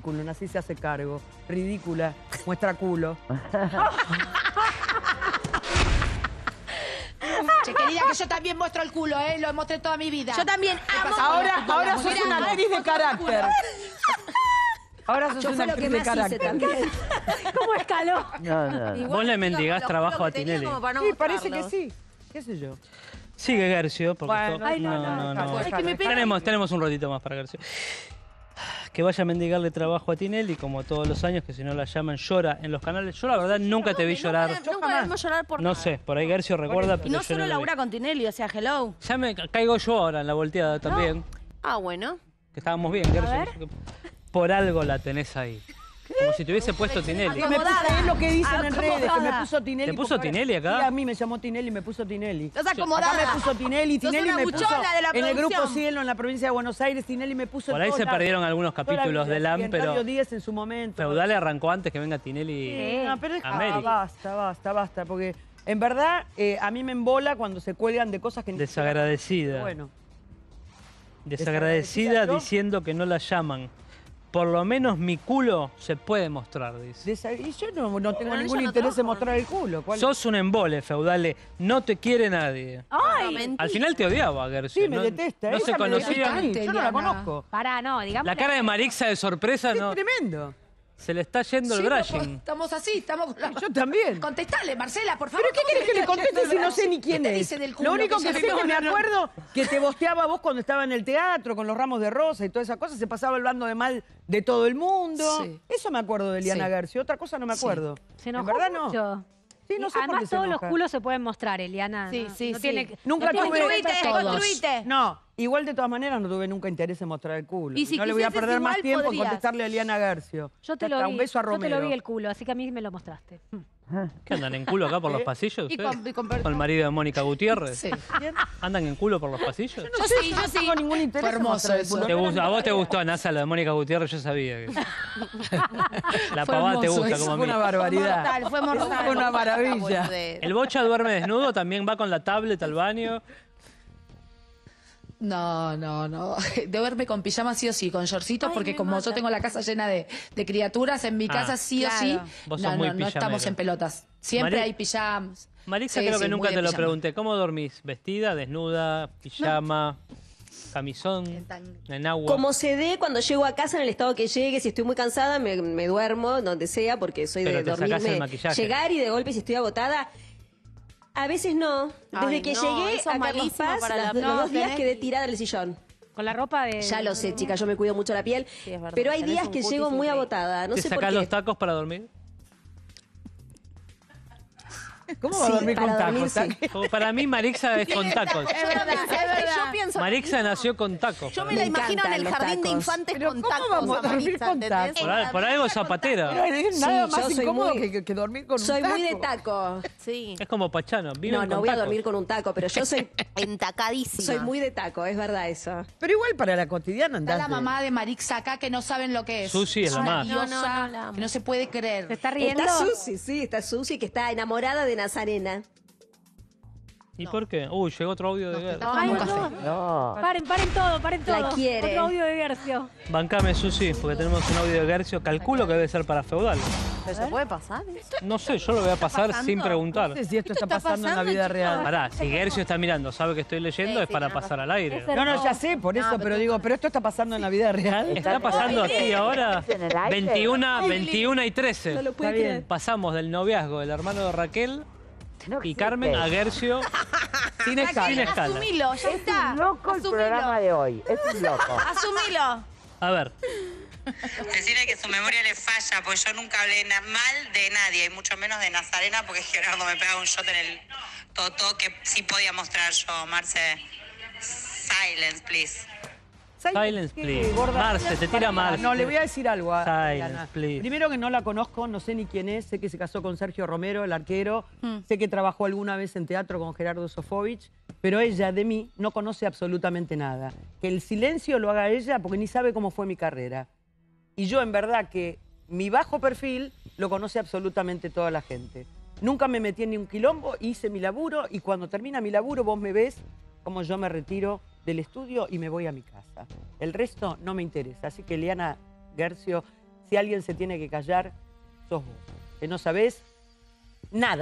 currículum, así se hace cargo. Ridícula, muestra culo. Che, querida, que yo también muestro el culo, ¿eh? Lo mostré toda mi vida. Yo también amo. Ahora, ahora sos Mirá, una no, actriz de carácter. Ahora sos Yo una fue lo que actriz de más hice carácter. también. ¿Cómo escaló? No, no. Igual, Vos le chicos, mendigás lo trabajo juro a que tenía Tinelli. como para no Sí, parece que mostrarlos. sí. ¿Qué sé yo? Sigue Gercio, porque Bueno, esto- ay, no, no, no, no. Es que me pega- Tenemos, tenemos un ratito más para Gercio. Que vaya a mendigarle trabajo a Tinelli, como todos los años, que si no la llaman llora en los canales. Yo la verdad nunca te vi llorar. Nunca debemos llorar por No nada. sé, por ahí Gercio recuerda, Y pero no yo solo no lo vi. labura con Tinelli, o sea, hello. Ya me ca- caigo yo ahora en la volteada también. Ah, bueno. Que estábamos bien, Gercio. Por algo la tenés ahí. Como si te hubiese puesto Tinelli. Sí, me puso, es lo que dicen en redes, que me Acomodada. puso Tinelli. ¿Te puso porque- Tinelli acá? Sí, a mí me llamó Tinelli y me puso Tinelli. Estás acomodada. Acá me puso Tinelli, Sos Tinelli una me puso buchona de la en el grupo producción. Cielo, en la provincia de Buenos Aires, Tinelli me puso en Por ahí todos se lados. perdieron algunos Toda la capítulos vida, de LAM, y en pero Radio diez en su momento. Feudale arrancó antes que venga Tinelli Sí, no, pero es- a ah, América. basta, basta, basta, porque en verdad eh, a mí me embola cuando se cuelgan de cosas que ni Desagradecida. Bueno, Desagradecida Desagradecida yo. diciendo que no la llaman. Por lo menos mi culo se puede mostrar, dice. desa- y yo no, no tengo Pero ningún ella no interés en trabaja. mostrar el culo. ¿cuál- Sos un embole, Feudale. No te quiere nadie. ¡Ay! mentira. Al final te odiaba, Gercio. Sí, me no, detesta. No ella se me detesta a conocían. mí, yo no la Eliana. conozco. Pará, no, digamos. La cara de Marixa de sorpresa, no. Es tremendo. Se le está yendo el Sí, no, brushing. estamos así, estamos... Yo también. Contestale, Marcela, por favor. ¿Pero qué ¿cómo querés que le conteste si no sé ni quién ¿Qué te es? dice del culo? Lo único que ya sé es que me no- acuerdo que te bosteaba vos cuando estaba en el teatro con los ramos de rosa y todas esas cosas. Se pasaba hablando de mal de todo el mundo. Sí. Eso me acuerdo de Eliana Sí. García. Otra cosa no me Sí. acuerdo. Se en enojó verdad no. mucho. Sí, no Y sé por qué además se todos los enoja. culos se pueden mostrar, Eliana. Sí, no, sí, no sí. tiene que- Nunca no tiene tuve- que Construite, ser todos. construite. No, igual de todas maneras no tuve nunca interés en mostrar el culo. Y si no le voy a quisieses perder más igual, tiempo podrías. en contestarle a Eliana Garcio. Yo te Ya lo está, vi. un beso a Yo te Romero. lo vi el culo, así que a mí me lo mostraste. ¿Qué andan en culo acá por los pasillos? Y ustedes? con- y con- ¿Con el marido de Mónica Gutiérrez? Sí. ¿Andan en culo por los pasillos? No Yo sé, sí, yo yo no sí. tengo ningún interés Fue en hermoso mostrar el eso. culo. ¿Te No gusta- era ¿A mi vos te tarea. gustó, Nasa, lo de Mónica Gutiérrez? Yo sabía que... La Fue pavada te hermoso gusta eso. como a Fue mí. una barbaridad. Mortal, fue mortal. Fue una maravilla. ¿El Bocha duerme desnudo? ¿También va con la tablet al baño? No, no, no. De verme con pijama sí o sí, con shortcitos, Ay, porque me como mata. yo tengo la casa llena de, de criaturas, en mi Ah, casa sí claro. o sí. Vos No, sos muy no, no pijamera. estamos en pelotas. Siempre Mari- hay pijamas. Marixa, Sí, creo sí, que muy nunca de te lo pijama. pregunté. ¿Cómo dormís? ¿Vestida, desnuda, pijama, camisón, en agua? Como se dé, cuando llego a casa, en el estado que llegue, si estoy muy cansada, me, me duermo donde sea, porque soy Pero de te sacás el dormirme, maquillaje. llegar y de golpe si estoy agotada. A veces no. Desde Ay, que no, llegué eso a es Carlos malísimo Paz, para las- la- los no, dos días tenés- quedé tirada en el sillón. Con la ropa de... Ya lo sé, chicas, yo me cuido mucho la piel. Sí, es verdad, Pero hay tenés días un que cutis llego muy increíble. agotada. No ¿Te sé por sacás qué. los tacos para dormir? ¿Cómo va a Sí, dormir con para dormir, tacos? sí. Como para mí, Marixa es con tacos. Es verdad, es verdad. Yo pienso lo Marixa mismo. nació con tacos. Yo me para la mí. imagino en encantan el los jardín de tacos. infantes Pero con ¿cómo tacos. vamos a dormir Maritza, con ¿entendés? tacos? Por, ahí- por algo zapatera. Pero es Sí, nada yo más soy incómodo muy- que, que dormir con Soy un taco. muy de taco. Sí. Es como Pachano. Viven No, no con voy a tacos. dormir con un taco, pero yo soy, Entacadísima. soy muy de taco, es verdad eso. Pero igual para la cotidiana Está andás la de- mamá de Marixa acá que no saben lo que es. Susi es la una más. diosa No, no, no, la amo. que no se puede creer. ¿Se está riendo? Está Susi, sí, está Susi, que está enamorada de Nazarena. ¿Y por qué? Uy, llegó otro audio de Está Gercio. tomando un Ay, café. No. Paren, paren todo, paren todo. La quiere. Otro audio de Gercio. Bancame, Susi, porque tenemos un audio de Gercio. Calculo que debe ser para Feudal. ¿Pero se puede pasar eso? No sé, yo lo voy a pasar pasando? sin preguntar. No sé si esto está está pasando en la pasando, vida chicos? real. Pará, si Gercio está mirando, sabe que estoy leyendo, Sí, es sí, para tenés pasar al aire. No, no, ya sé, por eso, No, pero, pero- digo, pero esto está pasando en la vida real. Está pasando aquí ahora ¿En el aire? veintiuno, veintiuno y trece. No lo puede Está bien. creer. Pasamos del noviazgo del hermano de Raquel No y existe. Carmen a Gercio sin escala. Sin escala. Asumilo, ya está. Loco el Asumilo. programa de hoy. Es un loco. Asumilo. A ver, Decirle que su memoria le falla, porque yo nunca hablé na- mal de nadie, y mucho menos de Nazarena, porque Gerardo me pegaba un shot en el totó que sí podía mostrar yo. Marce, silence, please. silence, ¿Qué, please. gorda? Marce, te tira Marce. No, le voy a decir algo a a Silence, Diana. please. Primero que no la conozco, no sé ni quién es. Sé que se casó con Sergio Romero, el arquero. Mm. Sé que trabajó alguna vez en teatro con Gerardo Sofovich. Pero ella, de mí, no conoce absolutamente nada. Que el silencio lo haga ella porque ni sabe cómo fue mi carrera. Y yo, en verdad, que mi bajo perfil lo conoce absolutamente toda la gente. Nunca me metí en ni un quilombo, hice mi laburo y cuando termina mi laburo vos me ves como yo me retiro del estudio y me voy a mi casa. El resto no me interesa. Así que, Eliana Gercio, si alguien se tiene que callar, sos vos. Que no sabés nada,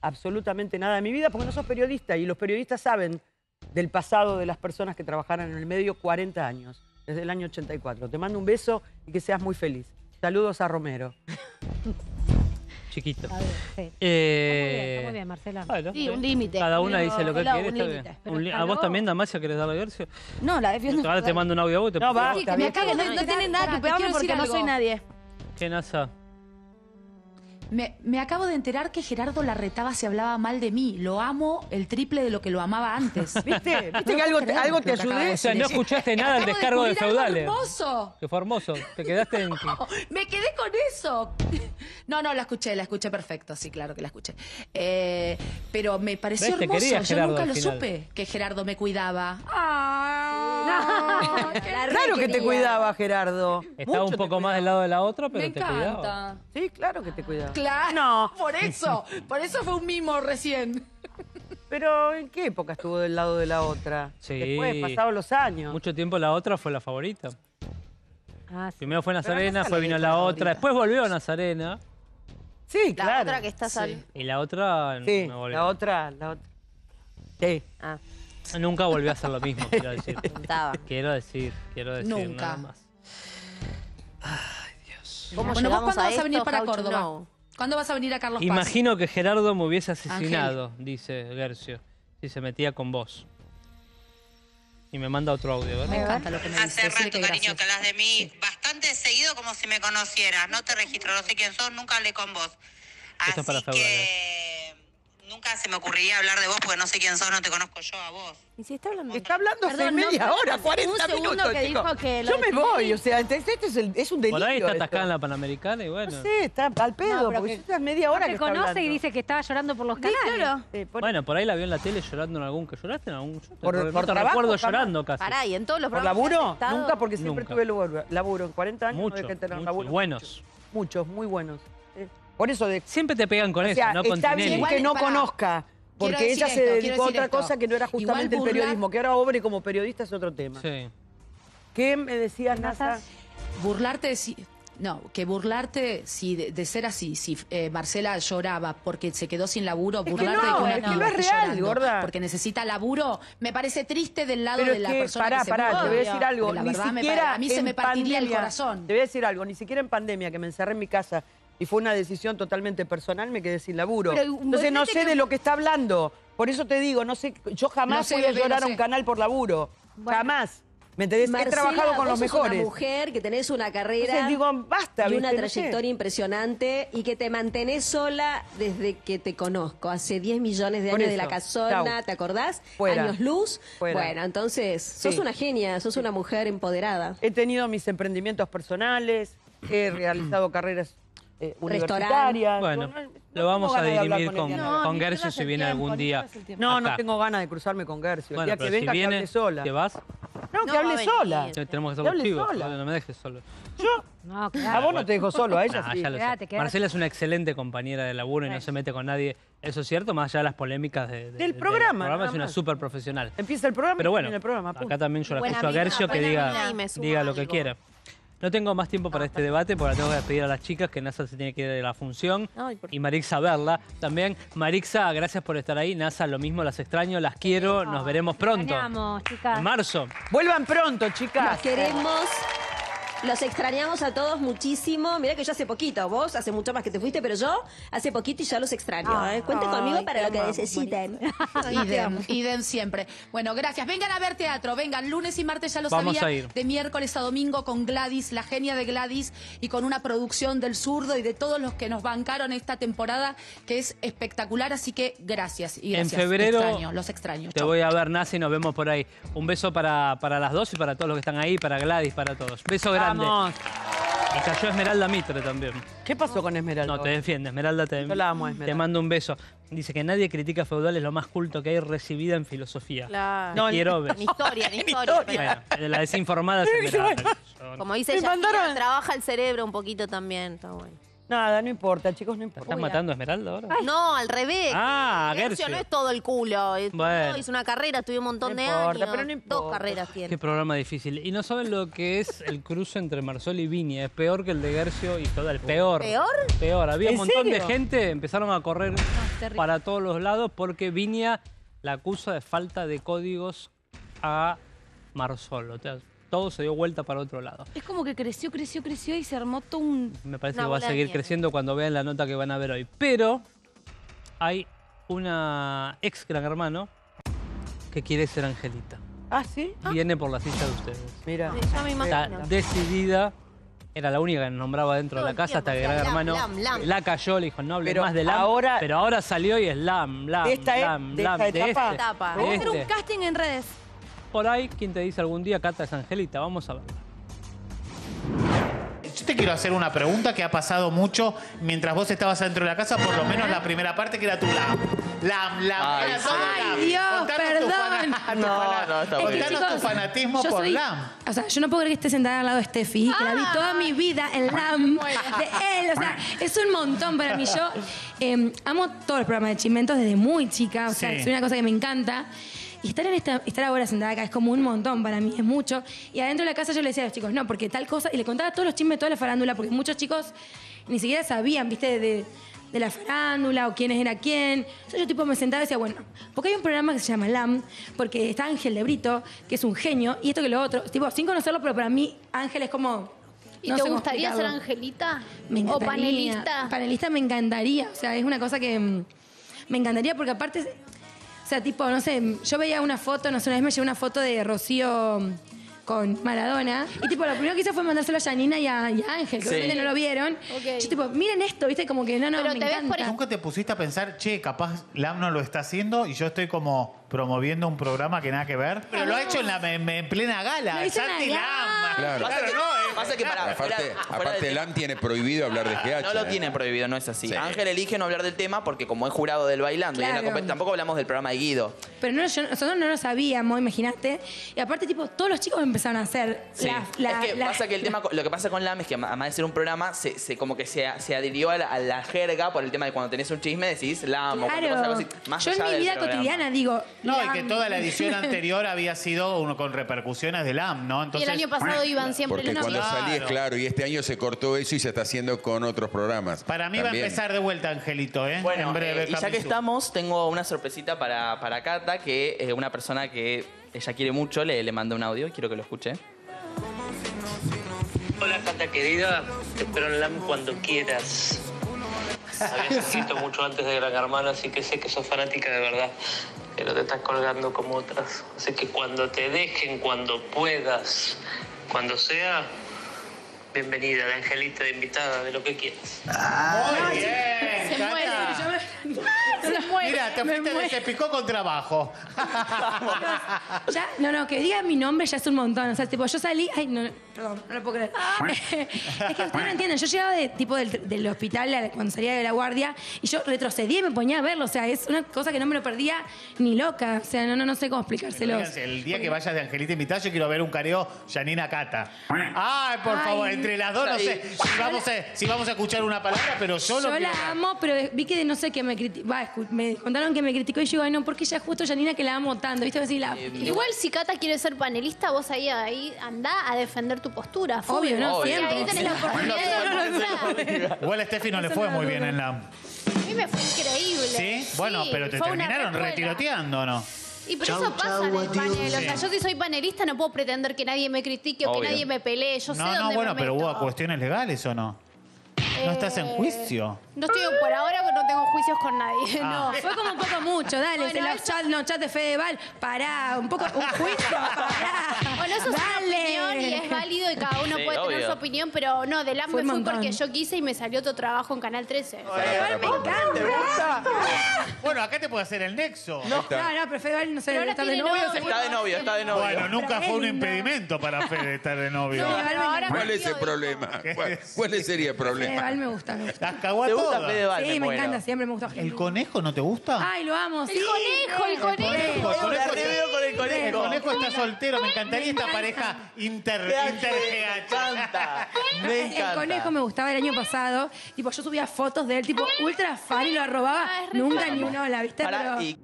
absolutamente nada de mi vida porque no sos periodista y los periodistas saben del pasado de las personas que trabajaron en el medio cuarenta años, desde el año ochenta y cuatro. Te mando un beso y que seas muy feliz. Saludos a Romero. Chiquito. A ver, sí. Eh... Está muy bien, Marcela. Bueno, Sí, un límite. Cada una Pero- dice lo que Hello, quiere. un Está límite. bien. Pero Un li- ¿A hello. vos también, Damasia, querés darle Gercio? No, la defiendo. Ahora te mando un audio a vos y te No, basta, Sí, que bien. me cague, no, no tiene nada que Pará, te pegarme quiero porque decir no algo. soy nadie. ¿Qué NASA? Me, me acabo de enterar que Gerardo Larretaba se hablaba mal de mí. Lo amo el triple de lo que lo amaba antes. ¿Viste? ¿Viste que algo te, algo te ayudé? O sea, no escuchaste nada del Acabo de descargo de descubrir algo feudales. hermoso. Que fue hermoso. Te quedaste en... Me quedé con eso. No, no, la escuché, la escuché perfecto, sí, claro que la escuché. Eh, pero me pareció ¿Ves? Te hermoso. quería Yo Gerardo nunca al lo final. supe que Gerardo me cuidaba. Claro que te cuidaba, Gerardo. Estaba un poco más del lado de la otra, pero Me te cuidaba. encanta. Sí, claro que te cuidaba. Claro, No. por eso. Por eso fue un mimo recién. Pero ¿en qué época estuvo del lado de la otra? Sí. Después, pasados los años. Mucho tiempo la otra fue la favorita. Ah, sí. Primero fue Pero Nazarena, acá después sale vino la la favorita. otra, después volvió Nazarena. Sí, La claro. otra que está sal. Y la otra Sí, no volvió. la otra, la otra. Sí. Ah, Nunca volvió a hacer lo mismo, quiero decir. preguntaba. Quiero decir, quiero decir, Nunca. nada más. ¿Cómo Bueno, ¿vos llegamos cuándo a vas a venir esto? para How to Córdoba? know? ¿Cuándo vas a venir a Carlos Paz? Imagino que Gerardo me hubiese asesinado, dice Gercio, si se metía con vos. Y me manda otro audio, Me ¿verdad? encanta lo que me dice. Hace Decirle rato, que cariño, gracias. que hablas de mí bastante seguido como si me conocieras. No te registro, no sé quién sos, nunca hablé con vos. Esto es para Así feudales. que nunca se me ocurriría hablar de vos porque no sé quién sos, no te conozco yo a vos. ¿Y si está hablando? Está hablando hace Perdón, no, media pero hora, hace cuarenta un segundo minutos, que chico. dijo que lo Yo me de voy, Tinelli- o sea, este, este es, el, es un delirio. Por ahí está esto. atacada en la Panamericana y bueno. No sé, está al pedo, No, pero porque que- ya es media hora No que te está conoce hablando. y dice que estaba llorando por los Sí, canales. claro. Sí, por, Bueno, por ahí la vio en la tele llorando en algún... ¿Que lloraste en algún? Yo te- Por- no por te trabajo, recuerdo jamás. llorando casi. Pará, y en todos los ¿Por programas que laburo? has estado- Nunca, porque siempre Nunca. tuve laburo. laburo. En cuarenta años Mucho, no dejé de tener mucho, laburo. buenos. Muchos, muy buenos. Sí. Por eso, de, Siempre te pegan con o eso, sea, no con está Tinelli. bien Igual, que no pará. conozca, porque Quiero ella decir se esto, dedicó quiero a decir otra esto. cosa que no era justamente Igual el burlar- periodismo. Que ahora obre como periodista es otro tema. Sí. ¿Qué me decías, Nasa? Burlarte de si... No, que burlarte si de, de ser así, si eh, Marcela lloraba porque se quedó sin laburo, que burlarte no, de que una es que piba no es esté real, llorando gorda. porque necesita laburo, me parece triste del lado Pero de es la que, persona pará, que se pará, burla. te voy a decir algo. Porque la Ni verdad me siquiera pare- a mí se en me partiría el pandemia- corazón. Te voy a decir algo, ni siquiera en pandemia, que me encerré en mi casa y fue una decisión totalmente personal, me quedé sin laburo. Pero, Entonces no imagínate sé que- de lo que está hablando. Por eso te digo, no sé, yo jamás Lo sé, voy a bebé, llorar lo a un sé. canal por laburo. Jamás. ¿Me entendés? Marcela, He trabajado con vos los sos una mejores. mujer que tenés una carrera Entonces digo, basta, y una ¿viste? No sé. trayectoria impresionante y que te mantenés sola desde que te conozco. Hace diez millones de Por años de eso, la casona, chau. ¿te acordás? Fuera. Años luz. Fuera. Bueno, entonces, sos Sí. una genia, sos una mujer empoderada. He tenido mis emprendimientos personales, he realizado carreras eh, Restaurante. universitarias. Bueno, No, no lo vamos a tengo ganas de hablar dirimir con, ella. con Gercio si viene algún día. No, no acá. tengo ganas de cruzarme con Gercio. Bueno, el día pero que venga si que viene, hable sola. ¿te vas? No, que No va a hable venir. sola. Sí, tenemos que Que estar hable contigo. sola. No me dejes solo. Yo, No, a claro. vos no te dejo solo, a ella Nah, sí. ya lo sé. Quédate, quédate. Marcela es una excelente compañera de laburo y no se mete con nadie. Eso es cierto, más allá de las polémicas de- de- Del de- programa, del programa. nada Es una más. súper profesional. Empieza el programa Pero y bueno, termina el programa. punto. acá también yo la Buena escucho a amiga, Gercio que buena diga, amiga y me sumo diga lo que algo. quiera. No tengo más tiempo para este debate porque la tengo que despedir a las chicas, que NASA se tiene que ir de la función. Ay, por- Y Marixa verla también. Marixa, gracias por estar ahí. NASA, lo mismo, las extraño, las quiero. Nos veremos pronto. Extrañamos, chicas. En marzo. Vuelvan pronto, Los chicas. queremos. Los extrañamos a todos muchísimo. Mirá que yo hace poquito, vos hace mucho más que te fuiste, pero yo hace poquito y ya los extraño. ¿eh? Cuenten Ay, conmigo para te lo que amamos, necesiten. Idem, idem siempre. Bueno, gracias. Vengan a ver teatro. Vengan, lunes y martes ya lo Vamos sabía. a ir. De miércoles a domingo con Gladys, la genia de Gladys, y con una producción del Zurdo y de todos los que nos bancaron esta temporada, que es espectacular. Así que gracias. Y En gracias. febrero Te extraño, los extraño. Te Chau. voy a ver, Nasi, y nos vemos por ahí. Un beso para, para las dos y para todos los que están ahí, para Gladys, para todos. Beso grande. Vamos. Y cayó Esmeralda Mitre también. ¿Qué pasó con Esmeralda? No, te defiende, Esmeralda te, Yo la amo, Esmeralda. te mando un beso. Dice que nadie critica feudal, es lo más culto que hay recibida en filosofía. Claro. Te No, quiero ver. Ni historia, ni historia. Bueno, la desinformada es Esmeralda. Como dice Me ella, mandaron- trabaja el cerebro un poquito también. Está bueno. Nada, no importa, chicos, no importa. ¿Estás matando a Esmeralda ahora? No, al revés. Ah, Gercio Gercio. no es todo el culo. Es- Bueno. no, hizo una carrera, estudió un montón No de importa, años. pero no importa. Dos carreras tiene. Qué programa difícil. Y no saben lo que es el cruce entre Marsol y Viña. Es peor que el de Gercio y todo. El peor. ¿Peor? Peor. Había un ¿En montón serio? de gente, empezaron a correr para todos los lados porque Viña la acusa de falta de códigos a Marsol. O sea, todo se dio vuelta para otro lado. Es como que creció, creció, creció y se armó todo un... Me parece una que va a bola de seguir nieve. creciendo cuando vean la nota que van a ver hoy. Pero hay una ex Gran Hermano que quiere ser Angelita. ¿Ah, sí? Viene por la silla de ustedes. Mira. Ya me Está imagino. decidida. Era la única que nos nombraba dentro Todo de el la casa hasta que tiempo, Gran lam, Hermano lam, lam. la cayó, le dijo no hable Pero más de Lam. ahora- pero ahora salió y es Lam, Lam, ¿De esta e- Lam, de Lam, esta de etapa? este, Etapa. de Vamos a hacer un este. casting en redes. Por ahí, quien te dice algún día Cata es Angelita, vamos a ver. Yo te quiero hacer una pregunta que ha pasado mucho mientras vos estabas adentro de la casa, por lo menos la primera parte que era tu lam. Lam, lam. Ay, era sí. todo Ay, lam. Dios, Contanos tu perdón. fana- tu No, fana- no, está muy bien. Contanos tu Chicos, fanatismo yo por soy- lam. O sea, yo no puedo creer que esté sentada al lado de Steffi, que la vi toda mi vida en LAM de él. O sea, es un montón para mí. Yo eh, amo todos los programas de Chimentos desde muy chica. O sea, Sí. es una cosa que me encanta. Y estar, en esta, estar ahora sentada acá es como un montón para mí, es mucho. Y adentro de la casa yo le decía a los chicos, no, porque tal cosa. Y le contaba todos los chismes de toda la farándula, porque muchos chicos ni siquiera sabían, viste, de, de la farándula o quién era quién. Entonces yo tipo me sentaba y decía, bueno, porque hay un programa que se llama LAM, porque está Ángel de Brito, que es un genio, y esto que lo otro. Tipo, sin conocerlo, pero para mí Ángel es como... ¿Y no te sé cómo gustaría ser explicarlo. Angelita? Me ¿O encantaría. panelista? Panelista me encantaría. O sea, es una cosa que mm, me encantaría porque aparte, o sea, tipo, no sé, yo veía una foto, no sé, una vez me llegó una foto de Rocío mm, con Maradona y tipo, lo primero que hice fue mandárselo a Janina y a, y a Ángel, que Sí. obviamente no lo vieron. Yo tipo, miren esto, viste, como que no, no, me encanta. ¿Nunca te pusiste a pensar, che, capaz Lam no lo está haciendo y yo estoy como promoviendo un programa que nada que ver? Pero lo ha hecho en, la, en, en plena gala. Lo hizo en la Santi gala. Lam. Claro. Claro, no, eh, Pasa que para, aparte, fuera- fuera aparte del- Lam tiene prohibido hablar de G H. No lo ¿eh? tiene prohibido, no es así. Sí. Ángel elige no hablar del tema porque como es jurado del Bailando y es la Claro. compet- tampoco hablamos del programa de Guido. Pero no, yo- nosotros no lo sabíamos, imagínate. Y aparte, tipo, todos los chicos empezaron a hacer Sí. la, la- es que la- pasa que el tema, lo que pasa con Lam es que además de ser un programa, se, se- como que se, se adhirió a la, a la jerga por el tema de cuando tenés un chisme decís Lam o cuando pasa algo Claro. así, más Yo en allá mi del vida programa. cotidiana digo. No, y Lam. que toda la edición anterior había sido uno con repercusiones de Lam, ¿no? Entonces, y el año pasado iban siempre Porque los cuando chicos. salí es claro, y este año se cortó eso y se está haciendo con otros programas. Para mí va a También. empezar de vuelta, Angelito, ¿eh? Bueno, en breve. eh, y ya que Camisu. estamos, tengo una sorpresita para, para Cata, que es una persona que ella quiere mucho, le, le mandó un audio, quiero que lo escuche. Hola Cata querida, te espero en LAM cuando quieras. Habías escrito mucho antes de Gran Hermano, así que sé que sos fanática de verdad, que no te estás colgando como otras. Así que cuando te dejen, cuando puedas, cuando sea, bienvenida de Angelita, de invitada, de lo que quieras. Muy bien, Se Cata. muere. Se muere. Mira, te fuiste de Se Picó con trabajo. Ya, no, no, que diga mi nombre ya es un montón. O sea, tipo, yo salí. Ay, no, no, perdón, no lo puedo creer. Es que ustedes no entienden. Yo llegaba de, tipo, del, del hospital a- cuando salía de la guardia y yo retrocedía y me ponía a verlo. O sea, es una cosa que no me lo perdía ni loca. O sea, no, no, no sé cómo explicárselos. Fíjense, el día que vayas de Angelita invitada, yo quiero ver un careo Janina Cata. Ay, por Ay. favor, entre las dos, no sé si vamos, a, si vamos a escuchar una palabra, pero yo, lo Yo quiero la amo, pero vi que no sé qué me criticó. Me contaron que me criticó y yo digo, ay, no, porque ella es justo Janina que la amo tanto. ¿Viste? Así la. Igual si Cata quiere ser panelista, vos ahí, ahí andá a defender tu postura. full. Obvio, ¿no? Porque Siempre. ahí tenés la oportunidad de demostrar. Igual a Steffi no le Eso fue no muy lo bien dudo. en la... A mí me fue increíble. ¿Sí? Bueno, pero te fue una terminaron revuela. retiroteando, ¿o no? Y pero eso pasa en el panel. O sea, Sí. yo si soy panelista no puedo pretender que nadie me critique o Obvio. que nadie me pelee. Yo sé No, no, dónde bueno, me pero meto. hubo cuestiones legales, ¿o no? ¿No estás en Eh, juicio? No estoy por ahora porque no tengo juicios con nadie. Ah. No. Fue como un poco mucho, dale. Bueno, en los eso- chats, no, chat de Fedeval, pará, un poco, un juicio, pará. Bueno, eso es una Dale. opinión y es válido y cada uno Sí, puede tener obvio. su opinión, pero no, de LAM Fue me un fui montón. porque yo quise y me salió otro trabajo en Canal trece. Fedeval me encanta. Bueno, bueno, acá te puede hacer el nexo. No, no, pero Fedeval no sé, Pero ahora está de tiene novio. novio. seguro. Está de novio, está de novio. Bueno, nunca Pero fue un es lindo. impedimento para Fede estar de novio. No, Fedeval me- ¿Cuál es el problema? ¿Cuál, cuál sería el problema? Fedeval me gusta, me gusta. Las cagó a ¿Te gusta todas. Fedeval? Sí, Me me muero. encanta, siempre me gusta. ¿El conejo no te gusta? Ay, lo amo, sí. El conejo, el conejo. El conejo, La reveo con el el conejo. conejo está soltero. Me encantaría esta pareja inter, inter Me encanta. Me El encanta. conejo me gustaba el año pasado. Tipo, yo subía fotos de él, tipo, ultra fan y lo arrobaba. Ah, es re Nunca fan. ni uno la viste, Pará, pero... y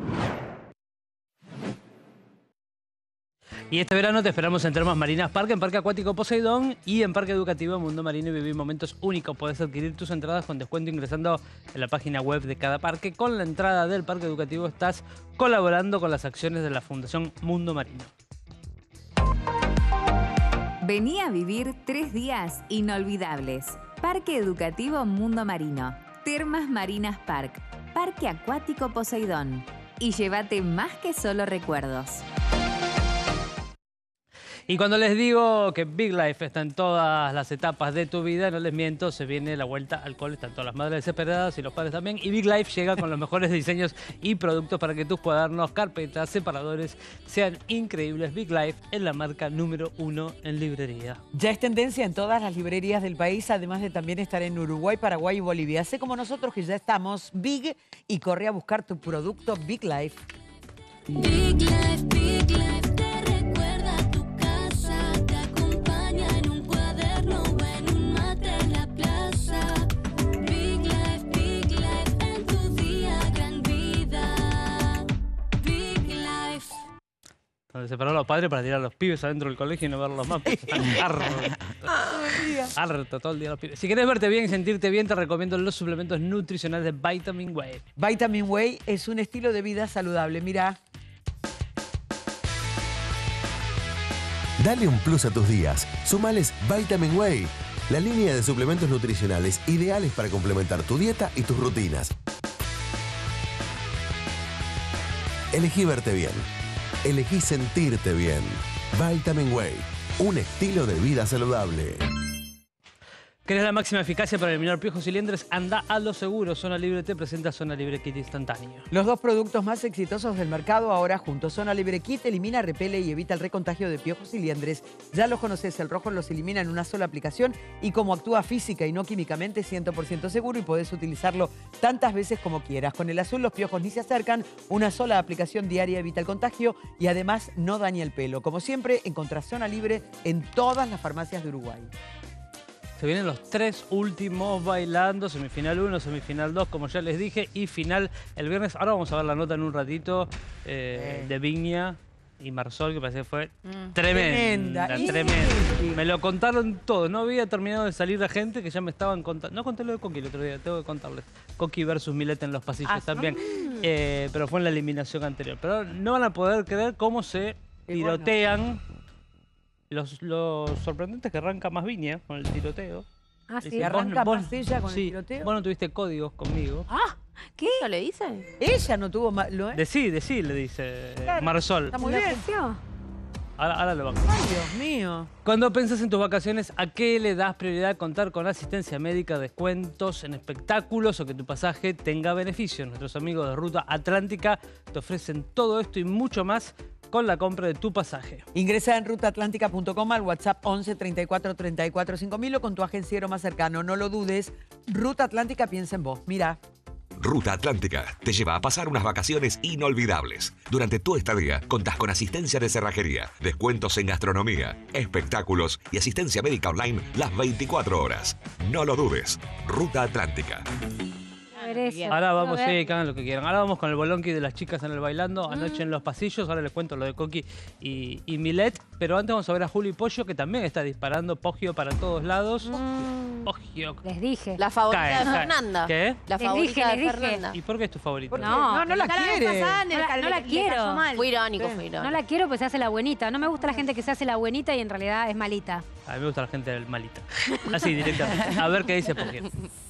Y este verano te esperamos en Termas Marinas Parque, en Parque Acuático Poseidón y en Parque Educativo Mundo Marino y vivir momentos únicos. Podés adquirir tus entradas con descuento ingresando en la página web de cada parque. Con la entrada del Parque Educativo estás colaborando con las acciones de la Fundación Mundo Marino. Vení a vivir tres días inolvidables. Parque Educativo Mundo Marino, Termas Marinas Park, Parque Acuático Poseidón. Y llévate más que solo recuerdos. Y cuando les digo que Big Life está en todas las etapas de tu vida, no les miento, se viene la vuelta al cole, están todas las madres desesperadas y los padres también. Y Big Life llega con los mejores diseños y productos para que tus cuadernos, carpetas, separadores sean increíbles. Big Life es la marca número uno en librería. Ya es tendencia en todas las librerías del país, además de también estar en Uruguay, Paraguay y Bolivia. Sé como nosotros que ya estamos Big y corre a buscar tu producto Big Life. Big Life, Big Life te recuerda a tu casa, te acompaña en un cuaderno o en un mate en la plaza. Big Life, Big Life en tu día, gran vida. Big Life. Donde separaron a los padres para tirar a los pibes adentro del colegio y no verlos más. porque están hartos. Harto todo el día los pibes. Si querés verte bien y sentirte bien, te recomiendo los suplementos nutricionales de Vitamin Way. Vitamin Way es un estilo de vida saludable. Mira. Dale un plus a tus días. Sumales Vitamin Way, la línea de suplementos nutricionales ideales para complementar tu dieta y tus rutinas. Elegí verte bien. Elegí sentirte bien. Vitamin Way, un estilo de vida saludable. ¿Querés la máxima eficacia para eliminar piojos y liendres? Anda a lo seguro. Zona Libre te presenta Zona Libre Kit instantáneo. Los dos productos más exitosos del mercado ahora juntos. Zona Libre Kit elimina, repele y evita el recontagio de piojos y liendres. Ya los conoces, el rojo los elimina en una sola aplicación y como actúa física y no químicamente, cien por ciento seguro y podés utilizarlo tantas veces como quieras. Con el azul los piojos ni se acercan, una sola aplicación diaria evita el contagio y además no daña el pelo. Como siempre, encontrás Zona Libre en todas las farmacias de Uruguay. Se vienen los tres últimos bailando, semifinal uno, semifinal dos, como ya les dije, y final el viernes. Ahora vamos a ver la nota en un ratito eh, de Vigna y Marsol, que parece que fue Mm. tremenda, Tremenda. tremenda. Me lo contaron todo, no había terminado de salir la gente que ya me estaban contando. No conté lo de Coqui el otro día, tengo que contarles. Coqui versus Milet en los pasillos Ah, también, mm. eh, pero fue en la eliminación anterior. Pero no van a poder creer cómo se tirotean. Los, los sorprendentes que arranca más Viña con el tiroteo. Ah, sí. Dice, ¿Arranca vos- más ella con el sí, tiroteo? Vos no tuviste códigos conmigo. Ah, ¿qué? ¿Eso le dice? Ella no tuvo más. ¿Lo es? Decí, decí, le dice Claro, Marsol. Está muy bien. Ahora, ahora lo vamos. Ay, Dios mío. Cuando pensás en tus vacaciones, ¿a qué le das prioridad? Contar con asistencia médica, descuentos en espectáculos o que tu pasaje tenga beneficios. Nuestros amigos de Ruta Atlántica te ofrecen todo esto y mucho más con la compra de tu pasaje. Ingresa en ruta atlántica punto com al WhatsApp once treinta y cuatro treinta y cuatro cinco mil o con tu agenciero más cercano. No lo dudes. Ruta Atlántica piensa en vos. Mira. Ruta Atlántica te lleva a pasar unas vacaciones inolvidables. Durante tu estadía contás con asistencia de cerrajería, descuentos en gastronomía, espectáculos y asistencia médica online las veinticuatro horas. No lo dudes. Ruta Atlántica. Ahora vamos, A ver. sí, que hagan lo que quieran. Ahora vamos con el bolonqui de las chicas en el bailando, anoche en los pasillos. Ahora les cuento lo de Coqui y, y Milet. Pero antes vamos a ver a Juli Pollo, que también está disparando Poggio para todos lados. Poggio. Les dije. La favorita Cae, de cae. Fernanda. ¿Qué? La Les favorita dije, les de dije. Fernanda. ¿Y por qué es tu favorito? No, No, no la ya vez quiere. pasada en el No la, cal- no la le quiero. cayó mal. Fue irónico, fue irónico. No la quiero porque se hace la buenita. No me gusta la gente que se hace la buenita y en realidad es malita. A mí me gusta la gente del malita. Así, directamente. A ver qué dice Poggio.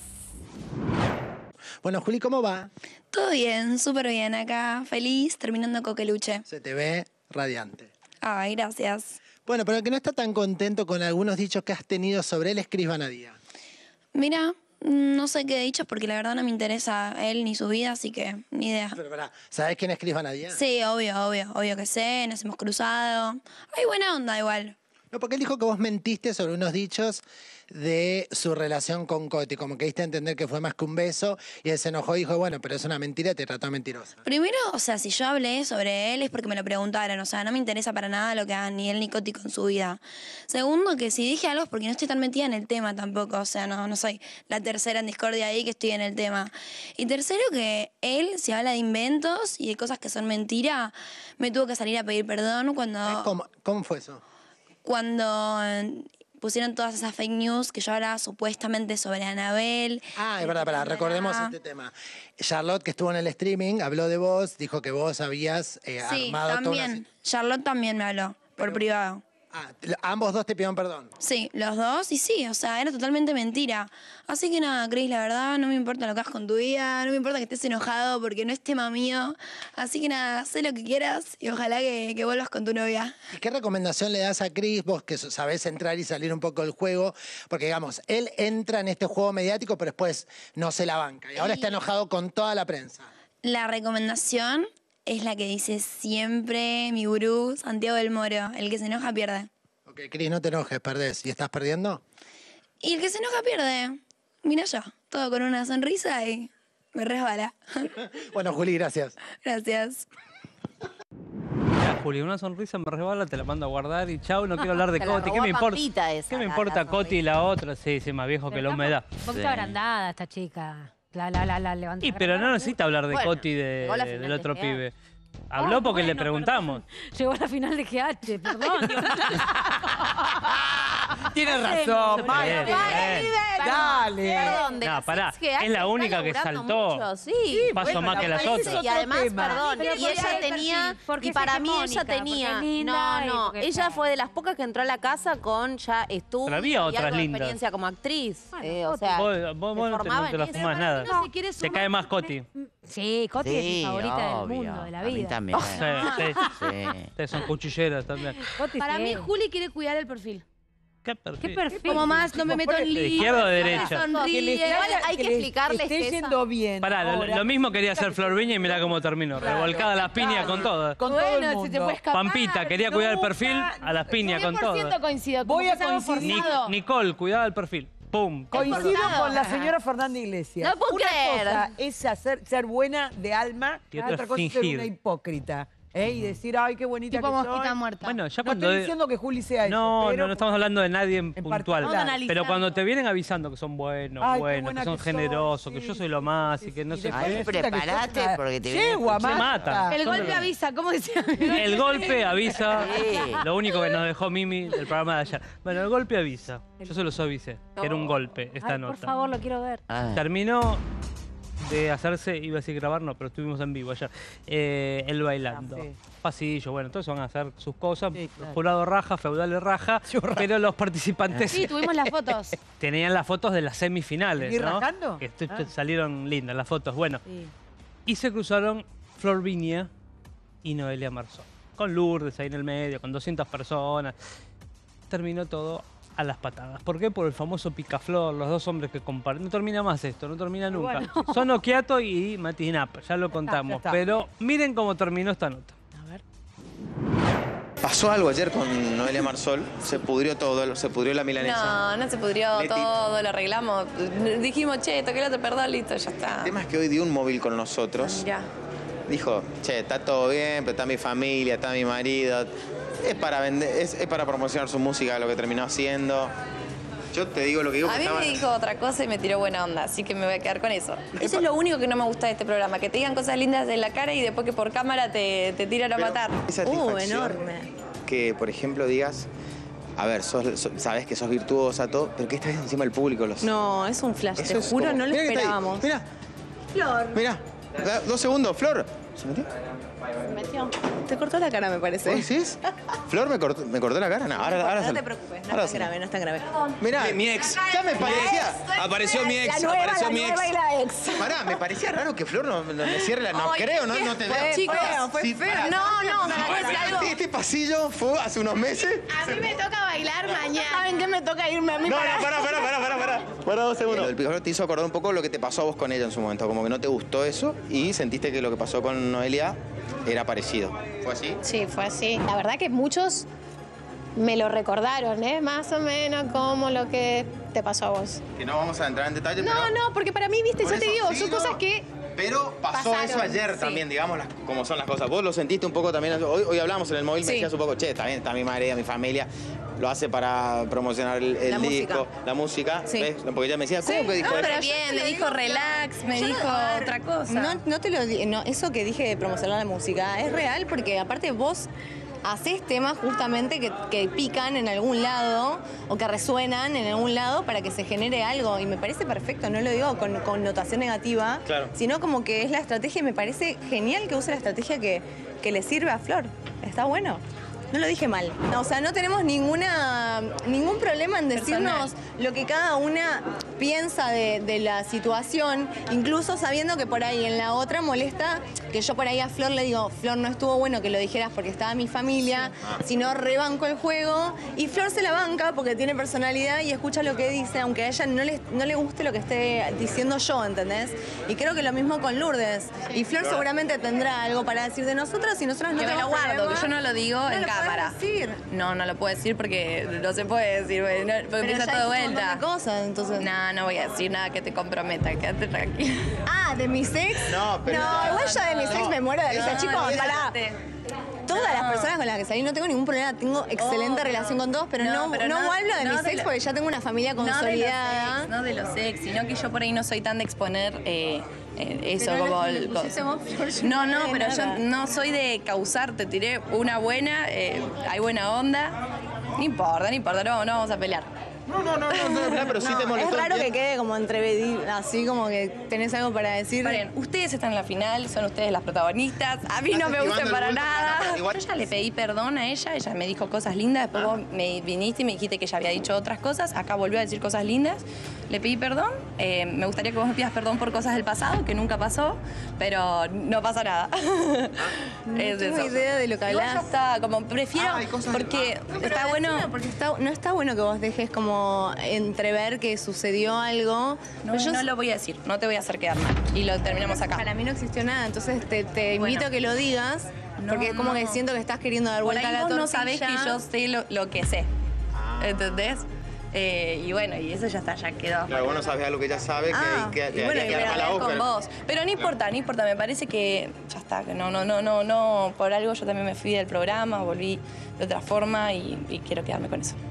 Bueno, Juli, ¿cómo va? Todo bien, súper bien acá, feliz, terminando Coqueluche. Se te ve radiante. Ay, gracias. Bueno, pero el que no está tan contento con algunos dichos que has tenido sobre él es Cris Vanadía. Mira, No sé qué dichos porque la verdad no me interesa él ni su vida, así que ni idea. Pero pará, ¿sabés quién es Cris Vanadía? Sí, obvio, obvio, obvio que sé, nos hemos cruzado. Hay buena onda igual. No, porque él dijo que vos mentiste sobre unos dichos de su relación con Coti, como que diste a entender que fue más que un beso, y él se enojó y dijo, bueno, pero es una mentira y te trató de mentirosa. Primero, o sea, si yo hablé sobre él es porque me lo preguntaron, o sea, no me interesa para nada lo que hagan ni él ni Coti con su vida. Segundo, que si dije algo es porque no estoy tan metida en el tema tampoco, o sea, no, no soy la tercera en discordia ahí que estoy en el tema. Y tercero, que él, si habla de inventos y de cosas que son mentira, me tuvo que salir a pedir perdón cuando... ¿Cómo, cómo fue eso? Cuando eh, pusieron todas esas fake news que yo hablaba supuestamente sobre Anabel. Ah, es verdad, pará, recordemos este tema. Charlotte, que estuvo en el streaming, habló de vos, dijo que vos habías eh, Sí, armado toda una... también. Charlotte también me habló, por privado. Ah, ambos dos te pidieron perdón. Sí, los dos, y sí, o sea, era totalmente mentira. Así que nada, Cris, la verdad, no me importa lo que hagas con tu vida, no me importa que estés enojado porque no es tema mío. Así que nada, sé lo que quieras y ojalá que, que vuelvas con tu novia. ¿Y qué recomendación le das a Cris, vos que sabés entrar y salir un poco del juego? Porque, digamos, él entra en este juego mediático, pero después no se la banca. Y ahora está enojado con toda la prensa. La recomendación es la que dice siempre mi gurú, Santiago del Moro, el que se enoja pierde. Ok, Cris, no te enojes, perdés. ¿Y estás perdiendo? Y el que se enoja pierde. Mira yo, todo con una sonrisa y me resbala. Bueno, Juli, gracias. Gracias. Ya, Juli, una sonrisa me resbala, te la mando a guardar y chau, no quiero hablar de Te la Coti. robó ¿Qué me a importa? Pampita esa, ¿Qué me la- importa la Coti y la otra? Sí, sí, más viejo que la humedad. Un poquito Sí. agrandada esta chica. La, la, la, la levanta. Y pero no necesita hablar de Bueno, Coti y de- llegó a la final del de otro G H. pibe. Habló Ah, porque le bueno, preguntamos. Llegó a la final de G H, perdón. Dios. Tienes razón, Bien, bien. Dale. Perdón, de No, las pará, ex G H es la está única que laburando saltó. mucho, sí. Pasó Bueno, más que pero las parece- otras. Y además, tema. perdón, Pero y porque ella el tenía, perfil, porque y es para mí ella hegemónica, tenía, porque es linda y no, no, porque ella está- fue de las pocas que entró a la casa con ya estudio Pero había y otras algo de lindas. experiencia como actriz. Eh, o sea, Vos, vos- vos se no te, formaba no te en la eso. fumás nada. No, si quieres Te sumar- cae más Coti. Sí, Coti es mi Sí, favorita obvio. del mundo, de la A mí vida. también. Sí, sí. Sí. Ustedes son cuchilleras también. Coti, Para sí. mí, Juli quiere cuidar el perfil. ¿Qué perfil? ¿Qué perfil? Como más, no me meto en ¿De líos. izquierda o de derecha? Sonríe. Igual hay que les explicarles esté que esa- yendo bien. Pará, lo, ahora. lo mismo quería hacer Flor Viña y mirá cómo terminó. Revolcada a las piñas con todo. Con todo el Bueno, mundo. si te puede escapar. Pampita quería cuidar el perfil a las piñas con todo. cien por ciento coincido. Voy a como que es algo coincidir. Ni- forzado. Nicole, cuidaba el perfil. ¡Pum! Coincido forzado. con la señora Fernanda Iglesias. No puedo una creer. cosa es hacer, ser buena de alma Y y otra otra cosa es ser fingir. una hipócrita. ¿eh? Y decir, ay, qué bonita Tipo que soy. mosquita muerta. Bueno, ya No cuando... estoy diciendo que Juli sea eso, No, pero no, no estamos hablando de nadie en en puntual. particular. Pero cuando te vienen avisando que son buenos, Ay, qué buenos, que buena son que sos, generosos, que sí, yo soy lo más y que no y sé después qué. Ay, resulta que prepárate, sos una porque te viene- yegua, Se Marta. matan. El Son golpe de- avisa, ¿cómo decía? El golpe avisa. Sí. Lo único que nos dejó Mimi del programa de ayer. Bueno, el golpe avisa. Yo se los avisé. Que era un golpe esta Ay, nota. por favor, lo quiero ver. Ah. Terminó de hacerse, iba a decir grabar, no, pero estuvimos en vivo ayer. Eh, él bailando. Ah, sí. Pasillo, bueno, entonces van a hacer sus cosas. Sí, claro. Jurado raja, feudales raja. Pero los participantes Sí, tuvimos las fotos. tenían las fotos de las semifinales, ¿Y ¿no? rajando? Que estu- Ah. salieron lindas las fotos. Bueno, Sí. y se cruzaron Flor Viña y Noelia Marzón. Con Lourdes ahí en el medio, con doscientas personas. Terminó todo a las patadas. ¿Por qué? Por el famoso picaflor, los dos hombres que comparten. No termina más esto, no termina nunca. Bueno. Son Occhiato y Mati Napa, ya lo contamos. ya está. Pero miren cómo terminó esta nota. Pasó algo ayer con Noelia Marzol, se pudrió todo, se pudrió la milanesa. No, no se pudrió Leti. todo, lo arreglamos. Dijimos, che, toqué la perdón, listo, ya está. El tema es que hoy dio un móvil con nosotros. Ya. Dijo, che, está todo bien, pero está mi familia, está mi marido. Es para vender, es, es para promocionar su música, lo que terminó haciendo. Yo te digo lo que digo. A que mí estaba- me dijo otra cosa y me tiró buena onda, así que me voy a quedar con eso. Eso es lo único que no me gusta de este programa, que te digan cosas lindas en la cara y después que por cámara te, te tiran a Pero matar. qué satisfacción. Uh, enorme. Que, por ejemplo, digas, a ver, sos, sos- sabés que sos virtuosa, todo, pero que esta vez encima el público los... No, es un flash, Eso te es juro, como- no lo Mirá que está ahí, esperábamos. Mirá, Flor. mirá. Da- Dos segundos, Flor. ¿Se metió? Se metió. Te cortó la cara, me parece. ¿Vos decís? ¿Flor me cortó, me cortó la cara? No, ahora, ahora no sal- te preocupes, no ahora es tan sal- grave, no es tan grave. Mirá, Mi ex. ya me parecía. Apareció mi ex, La nueva, apareció la mi nueva ex. y la ex. Pará, me parecía raro que Flor no, no me cierre la... No Ay, creo, no, qué no te fue, veo. Chicos, fue Sí, feo. pará. No, no, me parece algo. Este pasillo fue hace unos meses. A mí me toca bailar mañana. ¿Saben qué me toca irme a mí No, para- no, pará, pará, pará, pará, pará. Para dos segundos. El picaflor te hizo acordar un poco lo que te pasó a vos con ella en su momento. Como que no te gustó eso y sentiste que lo que pasó con Noelia era parecido. ¿Fue así? Sí, fue así. La verdad que muchos me lo recordaron, ¿eh? Más o menos como lo que te pasó a vos. Que no vamos a entrar en detalle, No, pero... no, porque para mí, viste, Por yo te eso, digo, sí, son no. cosas que... Pero pasó Pasaron, eso ayer sí. también, digamos, las, como son las cosas. Vos lo sentiste un poco también. Hoy, hoy hablamos en el móvil, me Sí. decías un poco, che, está bien, está mi madre, mi familia. Lo hace para promocionar el, el La disco, música. la música. Sí. ¿Ves? Porque ella me decía, ¿cómo Sí, que dijo no, eso? pero bien, me dijo relax, me Yo no- dijo a ver, otra cosa. No, no te lo di- no, eso que dije de promocionar la música es real porque aparte vos haces temas justamente que, que pican en algún lado o que resuenan en algún lado para que se genere algo y me parece perfecto, no lo digo con connotación negativa, Claro. sino como que es la estrategia y me parece genial que use la estrategia que, que le sirve a Flor. Está bueno. No lo dije mal. No, o sea, no tenemos ninguna, ningún problema en decirnos lo que cada una piensa de, de la situación, incluso sabiendo que por ahí en la otra molesta que yo por ahí a Flor le digo, Flor, no estuvo bueno que lo dijeras porque estaba mi familia, sino rebanco el juego. Y Flor se la banca porque tiene personalidad y escucha lo que dice, aunque a ella no le, no le guste lo que esté diciendo yo, ¿entendés? Y creo que lo mismo con Lourdes. Y Flor Claro. seguramente tendrá algo para decir de nosotras y nosotras no Que me lo tenemos guardo, problema. que yo no lo digo No en lo podés cámara. decir. No, no lo puedo decir porque no se puede decir, porque, no- porque Pero empieza ya todo de dijiste un vuelta. montón de cosas, entonces. No, no voy a decir nada que te comprometa, quédate tranquila. Ah, ¿de mi ex? No, pero- No, igual yo de mis ex me muero de risa, No, chicos, no, pará. olvídate. Todas las No. personas con las que salí no tengo ningún problema, tengo excelente Obvio. relación con todos, pero no, No, no, pero no- hablo de no mis de ex la- porque ya tengo una familia consolidada. No de los ex, no de los ex, sino que yo por ahí no soy tan de exponer eh, eh, eso Pero como... no, el- lo pusiste vos, Flor, yo no, no no, sé pero nada. yo no soy de causar, te tiré una buena, eh, hay buena onda, no importa, no importa, no, no vamos a pelear. No, no, no, no, no, no, pero sí te molestó. Es raro que entiendo. quede como entrevedido, así como que tenés algo para decir. Paren, ustedes están en la final, son ustedes las protagonistas. A mí no Estás me esquivando gustan el para bulto, nada. no, no, igual- Yo ya le pedí perdón a ella, ella me dijo cosas lindas, después vos me viniste y me dijiste que ella había dicho otras cosas, acá volvió a decir cosas lindas. Le pedí perdón, eh, me gustaría que vos me pidas perdón por cosas del pasado, que nunca pasó, pero no pasa nada. No Es tengo eso. idea de lo que Igual hablás. ya está, como prefiero, Ah, hay cosas de- porque No, pero está bueno... decilo, porque está- no está bueno que vos dejes como entrever que sucedió algo. No, Pero yo- no lo voy a decir, no te voy a hacer quedar mal. Y lo terminamos acá. Para mí no existió nada, entonces te, te invito Bueno. a que lo digas, porque es como no. que siento que estás queriendo dar Por vuelta ahí a la vos tortilla. no sabés que yo sé lo, lo que sé. Ah. ¿Entendés? Eh, y bueno, y eso ya está, ya quedó. Claro, vos no sabés algo que ella sabe que, Ah, que, que y bueno, haría y quedar voy a mal a hablar vos. con pero- vos. Pero no importa, no importa, me parece que ya está, que no, no, no, no, no, por algo yo también me fui del programa, volví de otra forma y, y quiero quedarme con eso.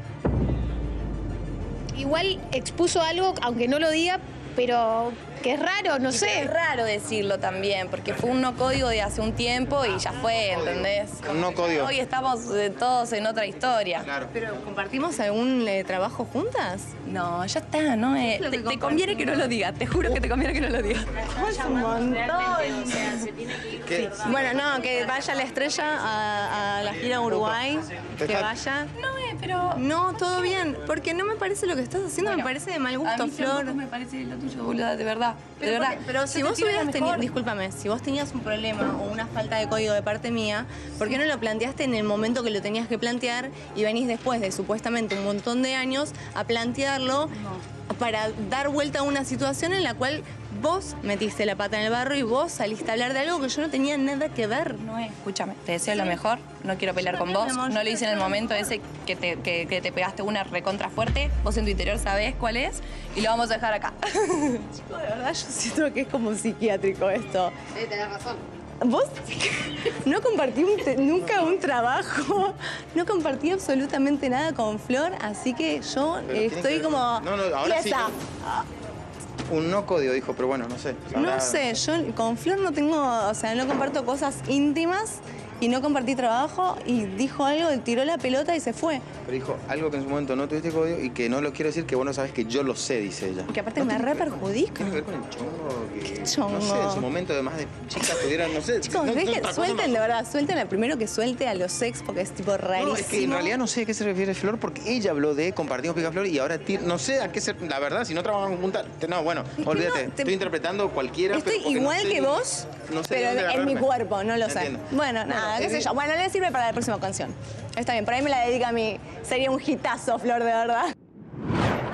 Igual expuso algo, aunque no lo diga, pero que es raro, no Y sé. Es raro decirlo también, porque fue un no código de hace un tiempo y ya fue, ¿entendés? Un no código. Hoy estamos eh, todos en otra historia. Pero ¿compartimos algún eh, trabajo juntas? No, ya está, ¿no? Eh, Es lo te, que te conviene que no lo digas, te juro que te conviene que no lo digas. Es un montón. Bueno, no, que vaya la estrella a, a la gira Uruguay, que Deja- vaya. No, eh, pero... No, todo bien, porque no me parece lo que estás haciendo, me parece de mal gusto, a mí Flor. tampoco me parece lo tuyo, boluda, de verdad. Pero, de verdad. porque- pero si Yo te vos tiro la hubieras tenido, mejor. discúlpame, si vos tenías un problema o una falta de código de parte mía, ¿por qué no lo planteaste en el momento que lo tenías que plantear y venís después de supuestamente un montón de años a plantearlo para dar vuelta a una situación en la cual vos metiste la pata en el barro y vos saliste a hablar de algo que yo no tenía nada que ver? No, eh, escúchame, te deseo lo mejor, no quiero pelear Yo con también, vos, mi amor, no yo lo hice en el momento ese que te, que, que te pegaste una recontra fuerte, vos en tu interior sabés cuál es y lo vamos a dejar acá. Chico, de verdad yo siento que es como psiquiátrico esto. Sí, tenés razón. Vos no compartí un te- nunca un trabajo, no compartí absolutamente nada con Flor, así que yo Pero tiene estoy que- como... No, no, ahora sí tiesa. Un no código, dijo, pero bueno, no sé. No Habrá- sé, yo con Flor no tengo, o sea, no comparto cosas íntimas y no compartí trabajo y dijo algo, tiró la pelota y se fue. Pero dijo algo que en su momento no tuviste código y que no lo quiero decir, que vos no sabés que yo lo sé, dice ella. Que aparte me re perjudica. Tiene que ver con el chongo, que chongo? no sé, en su momento además de chicas tuvieran, no sé. Chicos, no- no, dejen, otra cosa suelten no- de verdad, suelten al primero que suelte a los ex porque es tipo rarísimo. No, es que en realidad no sé a qué se refiere Flor porque ella habló de compartimos Picaflor y ahora ti- no sé a qué se... La verdad, si no trabajan juntas... No, bueno, que olvídate. no, te- Estoy interpretando cualquiera. Estoy pero porque no igual sé que ni- vos, no sé pero de dónde en mi agarrarme. cuerpo, no lo sé. Entiendo. Bueno, nada, qué eh, sé yo. Bueno, le sirve para la próxima canción. Está bien, por ahí me la dedica a mí. Sería un hitazo, Flor, de verdad.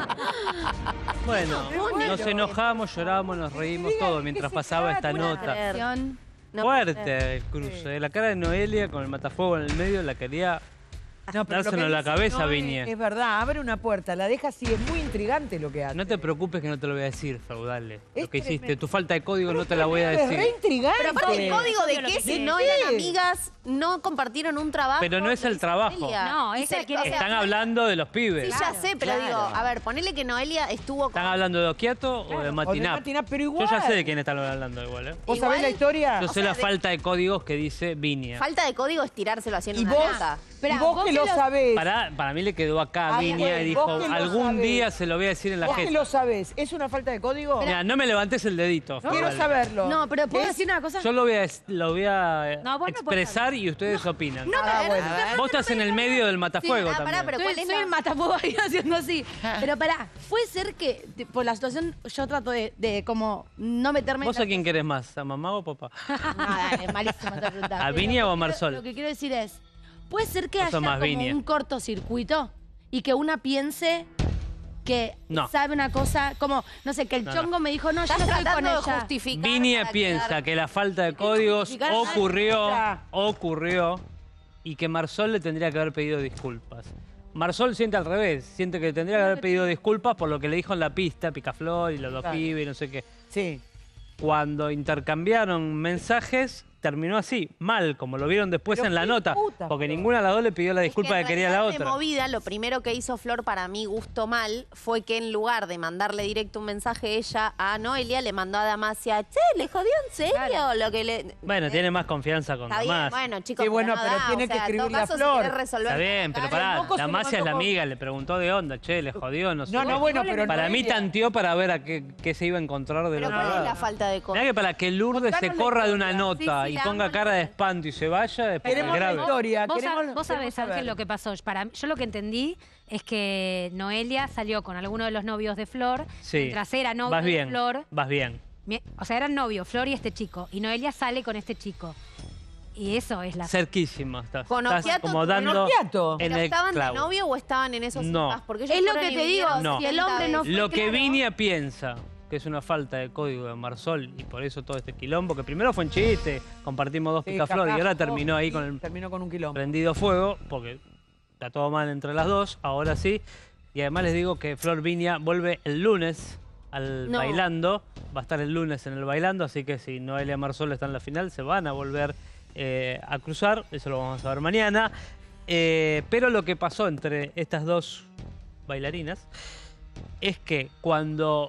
Bueno, bueno. nos enojamos, lloramos, nos reímos, todo mientras pasaba esta nota. No Fuerte el cruce. La cara de Noelia con el matafuego en el medio la quería No, pero lo dárselo que en la dice cabeza, Noé Viña. Es verdad, abre una puerta, la deja así, es muy intrigante lo que hace. No te preocupes que no te lo voy a decir, Feudale. Es Lo que hiciste, tremendo. tu falta de código no te la voy a Es decir. re intrigante. Pero aparte, ¿el código de qué? Si no eran qué? amigas, no compartieron un trabajo. Pero no es el trabajo. No, esa esa quiere- o sea, Están hablando de los pibes. Sí, ya sé, pero claro. digo, a ver, ponele que Noelia estuvo con... ¿Están hablando de Okiato o de Matinap? Matinap, pero Yo igual. ya sé de quién están hablando igual, ¿eh? ¿Vos sabés la historia? Yo O sé sea, la de- falta de códigos que dice Viña. Falta de código es tirárselo así en ¿Y una vos? nota. ¿Y vos que lo sabés? Para, para mí le quedó acá a Ay, Viña bueno, y vos dijo, que lo algún sabés. día se lo voy a decir en la Vos que jeta. lo sabés, ¿es una falta de código? Mira, no me levantes el dedito. Quiero Feudale. saberlo. No, pero ¿puedo Es- decir una cosa? Yo lo voy a, lo voy a No, vos no podés expresar y ustedes opinan. No, Ah, a ver, bueno. a ver. Vos estás en el medio del matafuego ah, pará, también. pero Soy, ¿cuál es soy la- el matafuego ahí haciendo así. Pero pará, puede ser que de- por la situación yo trato de, de como no meterme ¿Vos en a la- quién querés más? ¿A mamá o a papá? No, dale, malísima esta pregunta. ¿A Pero Viña lo o a que Marsol? quiero- Lo que quiero decir es, puede ser que Vos haya sos más como Viña. un cortocircuito y que una piense que No. sabe una cosa, como, no sé, que el No, no. chongo me dijo, no, yo Estás no estoy con tratando de ella. justificar. Viña para piensa quedar- que la falta de códigos justificar ocurrió, nada. ocurrió y que Marsol le tendría que haber pedido disculpas. Marsol siente al revés, siente que tendría que haber pedido disculpas por lo que le dijo en la pista, Picaflor y los dos Claro. pibes y no sé qué. Sí. Cuando intercambiaron mensajes, terminó así, mal, como lo vieron después Pero en la qué nota, puta, porque Flor. ninguna de las dos le pidió la Es disculpa que, en quería la realidad, otra. De movida, lo primero que hizo Flor para mí gustó mal fue que en lugar de mandarle directo un mensaje ella a Noelia, le mandó a Damasia, che, ¿le jodió en serio? Lo que le... Bueno, tiene más confianza con Está bien, Damas. bueno, chicos, Sí, bueno, no pero da, tiene o que sea, en todo escribirle a caso, si Flor. querés resolver Está bien, pero pará, moco se Damasia es la levantó con- amiga, le preguntó de onda, che, le jodió, no sé. No, qué. no, bueno, pero Para mí Noelia- tanteó para ver a qué, qué se iba a encontrar del Pero otro ¿cuál es lado. la falta de código? Mirá que para que Lourdes se Contanos la corra de una historia. nota Sí, sí, y la ponga amo, cara de Lourdes. espanto y se vaya, después es Queremos la grave. historia. Vos, queremos- sab- vos sabés, queremos Ángel, saber. lo que pasó. Para mí- yo lo que entendí es que Noelia salió con alguno de los novios de Flor, Sí. mientras era novio Vas de bien, Flor. vas bien. Mi- O sea, eran novios, Flor y este chico. Y Noelia sale con este chico. Y eso es la... Cerquísimo estás. Con Estás Okiato, como con dando Okiato. en ¿Pero el estaban de clavo. novio o estaban en esos No. citas? Porque ellos Es lo fueron que y te digo, vinieron No. si el hombre no fue Lo que claro- Viña piensa que es una falta de código de Marsol y por eso todo este quilombo, que primero fue en chiste, compartimos dos Sí, picaflor y capaz, ahora terminó ahí sí, con el Terminó con un quilombo. prendido fuego, porque está todo mal entre las dos, ahora sí. Y además les digo que Flor Viña vuelve el lunes al No. Bailando, va a estar el lunes en el Bailando, así que si Noelia Marsol está en la final, se van a volver eh, a cruzar, eso lo vamos a ver mañana. Eh, pero lo que pasó entre estas dos bailarinas es que cuando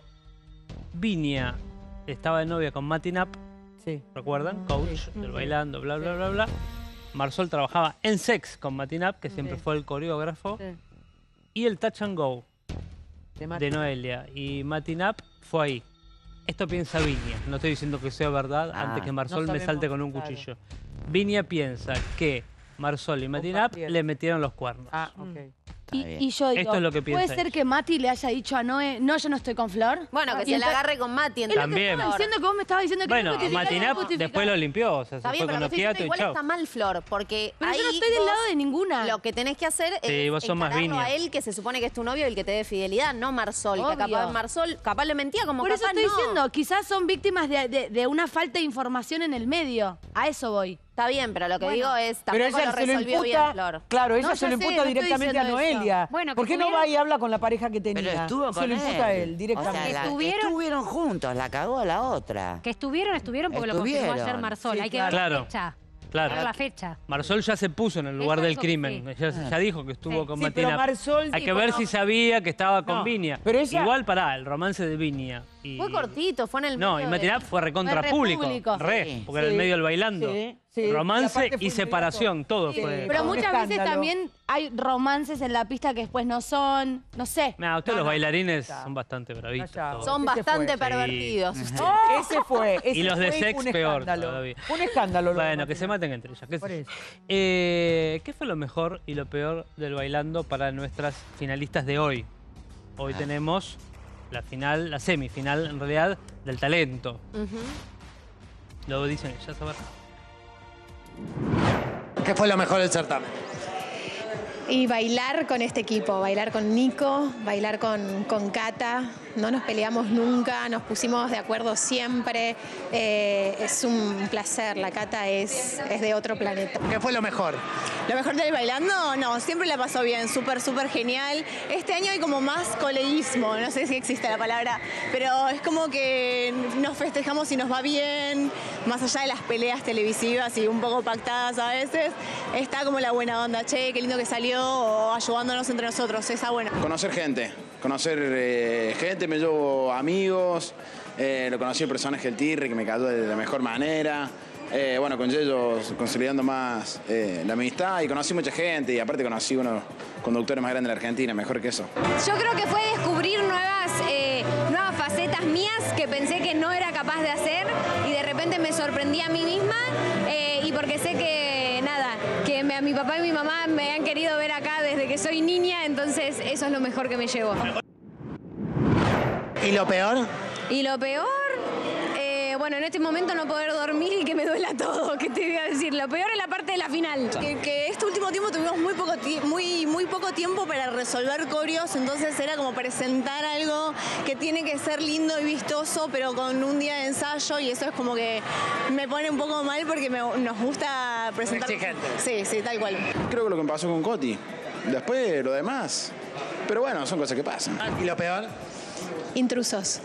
Viña estaba de novia con Matinap, Sí. ¿recuerdan? Coach del Bailando, bla, bla, bla, bla. Marsol trabajaba en Sex con Matinap, que siempre Sí. fue el coreógrafo, Sí. y el Touch and Go De Mati. de Noelia. Y Matinap fue ahí. Esto piensa Viña. No estoy diciendo que sea verdad Ah, antes que Marsol no me sabemos, salte con un claro. cuchillo. Viña piensa que Marsol y Matinap Compartieron. le metieron los cuernos. Ah, ok. Y, y yo digo, Esto es lo que ¿puede piensa ser ella. que Mati le haya dicho a Noé, no, yo no estoy con Flor? Bueno, que Y se le entonces- agarre con Mati. Es lo que También. estaba diciendo que vos me estabas diciendo que Bueno, no justificaba, Matinap no justificaba. después lo limpió, o sea, se Está fue bien, con pero lo que estoy Okiato diciendo, y igual chao. está mal, Flor, porque Pero ahí yo no estoy del vos lado de ninguna. Lo que tenés que hacer Sí, es vos sos más encararlo Viña. a él, que se supone que es tu novio y el que te dé fidelidad, no Marsol. Obvio. Que capaz Marsol, capaz le mentía como Por eso capaz estoy no. diciendo, quizás son víctimas de, de- de una falta de información en el medio. A eso voy. Está bien, pero lo que Bueno. digo es, Pero tampoco ella lo se lo resolvió bien, imputa, Flor. claro, ella No, se ya lo sé, imputa no estoy directamente a diciendo eso. Noelia. Bueno, que ¿Por qué no tuvieron- va y habla con la pareja que tenía? Pero estuvo se con lo imputa a él O directamente. sea, la- Estuvieron- estuvieron juntos, la cagó la otra. Que estuvieron, estuvieron porque lo confirmó ayer Estuvieron. Marsol. Sí, Hay que claro. ver la Claro. fecha. Claro. Ver la fecha. Marsol ya se puso en el lugar Ella del dijo- crimen. sí. Ella ya dijo que estuvo Sí. con Sí, Matinap. pero Marsol Hay que dijo, ver no. si sabía que estaba con No, Viña. pero ella- Igual, pará, el romance de Viña. Y... Fue cortito, fue en el No, medio y de- Matinap fue recontra Fue re público. público. Re, Sí. porque era el Sí, medio del bailando. sí, sí. Y Romance aparte y, fue separación, todo Sí. fue. Pero un muchas veces escándalo. también hay romances en la pista que después no son, no sé. Nah, ustedes No, los no. bailarines Ya. son bastante bravitos. Ya, ya. todos. Son Ese bastante fue. pervertidos. Ese fue. Ese Y los de fue sex un peor escándalo. todavía. Un escándalo. lo de Bueno, que se Matinap. maten entre ellas. qué sé Por yo. eso. Eh, ¿Qué fue lo mejor y lo peor del bailando para nuestras finalistas de hoy? Hoy Ah. tenemos la final, la semifinal en realidad, del talento. Ujú. Lo dicen ellas, a ver. ¿Qué fue lo mejor del certamen? Y bailar con este equipo, bailar con Nico, bailar con, con Cata. No nos peleamos nunca, nos pusimos de acuerdo siempre. Eh, es un placer, la Cata es, es de otro planeta. ¿Qué fue lo mejor? Lo mejor del bailando, no, siempre la pasó bien, súper, súper genial. Este año hay como más coleguismo, no sé si existe la palabra, pero es como que nos festejamos y nos va bien, más allá de las peleas televisivas y un poco pactadas a veces, está como la buena onda, che, qué lindo que salió, o ayudándonos entre nosotros, esa buena. Conocer gente, conocer eh, gente, me llevo amigos, eh, lo conocí el personaje del Tirri, que me cayó de la mejor manera. Eh, bueno, con ellos consolidando más eh, la amistad y conocí mucha gente y aparte conocí uno de los conductores más grandes de la Argentina, mejor que eso. Yo creo que fue descubrir nuevas, eh, nuevas facetas mías que pensé que no era capaz de hacer y de repente me sorprendí a mí misma eh, y porque sé que, nada, que me, a mi papá y mi mamá me han querido ver acá desde que soy niña, entonces eso es lo mejor que me llevo. ¿Y lo peor? Y lo peor... Bueno, en este momento no poder dormir y que me duela todo, ¿qué te voy a decir? Lo peor es la parte de la final. Que, que este último tiempo tuvimos muy poco, muy, muy poco tiempo para resolver coreos, entonces era como presentar algo que tiene que ser lindo y vistoso, pero con un día de ensayo y eso es como que me pone un poco mal porque me, nos gusta presentar... Sí, sí, tal cual. Creo que lo que me pasó con Coti. Después lo demás. Pero bueno, son cosas que pasan. ¿Y lo peor? Intrusos.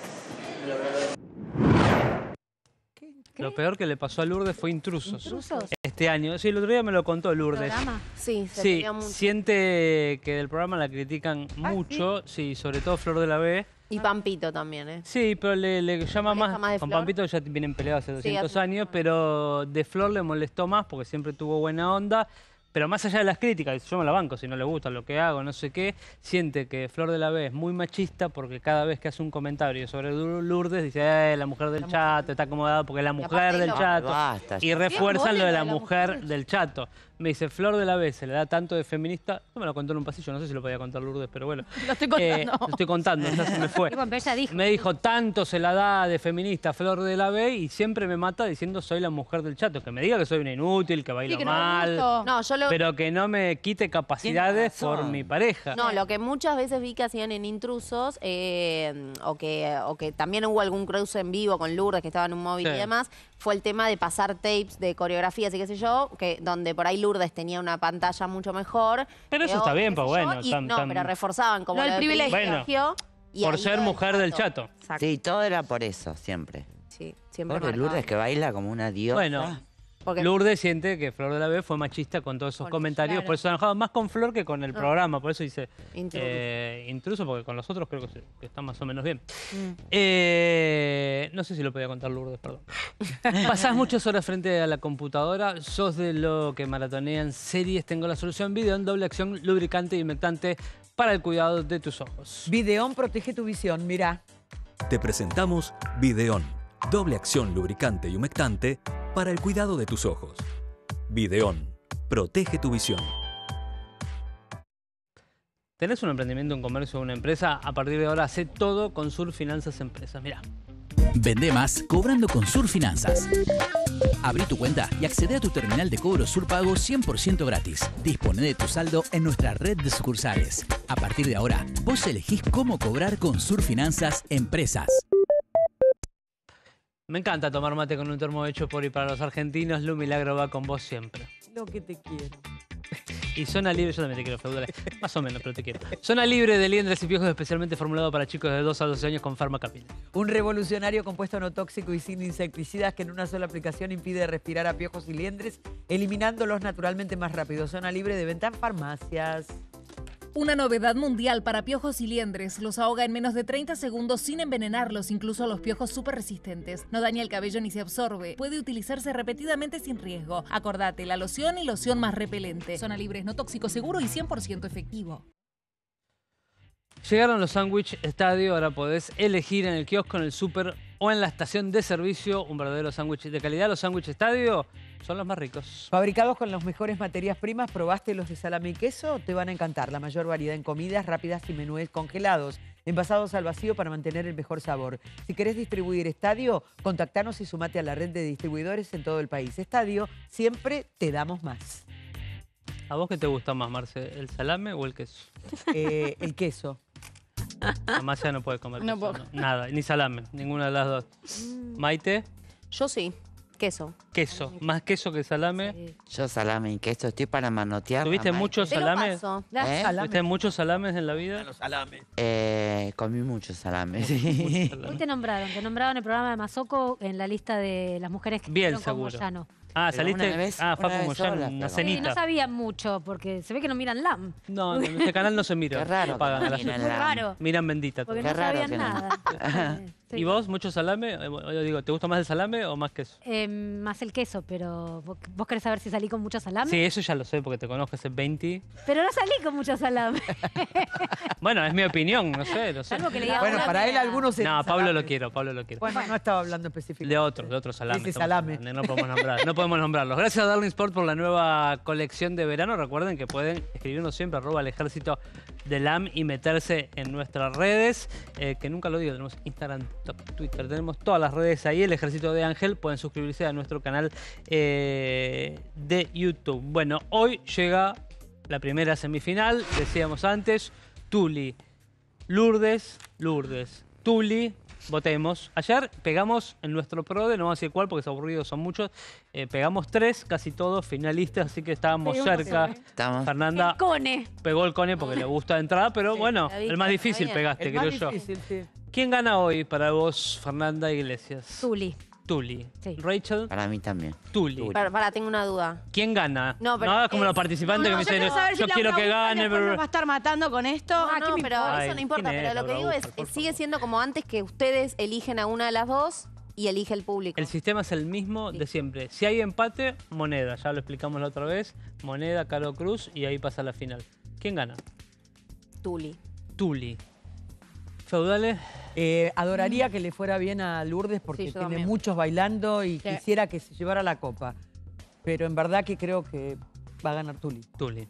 Lo peor que le pasó a Lourdes fue Intrusos. ¿Intrusos? Este año. Sí, el otro día me lo contó Lourdes. ¿Programa? Sí, se Sí, peleó mucho. siente que del programa la critican mucho. Sí, sobre todo Flor de la B. Y Pampito también, ¿eh? Sí, pero le, le llama más. más de Con Flor? Pampito ya vienen peleados hace Sí, doscientos hace años, pero de Flor le molestó más porque siempre tuvo buena onda. Pero más allá de las críticas, yo me la banco, si no le gusta lo que hago, no sé qué, siente que Flor de la B es muy machista porque cada vez que hace un comentario sobre Lourdes dice, eh, la mujer del chato, está acomodada porque es la mujer del lo- chato. Basta, Y ya. refuerzan lo de la Bien, mujer del chato. Me dice, Flor de la B se le da tanto de feminista, no me lo contó en un pasillo, no sé si lo podía contar Lourdes, pero bueno. Lo estoy contando. lo estoy contando, ya se me fue. Pero ella dijo. Me dijo, tanto se la da de feminista Flor de la B y siempre me mata diciendo soy la mujer del chato. Que me diga que soy una inútil, que bailo que no me mal, gusto. No, yo lo- pero que no me quite capacidades Tiene por razón. mi pareja. No, lo que muchas veces vi que hacían en Intrusos, eh, o, que, o que también hubo algún cruce en vivo con Lourdes, que estaba en un móvil Sí. y demás, fue el tema de pasar tapes de coreografías y qué sé yo, que donde por ahí Lourdes tenía una pantalla mucho mejor. Pero eso eh, está bien, qué sé pues yo, bueno, y tan- no, tan- pero reforzaban como No, el lo del privilegio. Bueno, y por ahí ser lo del mujer del chato. Exacto. Sí, todo era por eso, siempre. Sí, siempre Pobre marcaba. Lourdes que baila como una diosa. Bueno, Lourdes siente que Flor de la B fue machista con todos esos comentarios, claro. por eso se enojaba más con Flor que con el Ah. programa, por eso dice Intruso. eh, intruso, porque con los otros creo que, se- que está más o menos bien. Mm. Eh, no sé si lo podía contar Lourdes, perdón. Pasás muchas horas frente a la computadora, sos de lo que maratonean series, tengo la solución Videón, doble acción, lubricante y humectante para el cuidado de tus ojos. Videón protege tu visión, mirá. Te presentamos Videón, doble acción lubricante y humectante para el cuidado de tus ojos. Videón, protege tu visión. ¿Tenés un emprendimiento, un comercio o una empresa? A partir de ahora, hace todo con Sur Finanzas Empresas. Mirá. Vende más cobrando con Sur Finanzas. Abrí tu cuenta y accede a tu terminal de cobro Surpago cien por ciento gratis. Dispone de tu saldo en nuestra red de sucursales. A partir de ahora, vos elegís cómo cobrar con Sur Finanzas Empresas. Me encanta tomar mate con un termo hecho por y para los argentinos. Lu Milagro va con vos siempre. Lo que te quiero. Y Zona Libre, yo también te quiero, Feudale. Más o menos, pero te quiero. Zona Libre de liendres y piojos especialmente formulado para chicos de dos a doce años con Farmacapil. Un revolucionario compuesto no tóxico y sin insecticidas que en una sola aplicación impide respirar a piojos y liendres, eliminándolos naturalmente más rápido. Zona libre de venta en farmacias. Una novedad mundial para piojos y liendres. Los ahoga en menos de treinta segundos sin envenenarlos, incluso a los piojos súper resistentes. No daña el cabello ni se absorbe. Puede utilizarse repetidamente sin riesgo. Acordate, la loción y loción más repelente. Zona libre es no tóxico, seguro y cien por ciento efectivo. Llegaron los sándwich estadio, ahora podés elegir en el kiosco, en el súper o en la estación de servicio un verdadero sándwich de calidad. Los sándwich estadio son los más ricos. Fabricados con las mejores materias primas, ¿probaste los de salame y queso? Te van a encantar. La mayor variedad en comidas rápidas y menúes congelados, envasados al vacío para mantener el mejor sabor. Si querés distribuir Estadio, contactanos y sumate a la red de distribuidores en todo el país. Estadio, siempre te damos más. ¿A vos qué te gusta más, Marce? ¿El salame o el queso? Eh, el queso. Además ya no puede comer No queso, puedo. ¿no? Nada, ni salame, ninguna de las dos. Maite, Yo sí, queso. queso. Más queso que salame. Yo salame y queso, estoy para manotear. ¿Tuviste muchos Te lo salames? paso. ¿Eh? ¿Tuviste muchos salames en la vida? Eh, comí mucho salame. Hoy te nombraron, te nombraron en el programa de Mazoco en la lista de las mujeres que Bien, estuvieron con seguro. Moyano. Ah, Pero saliste. una vez- ah, fue una como vez ya sola, una pero- Sí, cenita. no sabían mucho, porque se ve que no miran LAM. No, en este canal no se mira. Qué raro no pagan que a no las- miran Muy raro. Miran bendita. Porque todo. no sabían nada. Sí. ¿Y vos, mucho salame? Eh, Yo digo, ¿te gusta más el salame o más queso? Eh, más el queso, pero ¿vos, vos querés saber si salí con mucho salame? Sí, eso ya lo sé porque te conozco hace veinte. Pero no salí con mucho salame. Bueno, es mi opinión, no sé, no sé. Salvo que le diga Bueno, una para él mera- algunos No, eran Pablo salame. lo quiero, Pablo lo quiero. Bueno, no estaba hablando específicamente. De otro, de otro salame. Ese estamos salame. hablando, No podemos nombrar, no podemos nombrarlos. Gracias a Darling Sport por la nueva colección de verano. Recuerden que pueden escribirnos siempre arroba el ejército de L A M y meterse en nuestras redes, eh, que nunca lo digo, tenemos Instagram, TikTok, Twitter, tenemos todas las redes ahí, el ejército de Ángel. Pueden suscribirse a nuestro canal eh, de YouTube. Bueno, hoy llega la primera semifinal, decíamos antes, Tuli, Lourdes, Lourdes, Tuli. Votemos. Ayer pegamos en nuestro PRODE, no vamos a decir cuál porque es aburrido, son muchos. eh, pegamos tres, casi todos finalistas, así que estábamos Pegó cerca. uno, Estamos. Fernanda El Cone. pegó el Cone porque le gusta de entrada, pero bueno, la viste, el más difícil está bien. pegaste, El creo más yo. difícil, sí. ¿Quién gana hoy para vos, Fernanda Iglesias? Tuli. Tuli. Sí. Rachel, Para mí también. Tuli. Para, para, tengo una duda. ¿Quién gana? No, pero hagas como es- los participantes No, que yo me quiero dicen, saber si yo quiero Laura que Bufa gane. después pero- nos va a estar matando con esto. No, Ah, no, ¿qué me pero importa? eso Ay, no importa. ¿quién Pero es lo que Laura digo es, Bufa, por sigue favor? siendo como antes que ustedes eligen a una de las dos y elige el público. El sistema es el mismo de siempre. Si hay empate, moneda. Ya lo explicamos la otra vez. Moneda, Caro Cruz y ahí pasa la final. ¿Quién gana? Tuli. Tuli. Feudales. Eh, adoraría que le fuera bien a Lourdes porque Sí, yo tiene también. muchos bailando y Sí. quisiera que se llevara la copa. Pero en verdad que creo que va a ganar Tuli. Tuli.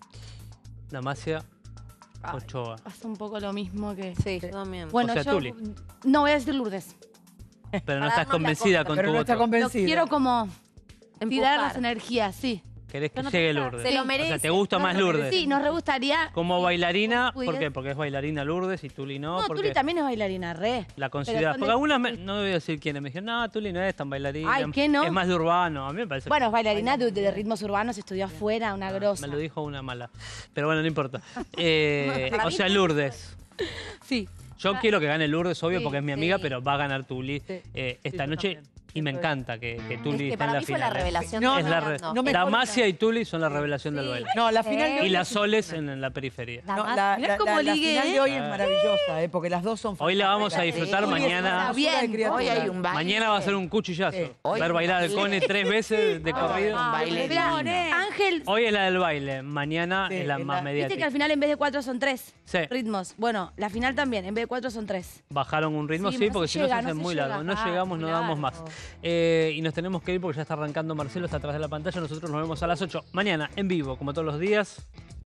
Damasia. Ay. Ochoa. Pasa un poco lo mismo que... Sí, yo también. Bueno, O sea, yo Tuli. no voy a decir Lourdes. Pero no Para estás darnos la convencida contra. con Pero tu no voto. está Lo convencida. quiero como tirar las Empujar. energías, sí. Querés que Pero no te llegue gusta. Lourdes. Se lo O merece. sea, ¿te gusta No, más no, pero Lourdes? Sí, nos re gustaría... Como bailarina, ¿por pudiera- qué? Porque es bailarina Lourdes y Tuli no. No, porque Tuli también es bailarina, re. la Pero considera. son Porque de- algunas, me- no voy a decir quiénes, me dijeron, no, Tuli no es tan bailarina. Ay, ¿qué no? Es más de urbano. A mí me parece. Bueno, es bailarina de, de ritmos urbanos, estudió afuera, una grosa. Me lo dijo una mala. Pero bueno, no importa. Eh, Para o mí sea, Tuli- Lourdes. Sí. Yo quiero que gane Lourdes, obvio, Sí, porque es mi amiga, sí. pero va a ganar Tuli Sí. eh, esta yo noche. también. Y me encanta que, que Tuli Es que esté en para la mí fue final. la revelación No, de Es la, la re- no me Damasia y Tuli son la revelación del baile. No, la final de hoy Y es- las soles en, en la periferia. La No, más- la, Mirá la- cómo la- la ligue, final ¿eh? de hoy es maravillosa, eh, porque las dos son Hoy la vamos a fantásticas. disfrutar, Tuli es mañana- una basura de Bien, criatura. Hoy hay un baile. Mañana va a ser un cuchillazo. Sí. Hoy Ver bailar al Cone tres veces de corrido. un baile Mirá, divino. Ángel, Hoy es la del baile, mañana Sí, es la es más la- viste mediática. que al final en vez de cuatro son tres Sí. ritmos. Bueno, la final también, en vez de cuatro son tres. Bajaron un ritmo, Sí, sí, no porque se si no se llega, hace no se muy llega. largo. No Ah, llegamos, muy no damos más. largo. Eh, y nos tenemos que ir porque ya está arrancando Marcelo, está atrás de la pantalla. Nosotros nos vemos a las ocho mañana en vivo, como todos los días.